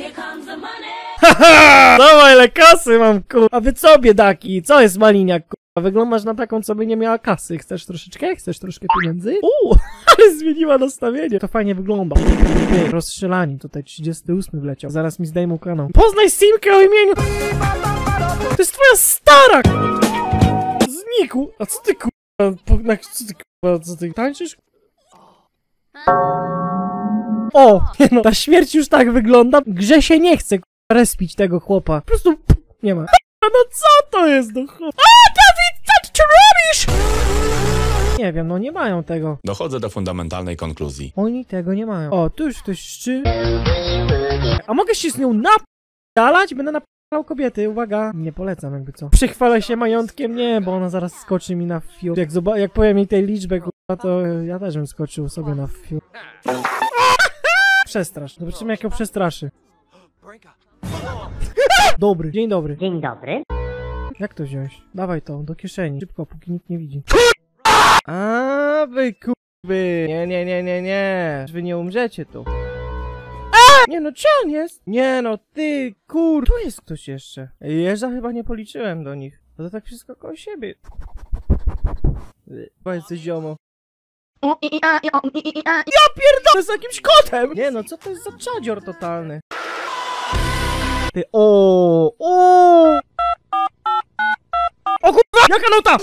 Haha! Dawaj, ile kasy mam, kur... A wy co, biedaki? Co jest maliniak, kur... Wyglądasz na taką, co by nie miała kasy. Chcesz troszeczkę? Chcesz troszkę pieniędzy? Uuu, ale zmieniła nastawienie. To fajnie wygląda. Ty, rozstrzelani. Tutaj trzydziesty ósmy wleciał. Zaraz mi zdejmą kanał. Poznaj Simkę o imieniu... To jest twoja stara! Znikł! A co ty kurwa? Co ty kurwa? Co ty tańczysz? O! Nie no, ta śmierć już tak wygląda. Grze się nie chce kurwa respić tego chłopa. Po prostu nie ma. No co to jest do chłopa? A, Dawid, co ty robisz? Nie wiem, no nie mają tego. Dochodzę do fundamentalnej konkluzji. Oni tego nie mają. O, tu już ktoś szczy. A mogę się z nią napalać? Będę napalał kobiety, uwaga. Nie polecam jakby co. Przychwalę się majątkiem? Nie, bo ona zaraz skoczy mi na fiu. Jak, jak powiem jej tej liczbę, kurwa, to ja też bym skoczył sobie na fiu. Przestrasz. Zobaczymy jak ją przestraszy. Dobry, dzień dobry. Dzień dobry. Jak to wziąć? Dawaj to, do kieszeni. Szybko, póki nikt nie widzi. A wy kurwy. Nie, nie, nie, nie, nie. Wy nie umrzecie tu. A! Nie no, czy on jest? Nie no, ty kur... Tu jest ktoś jeszcze. Jeżdża chyba nie policzyłem do nich. No to tak wszystko koło siebie. Powiedz coś ziomo. Ja pierdolę z jakimś kotem! Nie no, co to jest za czadzior totalny? Ty, o, o! O kurwa! Jaka nota?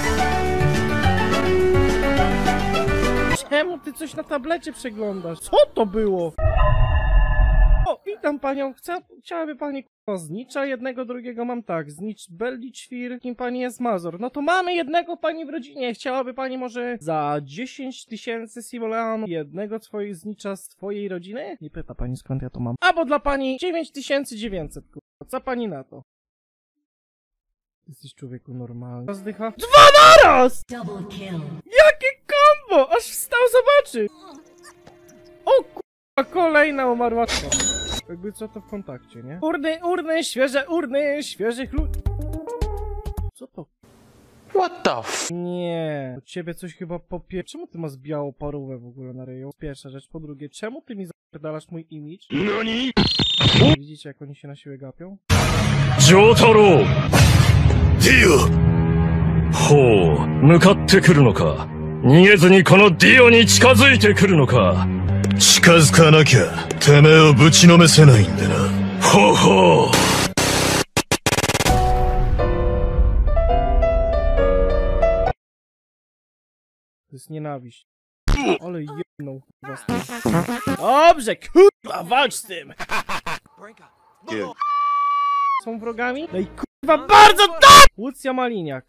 Czemu ty coś na tablecie przeglądasz? Co to było? O, witam panią. Chcia, chciałaby pani kurwa znicza jednego, drugiego mam tak. Znicz Belli Ćwir, kim pani jest Mazur. No to mamy jednego pani w rodzinie. Chciałaby pani może za dziesięć tysięcy simoleonów jednego twojego znicza z twojej rodziny? Nie pyta pani skąd ja to mam. Albo dla pani dziewięć tysięcy dziewięćset kurwa. Co pani na to? Jesteś człowieku normalny. Zdycha. Dwa naraz! Jakie kombo! Aż wstał zobaczy! O kurwa, kolejna umarłaczka. Jakby co to w kontakcie, nie? Urny, urny, świeże urny, świeżych ludzi. Co to? What the f... Nie. Od ciebie coś chyba popie... Czemu ty masz białą parówę w ogóle na ryju? Pierwsza rzecz. Po drugie, czemu ty mi zapierdalasz mój imidż? Nani? Widzicie jak oni się na siłę gapią? Jotaro! Dio! Ho, 向かってくるのか。逃げずにこのディオに近づいてくるのか。近づかなきゃ、てめえをぶちのめせないんだな。ほうほう。 To jest nienawiść. Ale jedną chyba z tym. Dobrze, kurwa, walcz z tym! Są wrogami? No i kurwa, bardzo tak! Łucja Maliniak.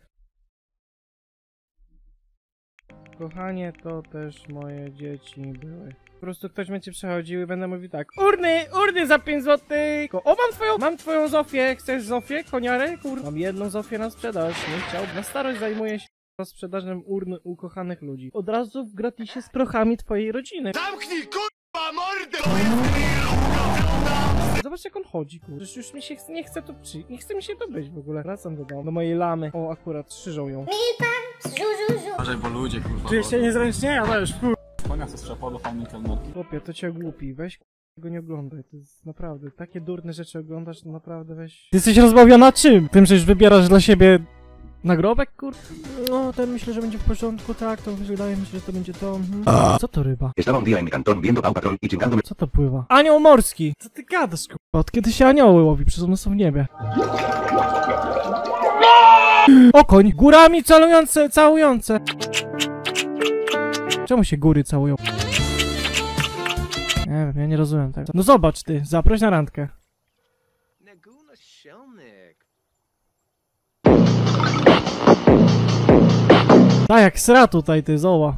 Kochanie, to też moje dzieci były. Po prostu ktoś będzie przechodził i będę mówił tak. Urny, urny za pięć złotych! O, mam twoją, mam twoją Zofię. Chcesz Zofię, koniarę? Kurwa, mam jedną Zofię na sprzedaż. Nie chciałbym. Na starość zajmuję się sprzedażem urn ukochanych ludzi. Od razu w gratisie z prochami twojej rodziny. Zamknij kurwa mordę! Zobacz jak on chodzi, kurwa. Przecież już mi się nie chce to przy... Nie chce mi się to być w ogóle. Wracam do domu. Do mojej lamy. O, akurat strzyżą ją. Uważaj, bo ludzie kurwa. Czujesz się niezręcznie? Ja też, kurwa. Konia ze strzepolu, fajny kelnerki. Chłopie, to cię głupi. Weź tego nie oglądaj. To jest naprawdę... Takie durne rzeczy oglądasz, to naprawdę weź... Ty jesteś rozbawiona czym? Tym, że już wybierasz dla siebie... Nagrobek, kur... No, ten myślę, że będzie w porządku, tak, to wydaje mi się, że to będzie to... Mhm. Co to ryba? Estaba un día en mi cantón viendo Pau Patrol y chingándome. Co to pływa? Anioł morski! Co ty gadasz, kurwa? Od kiedy się anioły łowi? Przecież one są w niebie. Okoń! Górami calujące, całujące! Czemu się góry całują? Nie wiem, ja nie rozumiem tego. No zobacz ty, zaproś na randkę. Tak jak sra tutaj ty, zoła.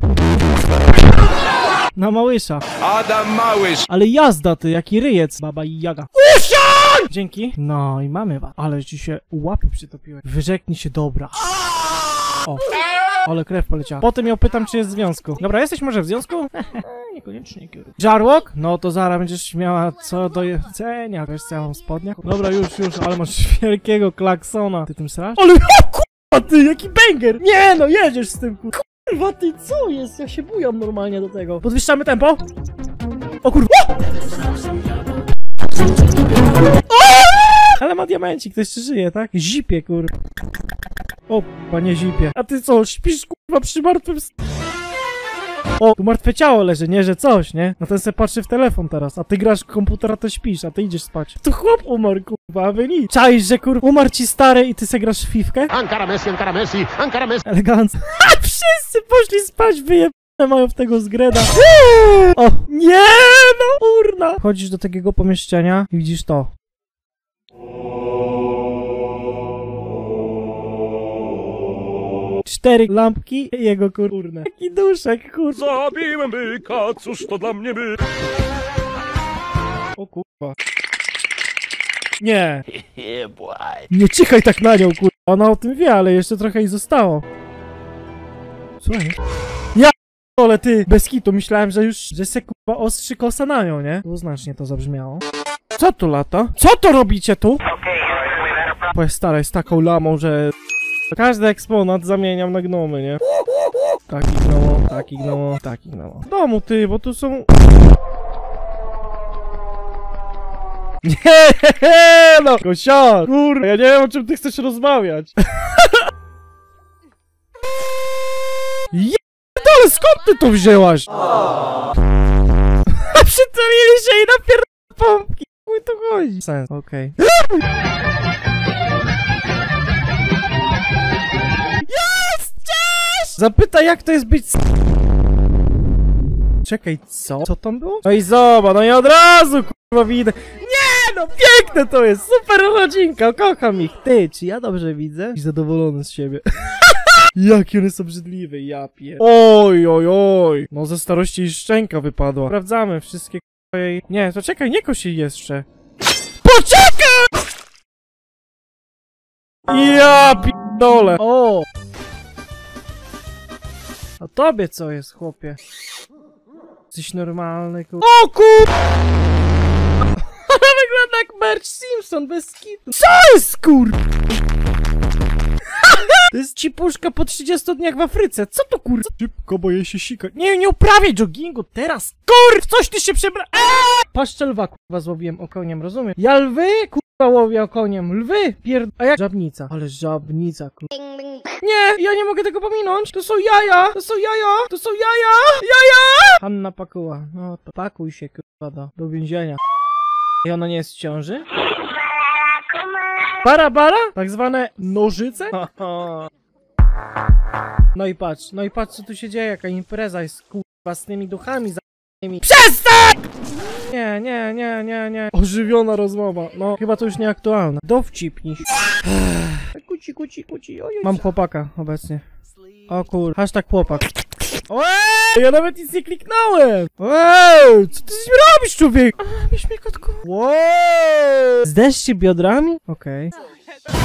Na Małysza. Adam Małysz! Ale jazda ty, jaki ryjec. Baba i Jaga. Usiądź! Dzięki. No i mamy was. Ale ci się łapy przytopiły. Wyrzeknij się dobra. O. Ale krew poleciała. Potem ją pytam, czy jest w związku. Dobra, jesteś może w związku? Niekoniecznie, kierunek. Żarłok? No to zaraz będziesz miała co do jedzenia. Wiesz co ja mam w spodniach? Dobra, już, już, ale masz wielkiego klaksona. Ty tym srasz? Ale o kurwa ty, jaki banger! Nie no, jedziesz z tym kurwa. Kurwa ty, co jest? Ja się bujam normalnie do tego. Podwyższamy tempo? O kurwa! O! Ale ma diamencik, to jeszcze żyje, tak? Zipie, kur... O, panie zipie. A ty co, śpisz, kurwa, przy martwym... O, tu martwe ciało leży, nie, że coś, nie? No ten se patrzy w telefon teraz, a ty grasz w komputera, to śpisz, a ty idziesz spać. Tu chłop umarł, kurwa, a wy nic. Czaisz, że kur... umarł ci stary i ty se grasz w fifkę? Ankara Messi, Ankara Messi, Ankara Messi. Elegancko. Wszyscy poszli spać, wyjebane mają w tego zgreda. O, nie, no, urna. Chodzisz do takiego pomieszczenia i widzisz to. Cztery lampki i jego kurne. Jaki duszek, kur... Zabiłem byka, cóż to dla mnie byk? O kurwa. Nie. Nie cichaj tak na nią, kurwa. Ona o tym wie, ale jeszcze trochę jej zostało. Słuchaj. Ja ale ty, bez kitu, myślałem, że już, że se kurwa ostrzy kosa na nią, nie? Dwuznacznie to zabrzmiało. Co tu lata? Co to robicie tu? Bo jest stara, jest taką lamą, że... Każdy eksponat zamieniam na gnomy, nie? Taki gnomo, taki gnomo, taki gnomo. W domu ty, bo tu są... Nie, no! Kosia! Kurwa, ja nie wiem, o czym ty chcesz rozmawiać. Ale skąd ty to wzięłaś? A przytulili się i napier... pompki. Chuj to chodzi. Sens, okej. Okay. Jest! Cześć! Zapytaj, jak to jest być... Czekaj, co? Co tam było? No i zobacz, no i od razu kurwa widzę. Nie no, piękne to jest, super rodzinka, kocham ich. Ty, czy ja dobrze widzę? I zadowolony z siebie. Jaki on jest obrzydliwy, ja pier... Oj, oj, oj. No ze starości i szczęka wypadła. Sprawdzamy wszystkie k***a jej... Nie, to czekaj, nie kosi jeszcze. Poczekaj! Ja pierdolę. O! A tobie co jest, chłopie? Jesteś normalny, kur... O kur... Ona wygląda jak Marge Simpson bez kitu. Co jest, kur... To jest cipuszka po trzydziestu dniach w Afryce. Co to kur... Szybko, bo jej się sika. Nie, nie uprawiaj joggingu teraz. Kur... Coś ty się przebra... Eee! Paszczę lwa, kurwa, złowiłem okoniem, rozumiem? Ja lwy, kurwa, łowię okoniem. Lwy, pierd... A jak... Żabnica. Ale żabnica, kur... Nie, ja nie mogę tego pominąć. To są jaja, to są jaja, to są jaja, jaja! Hanna pakuła. No to pakuj się, kurwa, do, do więzienia. I ona nie jest w ciąży? Bara, bara? Tak zwane nożyce? No i patrz, no i patrz co tu się dzieje, jaka impreza jest kurwa z tymi duchami za nimi. Przestań! Nie, nie, nie, nie, nie. Ożywiona rozmowa, no chyba to już nieaktualne. Dowcipnij. Kuci, kuci, kuci, ojoj. Mam chłopaka obecnie. O kur... Hashtag chłopak. Ojej, ja nawet nic nie kliknąłem! Ojej, co ty z nim robisz, człowiek? A, bierz mnie kotku. Wow! Zderz się biodrami? Okej. Okay.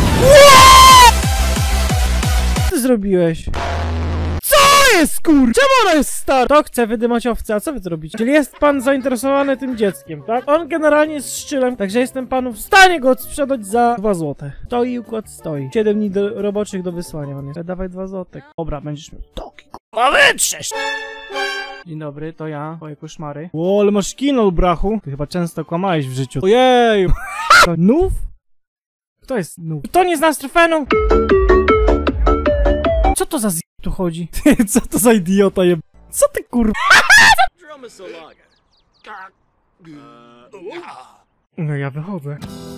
Co ty zrobiłeś? Co jest, kur... Czemu ona jest stara? To chce wydymać owce, a co wy zrobicie? Czyli jest pan zainteresowany tym dzieckiem, tak? On generalnie jest szczylem, także jestem panu w stanie go sprzedać za dwa złote. Stoi układ stoi. siedem dni do, roboczych do wysłania on jest. Dawaj dwa złote. Dobra, będziesz miał toki, kurwa, wytrzesz! Dzień dobry, to ja, twoje koszmary. O, ale masz kino, brachu. Ty chyba często kłamałeś w życiu. Ojej! Nów? Kto jest nów? To nie zna strefenu! Co to za z... tu chodzi? Co to za idiota je... Co ty kurwa? No ja wychodzę.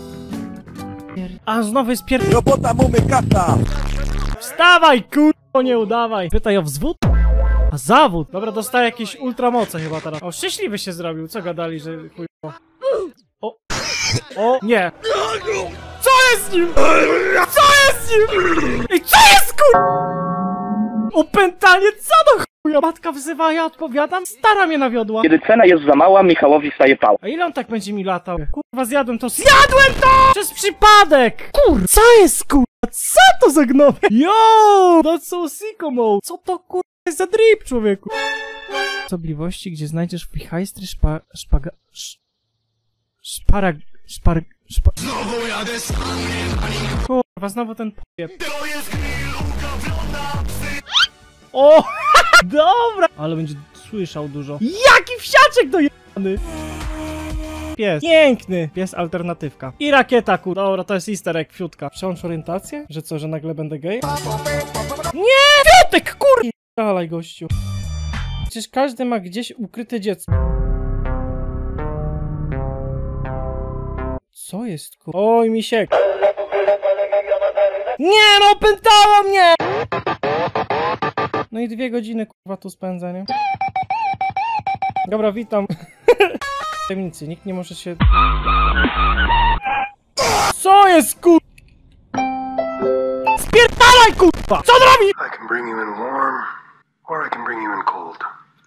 A znowu jest pier... Robota mamy kata! Wstawaj kurwa, nie udawaj! Pytaj o wzwód? A zawód! Dobra, dostaję jakieś ultramoce chyba teraz. O, szczęśliwy się zrobił, co gadali, że chujowo. O! O! Nie! Co jest z nim? Co jest z nim? Ej, co jest kur... Opętanie, co do chuja? Matka wzywa, ja odpowiadam. Stara mnie nawiodła. Kiedy cena jest za mała, Michałowi staje pała. A ile on tak będzie mi latał? Kurwa, zjadłem to. Zjadłem to! Przez przypadek! Kur... Co jest kurwa? Co to za gnomy? Yo! That's so sicko mode. Co to kurwa jest za drip, człowieku? Osobliwości, gdzie znajdziesz wichajstry szpa... szpaga... Sz... Szparag... Szpar... Szpa... Znowu jadę z... Kurwa, znowu ten pojeb. O! Dobra! Ale będzie słyszał dużo. Jaki wsiaczek dojebany! pies. Piękny pies alternatywka. I rakieta, kur... Dobra, to jest easter egg, fiutka. Przełącz orientację? Że co, że nagle będę gej? Nie! Fiutek, kur... Dalej, gościu. Przecież każdy ma gdzieś ukryte dziecko. Co jest, kur... Oj, misiek. Nie, no opętało mnie! No i dwie godziny, kurwa, tu spędzę, nie? Dobra, witam. W tajemnicy, nikt nie może się... Co jest, kur... Spierdalaj, kurwa! Co on robi? I can bring you in warm, or I can bring you in cold.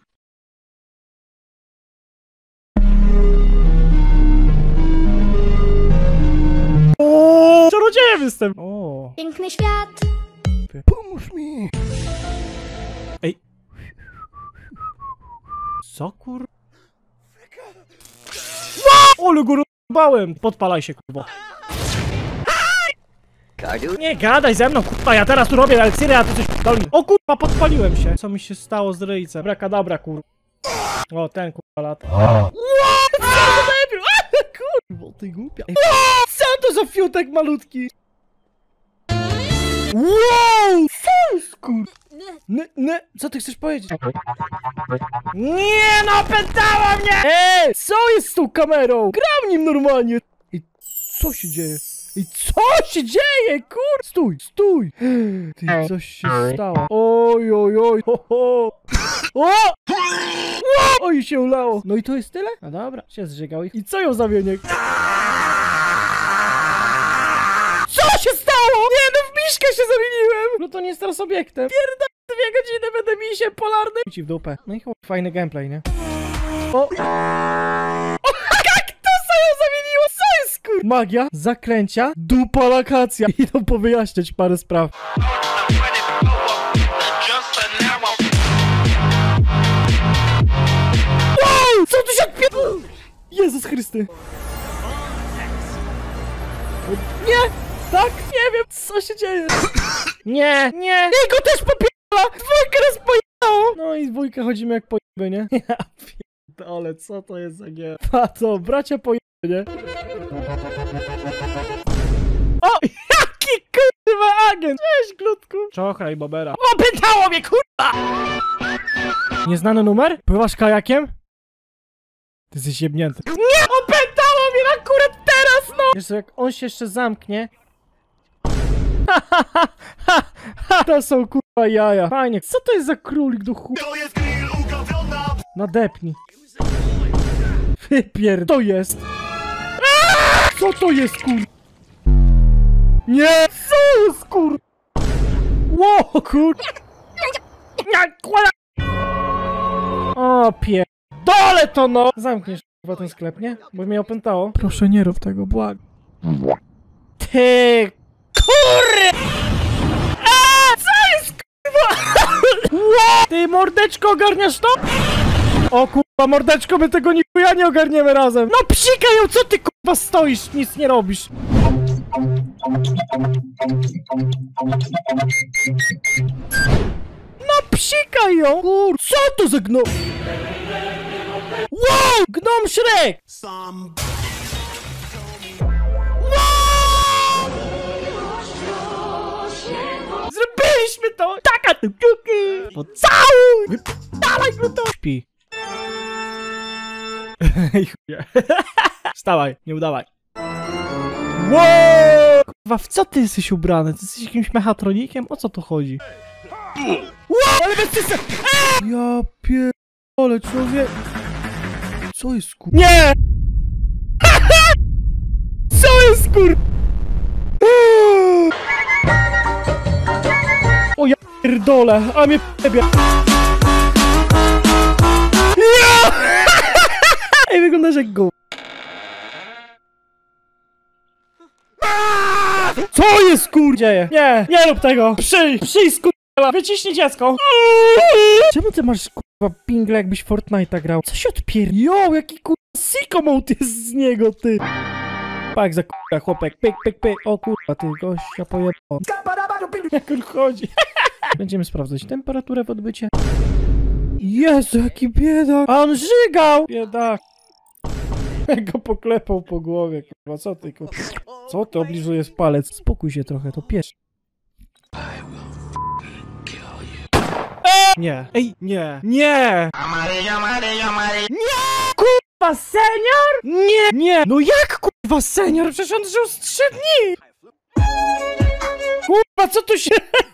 O, czarodziejem jestem! O. Piękny świat. Pomóż mi! Ej. Co, kur... Ole, go rozbałem! Podpalaj się, kurwa. Nie gadaj ze mną, kurwa, ja teraz tu robię elksirę, a ty coś podpali. O kurwa, podpaliłem się. Co mi się stało z ryjcem? Brakadabra, kurwa. O, ten kurwa lata. Co to debil? Kurwa, ty głupia. Ej, co to za fiutek malutki? Wow! Co jest, kurwa? Nie, nie, co ty chcesz powiedzieć? Nie, no pętała mnie! Ej, co jest z tą kamerą? Gram nim normalnie. I co się dzieje? I co się dzieje, kur... Stój, stój! Ty, coś się stało. Oj, oj, oj, ho, ho. O! Oj, się ulało. No i to jest tyle? No dobra, się zżygał. I co ją zamienię? Co się stało? Nie, no w miśkę się zamieniłem! No to nie jest teraz obiektem. Pierdolę, dwie godziny będę misiem polarnym. Ci w dupę. No i chuj, fajny gameplay, nie? O! Kaktusa ją zamieniło! Co jest, kur... Magia, zaklęcia, dupa lakacja. Idą powyjaśniać parę spraw. Wow! Co tu się odpier... Jezus Chrysty. Nie! Tak? Nie wiem, co się dzieje. Nie, nie! Jego też popierdala! Dwójkę nas pojebało! No i dwójkę chodzimy jak pojeby, nie? Ja pierdolę, co to jest za gier? Pato, bracia pojeby, nie? O! Jaki kurwa agent! Cześć, glutku! Czochraj, bobera. Opętało mnie, kurwa! Nieznany numer? Pływasz kajakiem? Ty jesteś jebnięty. Nie! Opętało mnie akurat teraz, no! Wiesz co, jak on się jeszcze zamknie... Ha, ha, ha, ha, ha. To są kurwa jaja. Fajnie. Co to jest za królik do chuj? Nadepnij. Wypier... To jest. Aaaa! Co to jest, kur... Nie! Co jest, kur... Ło, kur... O, pier... Dole to no! Zamkniesz kurwa ten sklep, nie? Bo mnie opętało. Proszę nie rób tego, błagam. Ty... Kurry! A, co jest, kurwa? Ty, mordeczko, ogarniasz to? O kurwa, mordeczko, my tego nikuja nie ogarniemy razem. No psikaj ją, co ty kurwa stoisz, nic nie robisz. No psikaj ją. Kur... Co to za gnom? Wow! Gnom Shrek! Zrobiliśmy to! Taka tu kuki! Pocałuj! Dawaj go to! Śpi. Wstawaj, nie udawaj. Wow! Kurwa, w co ty jesteś ubrany? Ty jesteś jakimś mechatronikiem? O co tu chodzi? Wow! Ale bez tysa! Ja pierdolę, człowiek... Co jest kur... Nie! Co jest kur... O ja pierdolę, a mnie p***bie. Ja! Ej, wyglądasz jak go. Co jest kur... Dzieje? Nie, nie rób tego. Przyj, przyj skurwa, wyciśnij dziecko. Czemu ty masz kurwa pingle, jakbyś Fortnite'a grał? Co się odpier... Jo, jaki kurwa sicko mode jest z niego, ty. Pak za kurwa, chłopek, pyk, pyk, pyk. O kurwa, ty gościa pojebał. Jak on chodzi. Będziemy sprawdzać temperaturę w odbycie. Jezu, jaki biedak. A on żygał. Biedak. go poklepał po głowie, kurwa, co ty, kurwa? Co ty obliżujesz palec? Spokój się trochę, to pies. Nie, ej, nie, nie! Nie! Kurwa, senior? Nie, nie! No jak kurwa senior? Przecież on żył z trzy dni! Kurwa, co tu się...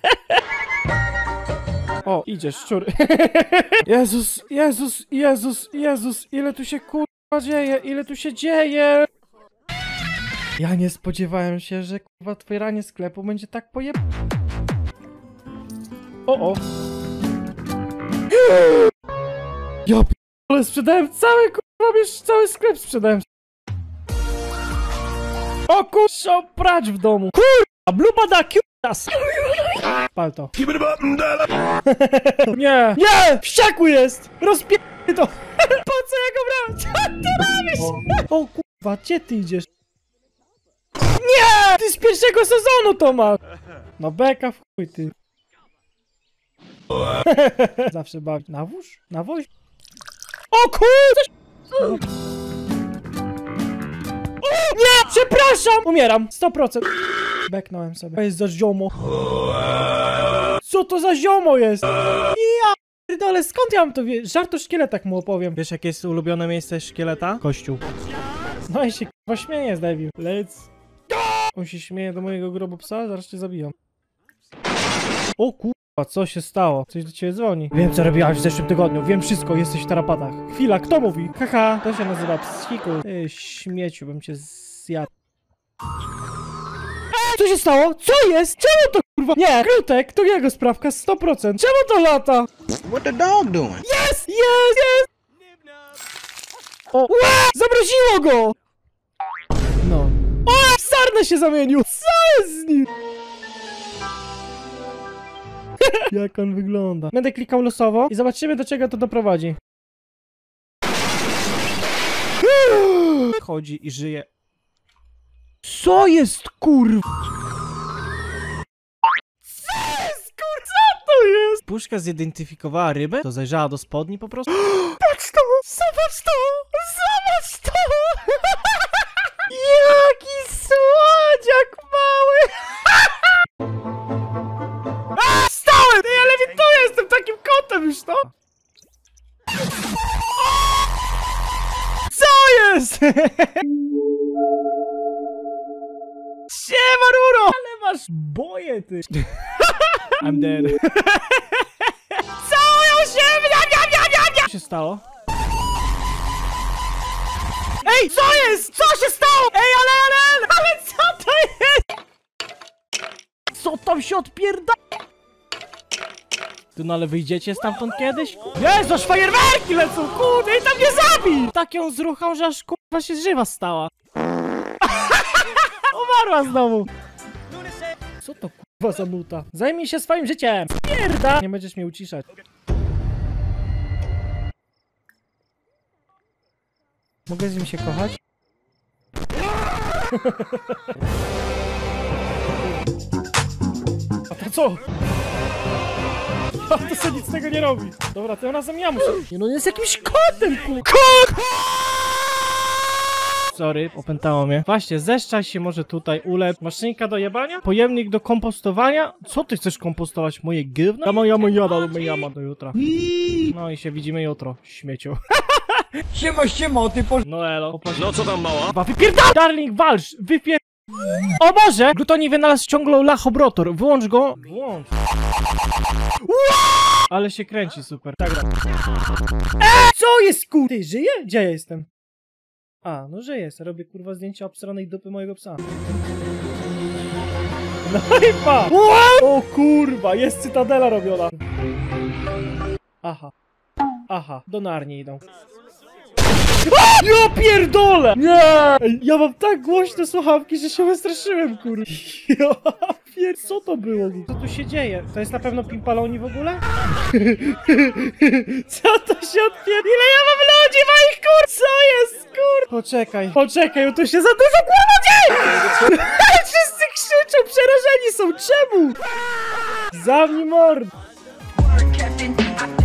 O, idziesz, szczur. Jezus, Jezus, Jezus, Jezus, ile tu się kurwa dzieje, ile tu się dzieje! Ja nie spodziewałem się, że kurwa otwieranie sklepu będzie tak pojeb... O, o. Ja p***le, sprzedałem cały kurwa, już cały sklep sprzedałem. O kurwa, prać w domu. Kurwa, blubada kiutas. Pal to. Nie, nie, wściekły jest. Rozpie... to. Po co ja go brałem? Co ty robisz? O kurwa, gdzie ty idziesz? Nie, ty z pierwszego sezonu to masz. No beka w chuj ty. Zawsze bawi. Nawóż? Nawóź? O kurde! Nie! Przepraszam! Umieram! sto procent. Beknąłem sobie. To jest za ziomo. Co to za ziomo jest? Ja pierdolę, skąd ja mam to wiedzieć? Żart o szkieletach mu opowiem. Wiesz, jakie jest ulubione miejsce szkieleta? Kościół. No i się k***a śmieje, zdebił. Let's go! On się śmieje do mojego grobopsa, zaraz cię zabijam. O kur... A co się stało? Coś do ciebie dzwoni. Wiem, co robiłaś w zeszłym tygodniu. Wiem wszystko, jesteś w tarapatach. Chwila, kto mówi? Haha, to się nazywa psiku. Ty śmieciu, bym cię zjadł. Co się stało? Co jest? Czemu to kurwa? Nie, Krutek, to jego sprawka, sto procent. Czemu to lata? What the dog doing? Jest! Jest! Jest! O, ła! Zamroziło go! No. O, w sarnę się zamienił! Co jest z nim? Jak on wygląda. Będę klikał losowo i zobaczymy, do czego to doprowadzi. Chodzi i żyje. Co jest kurwa? Co jest kurwa? Co to jest? Puszka zidentyfikowała rybę? To zajrzała do spodni po prostu? Patrz to! Zobacz to! Zobacz to! Jaki słodziak mały! A, wstałem! Ja lewituję, jestem takim kotem już, to! Co jest? Siema, Ruro! Ale masz boję, ty! I'm dead. Całują się! Miam, miam, miam, miam, miam. Co się stało? Ej, co jest? Co się stało? Ej, ale, ale, ale co to jest? Co tam się odpierda? Ty no ale wyjdziecie stamtąd kiedyś? Jezu, aż fajerwerki lecą, kurde, i tam mnie zabij! Tak ją zruchał, że aż kurwa się żywa stała. Umarła znowu. Co to kurwa za nuta? Zajmij się swoim życiem! Pierda! Nie będziesz mnie uciszać. Mogę z nim się kochać? A to co? A to sobie nic z tego nie robi. Dobra, to razem ja muszę. Nie no, on jest jakimś kotem, kur... Kot! Sorry, opętało mnie. Właśnie, zeszczaj się może tutaj, ulep. Maszynka do jebania? Pojemnik do kompostowania? Co ty chcesz kompostować? Moje gówno? Ja mam, ja mam jada, ja mam do jutra. No i się widzimy jutro, śmieciu. Siema, siema, ty po... No elo. No co tam mała? Wypierdal! Darling, walcz! Wypier... O Boże! Glutoni wynalazł ciągle lachobrotor. Wyłącz go. Włącz. Ale się kręci, super. Tak, tak. Eee, co jest kur... Ty, żyje? Gdzie ja jestem? A, no żyje. Robię kurwa zdjęcia obsranej dupy mojego psa. No i pa! O kurwa, jest cytadela robiona. Aha. Aha, do Narni idą. Ja pierdolę! Nie! Ej, ja mam tak głośne słuchawki, że się wystraszyłem, kurwa. Ja pier... Co to było? Co tu się dzieje? To jest na pewno Pimpaloni w ogóle? Co to się odpier... Ile ja mam ludzi moich, kur... Co jest, kur... Poczekaj, poczekaj, tu się za dużo kurwa dzieje! Wszyscy krzyczą, przerażeni są, czemu? Zamknij mord!